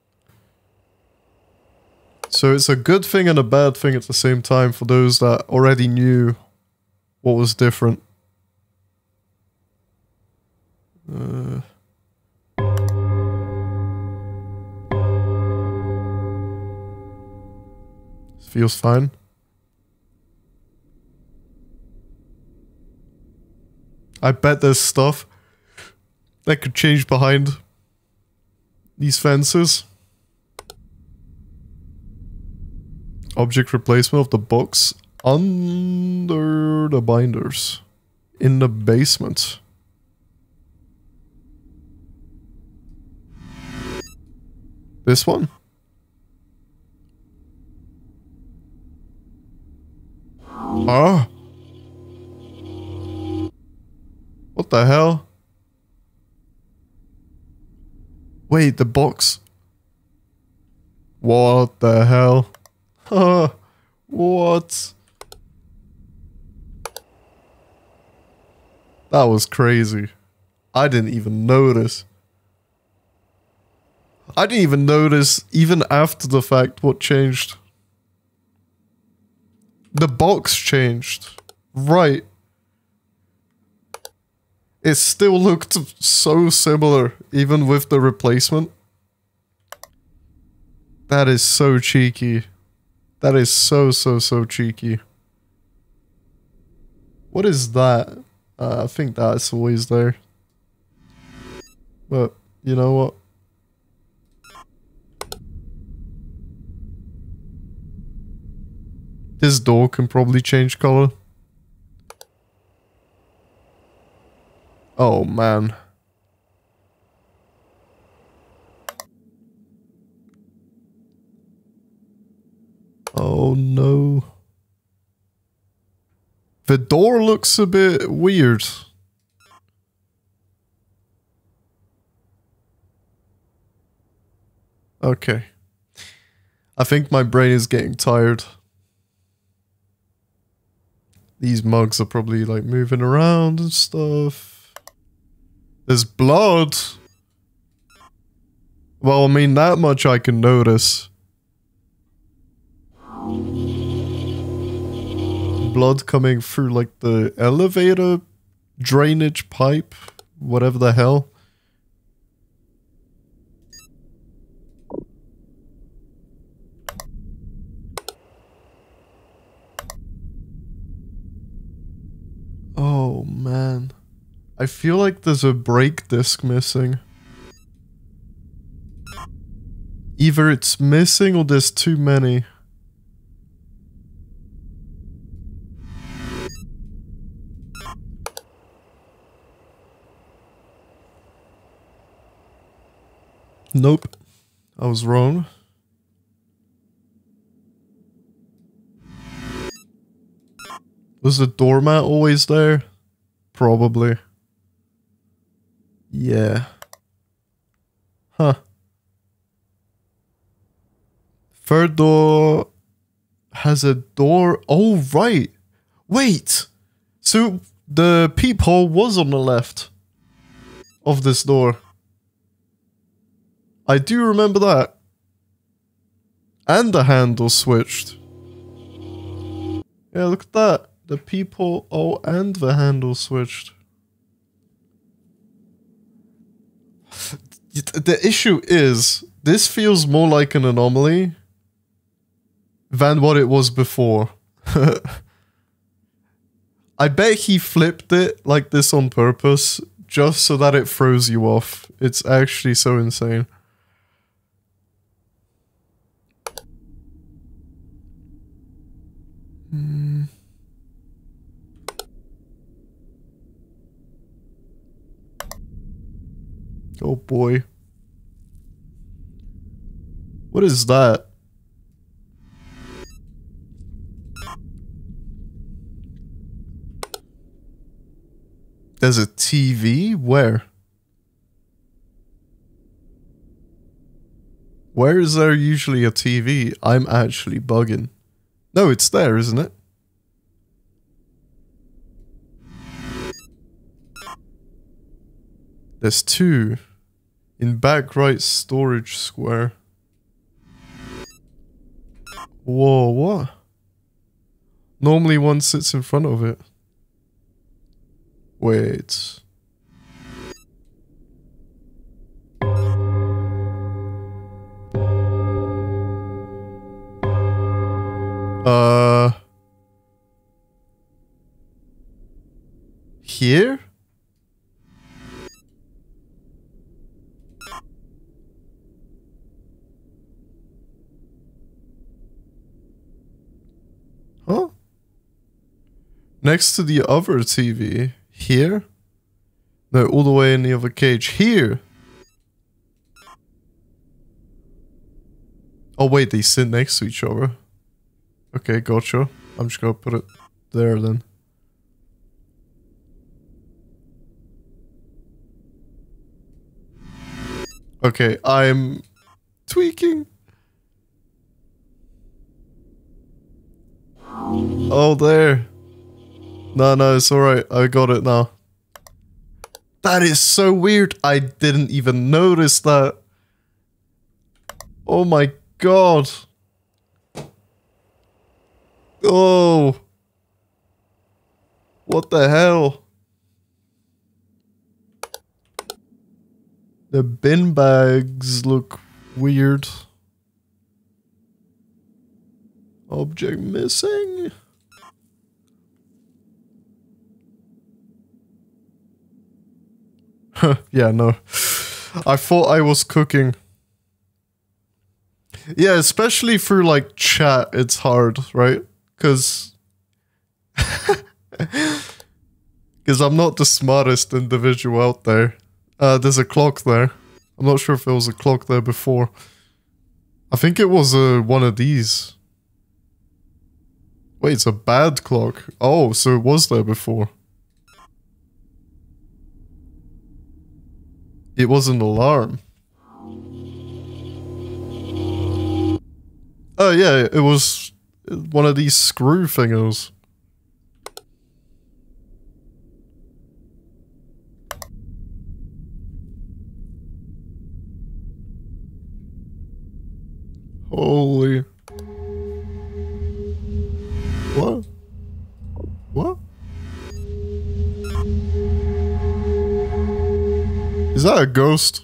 [SPEAKER 1] So it's a good thing and a bad thing at the same time for those that already knew what was different. Uh... Feels fine. I bet there's stuff that could change behind these fences. Object replacement of the books under the binders in the basement. This one? Huh? What the hell? Wait, the box. What the hell? Huh? What? That was crazy. I didn't even notice. I didn't even notice, even after the fact, what changed. The box changed. Right. It still looked so similar, even with the replacement. That is so cheeky. That is so, so, so cheeky. What is that? Uh, I think that's always there. But, you know what? This door can probably change color. Oh man. Oh no. The door looks a bit weird. Okay. I think my brain is getting tired. These mugs are probably like moving around and stuff. There's blood. Well, I mean, that much I can notice. Blood coming through like the elevator drainage pipe. whatever the hell. Oh man. I feel like there's a brake disc missing. Either it's missing or there's too many. Nope. I was wrong. Was the doormat always there? Probably. Yeah. Huh. Third door has a door. Oh, right. Wait. So the peephole was on the left of this door. I do remember that. And the handle switched. Yeah, look at that. The peephole, oh, and the handle switched. The issue is, this feels more like an anomaly than what it was before. I bet he flipped it like this on purpose, just so that it throws you off. It's actually so insane. Hmm. Oh boy. What is that? There's a T V? Where? Where is there usually a T V? I'm actually bugging. No, it's there, isn't it? There's two. In back right storage square. Whoa, what? Normally one sits in front of it. Wait. Uh... Here? Huh? Next to the other T V. Here? No, all the way in the other cage. Here! Oh wait, they sit next to each other. Okay, gotcha. I'm just gonna put it there then. Okay, I'm tweaking. Oh, there. No, no, it's alright. I got it now. That is so weird. I didn't even notice that. Oh my god. Oh. What the hell? The bin bags look weird. Object missing. Yeah, no. I thought I was cooking. Yeah, especially for like chat, it's hard, right? Because because I'm not the smartest individual out there. Uh, there's a clock there. I'm not sure if there was a clock there before. I think it was uh, one of these. Wait, it's a bad clock. Oh, so it was there before. It was an alarm. Oh yeah, it was one of these screw thingers. Holy. What? What? Is that a ghost?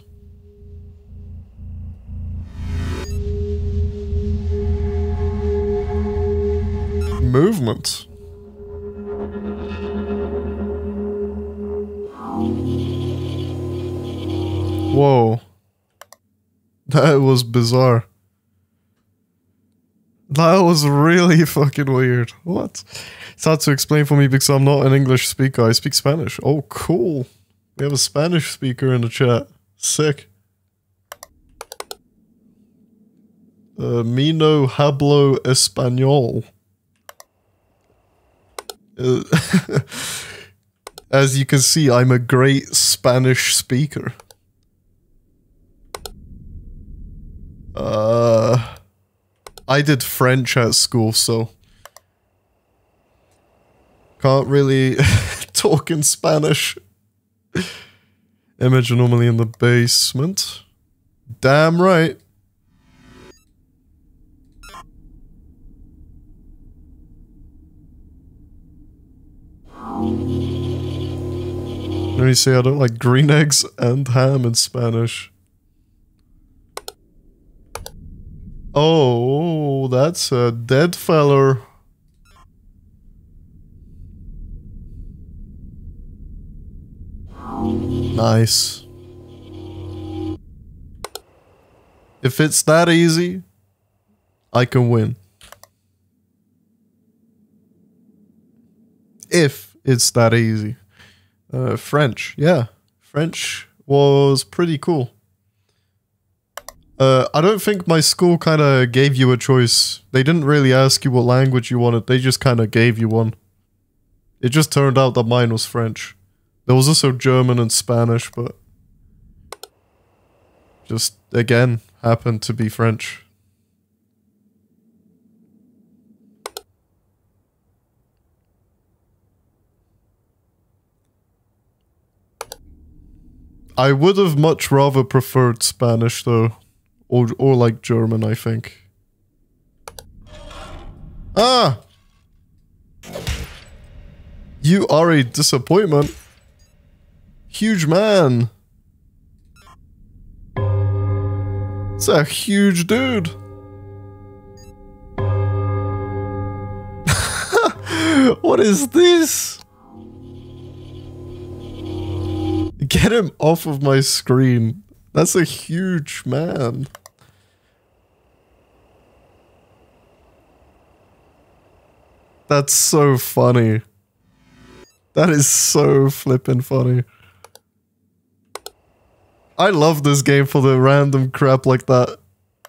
[SPEAKER 1] Movement. Whoa. That was bizarre. That was really fucking weird. What? It's hard to explain for me because I'm not an English speaker. I speak Spanish. Oh, cool. We have a Spanish speaker in the chat. Sick. Uh, me no hablo español. Uh, as you can see, I'm a great Spanish speaker. Uh, I did French at school, so can't really talk in Spanish. Image anomaly in the basement. Damn right. Let me say I don't like green eggs and ham in Spanish. Oh, that's a dead feller. Nice. If it's that easy, I can win. If it's that easy. Uh, French, yeah. French was pretty cool. Uh, I don't think my school kind of gave you a choice. They didn't really ask you what language you wanted. They just kind of gave you one. It just turned out that mine was French. There was also German and Spanish, but just, again, happened to be French. I would have much rather preferred Spanish, though. Or, or like German, I think. Ah! You are a disappointment. Huge man. It's a huge dude. What is this? Get him off of my screen. That's a huge man. That's so funny. That is so flippin' funny. I love this game for the random crap like that.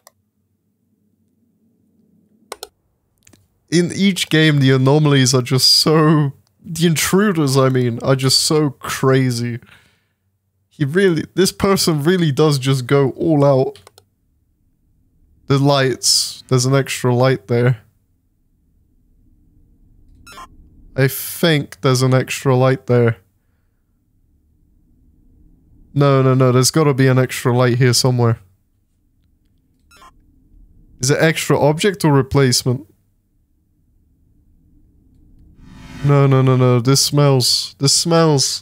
[SPEAKER 1] In each game, the anomalies are just so... The intruders, I mean, are just so crazy. He really... This person really does just go all out. The lights. There's an extra light there. I think there's an extra light there. No, no, no. There's got to be an extra light here somewhere. Is it extra object or replacement? No, no, no, no. This smells. This smells.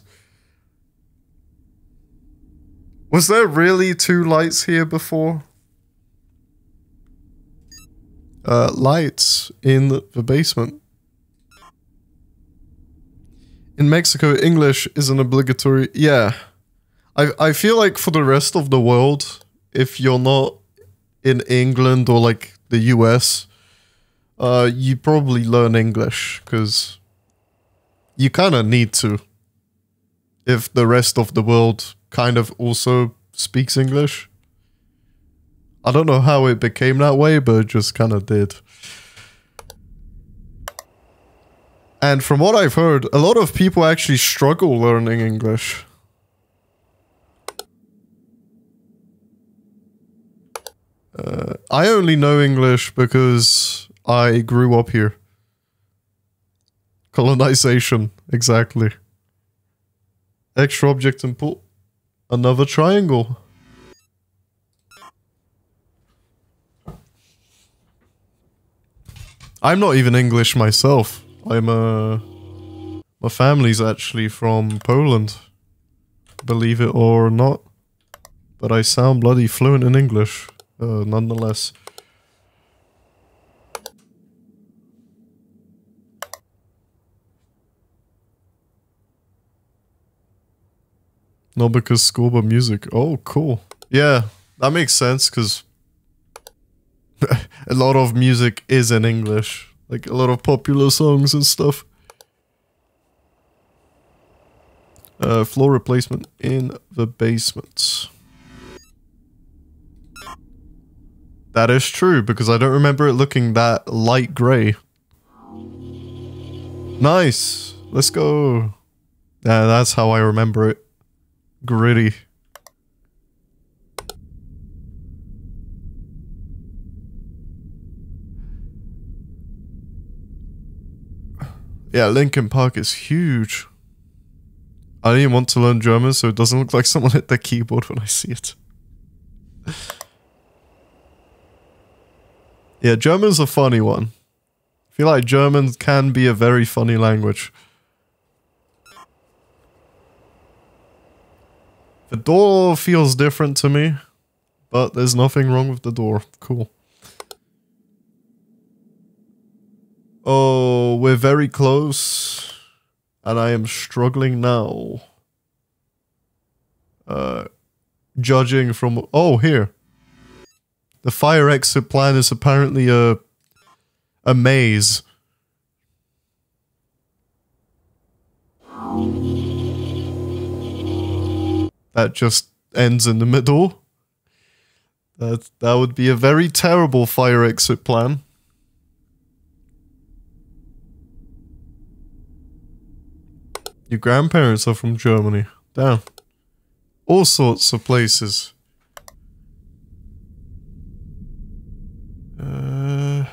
[SPEAKER 1] Was there really two lights here before? Uh, lights in the basement. In Mexico, English is an obligatory... Yeah. I, I feel like for the rest of the world, if you're not in England or like the U S, uh, you probably learn English, because you kind of need to. If the rest of the world kind of also speaks English. I don't know how it became that way, but it just kind of did. And from what I've heard, a lot of people actually struggle learning English. Uh, I only know English because I grew up here. Colonization, exactly. Extra object and pull. Another triangle. I'm not even English myself. I'm uh my family's actually from Poland. Believe it or not. but I sound bloody fluent in English, uh, nonetheless. Not because school, but music. Oh, cool. Yeah, that makes sense, because a lot of music is in English. Like, a lot of popular songs and stuff. Uh, floor replacement in the basement. That is true, because I don't remember it looking that light grey. Nice! Let's go! Yeah, that's how I remember it. Gritty. Yeah, Linkin Park is huge. I didn't want to learn German, so it doesn't look like someone hit their keyboard when I see it. Yeah, German's a funny one. I feel like German can be a very funny language. The door feels different to me, but there's nothing wrong with the door. Cool. Oh, we're very close. And I am struggling now. Uh, judging from... Oh, here. The fire exit plan is apparently a... a maze. That just ends in the middle. That, that would be a very terrible fire exit plan. Your grandparents are from Germany. Damn. All sorts of places. Uh,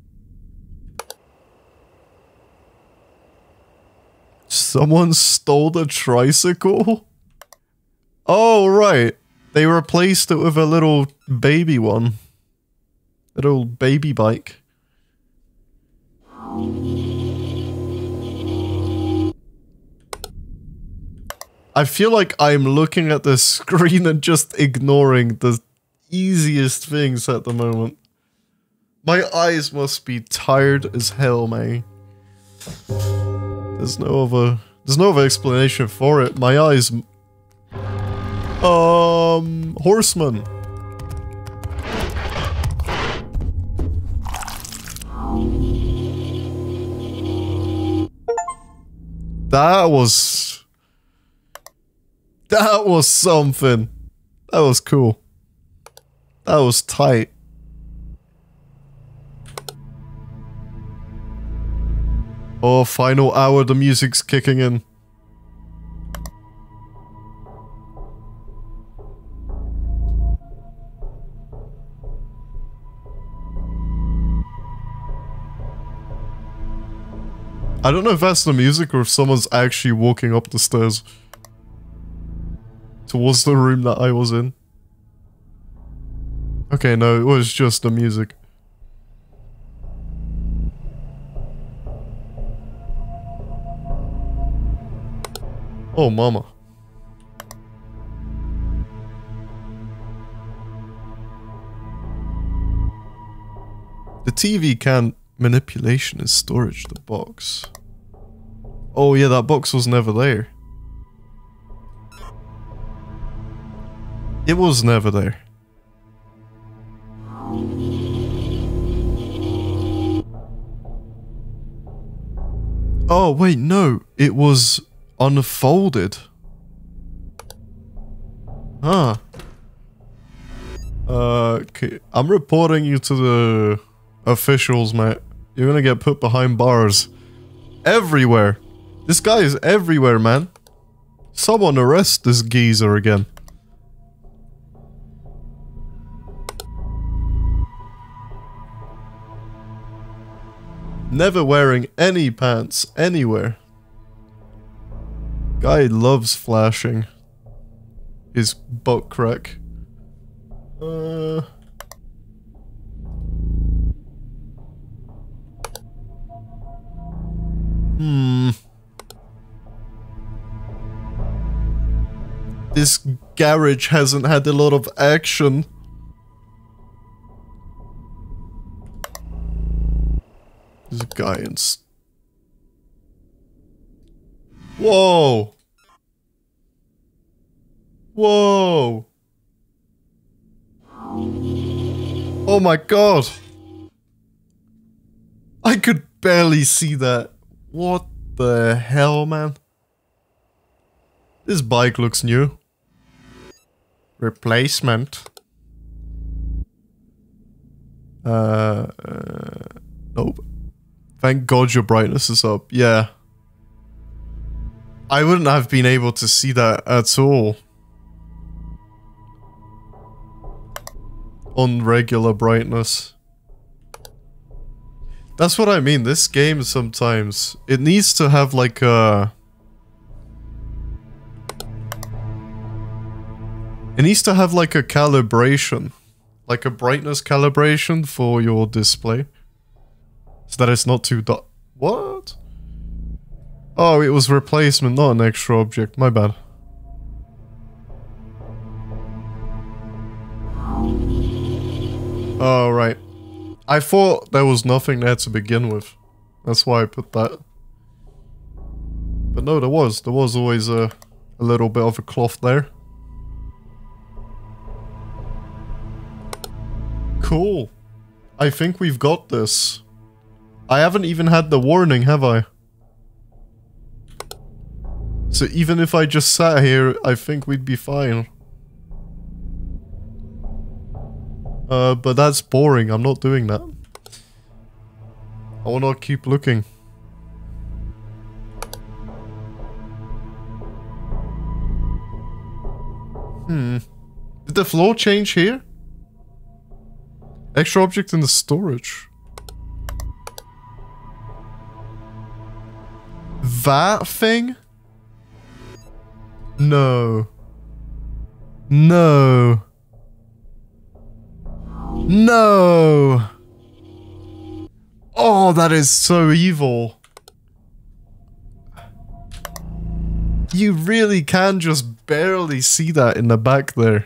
[SPEAKER 1] someone stole the tricycle? Oh, right. They replaced it with a little baby one. A little baby bike. I feel like I'm looking at the screen and just ignoring the easiest things at the moment. My eyes must be tired as hell, man. There's no other... There's no other explanation for it. My eyes... Um... Horseman. That was... That was something. That was cool. That was tight. Oh, final hour, the music's kicking in. I don't know if that's the music or if someone's actually walking up the stairs. Towards the room that I was in. Okay, no, it was just the music. Oh, mama. The T V can manipulation and storage, the box. Oh yeah, that box was never there. It was never there. Oh wait, no, it was unfolded. Huh. Uh, okay. I'm reporting you to the officials, mate. You're gonna get put behind bars. Everywhere. This guy is everywhere, man. Someone arrest this geezer again. Never wearing any pants anywhere. Guy loves flashing his butt crack. Uh... Hmm. This garage hasn't had a lot of action. There's a guy in... Whoa! Whoa! Oh my god! I could barely see that. What the hell, man? This bike looks new. Replacement. Uh, uh... Nope. Thank God your brightness is up. Yeah. I wouldn't have been able to see that at all. On regular brightness. That's what I mean. This game sometimes, it needs to have like a... It needs to have like a calibration. Like a brightness calibration for your display. So that it's not too dark. What? Oh, it was replacement, not an extra object. My bad. Oh, right. I thought there was nothing there to begin with. That's why I put that. But no, there was. There was always a, a little bit of a cloth there. Cool. I think we've got this. I haven't even had the warning, have I? So even if I just sat here, I think we'd be fine. Uh, but that's boring. I'm not doing that. I wanna keep looking. Hmm. Did the floor change here? Extra object in the storage. That thing? No. No. No. Oh, that is so evil. You really can just barely see that in the back there.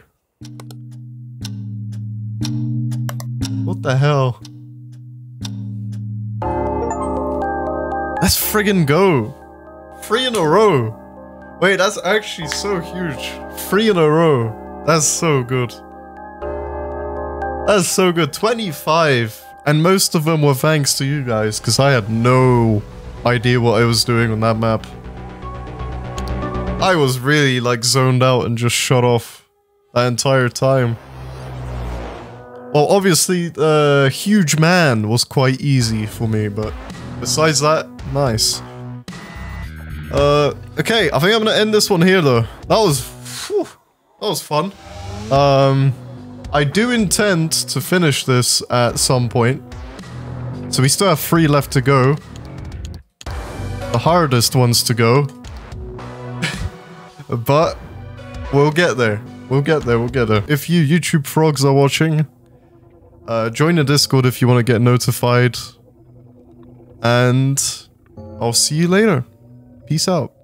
[SPEAKER 1] What the hell? Let's friggin' go. Three in a row. Wait, that's actually so huge. Three in a row. That's so good. That's so good. twenty-five. And most of them were thanks to you guys, because I had no idea what I was doing on that map. I was really like zoned out and just shut off that entire time. Well, obviously, the uh, huge man was quite easy for me, but besides that, nice. Uh, okay, I think I'm gonna end this one here, though. That was, whew, that was fun. Um, I do intend to finish this at some point. So we still have three left to go. The hardest ones to go. But we'll get there. We'll get there, we'll get there. If you YouTube frogs are watching, uh, join the Discord if you want to get notified. And I'll see you later. Peace out.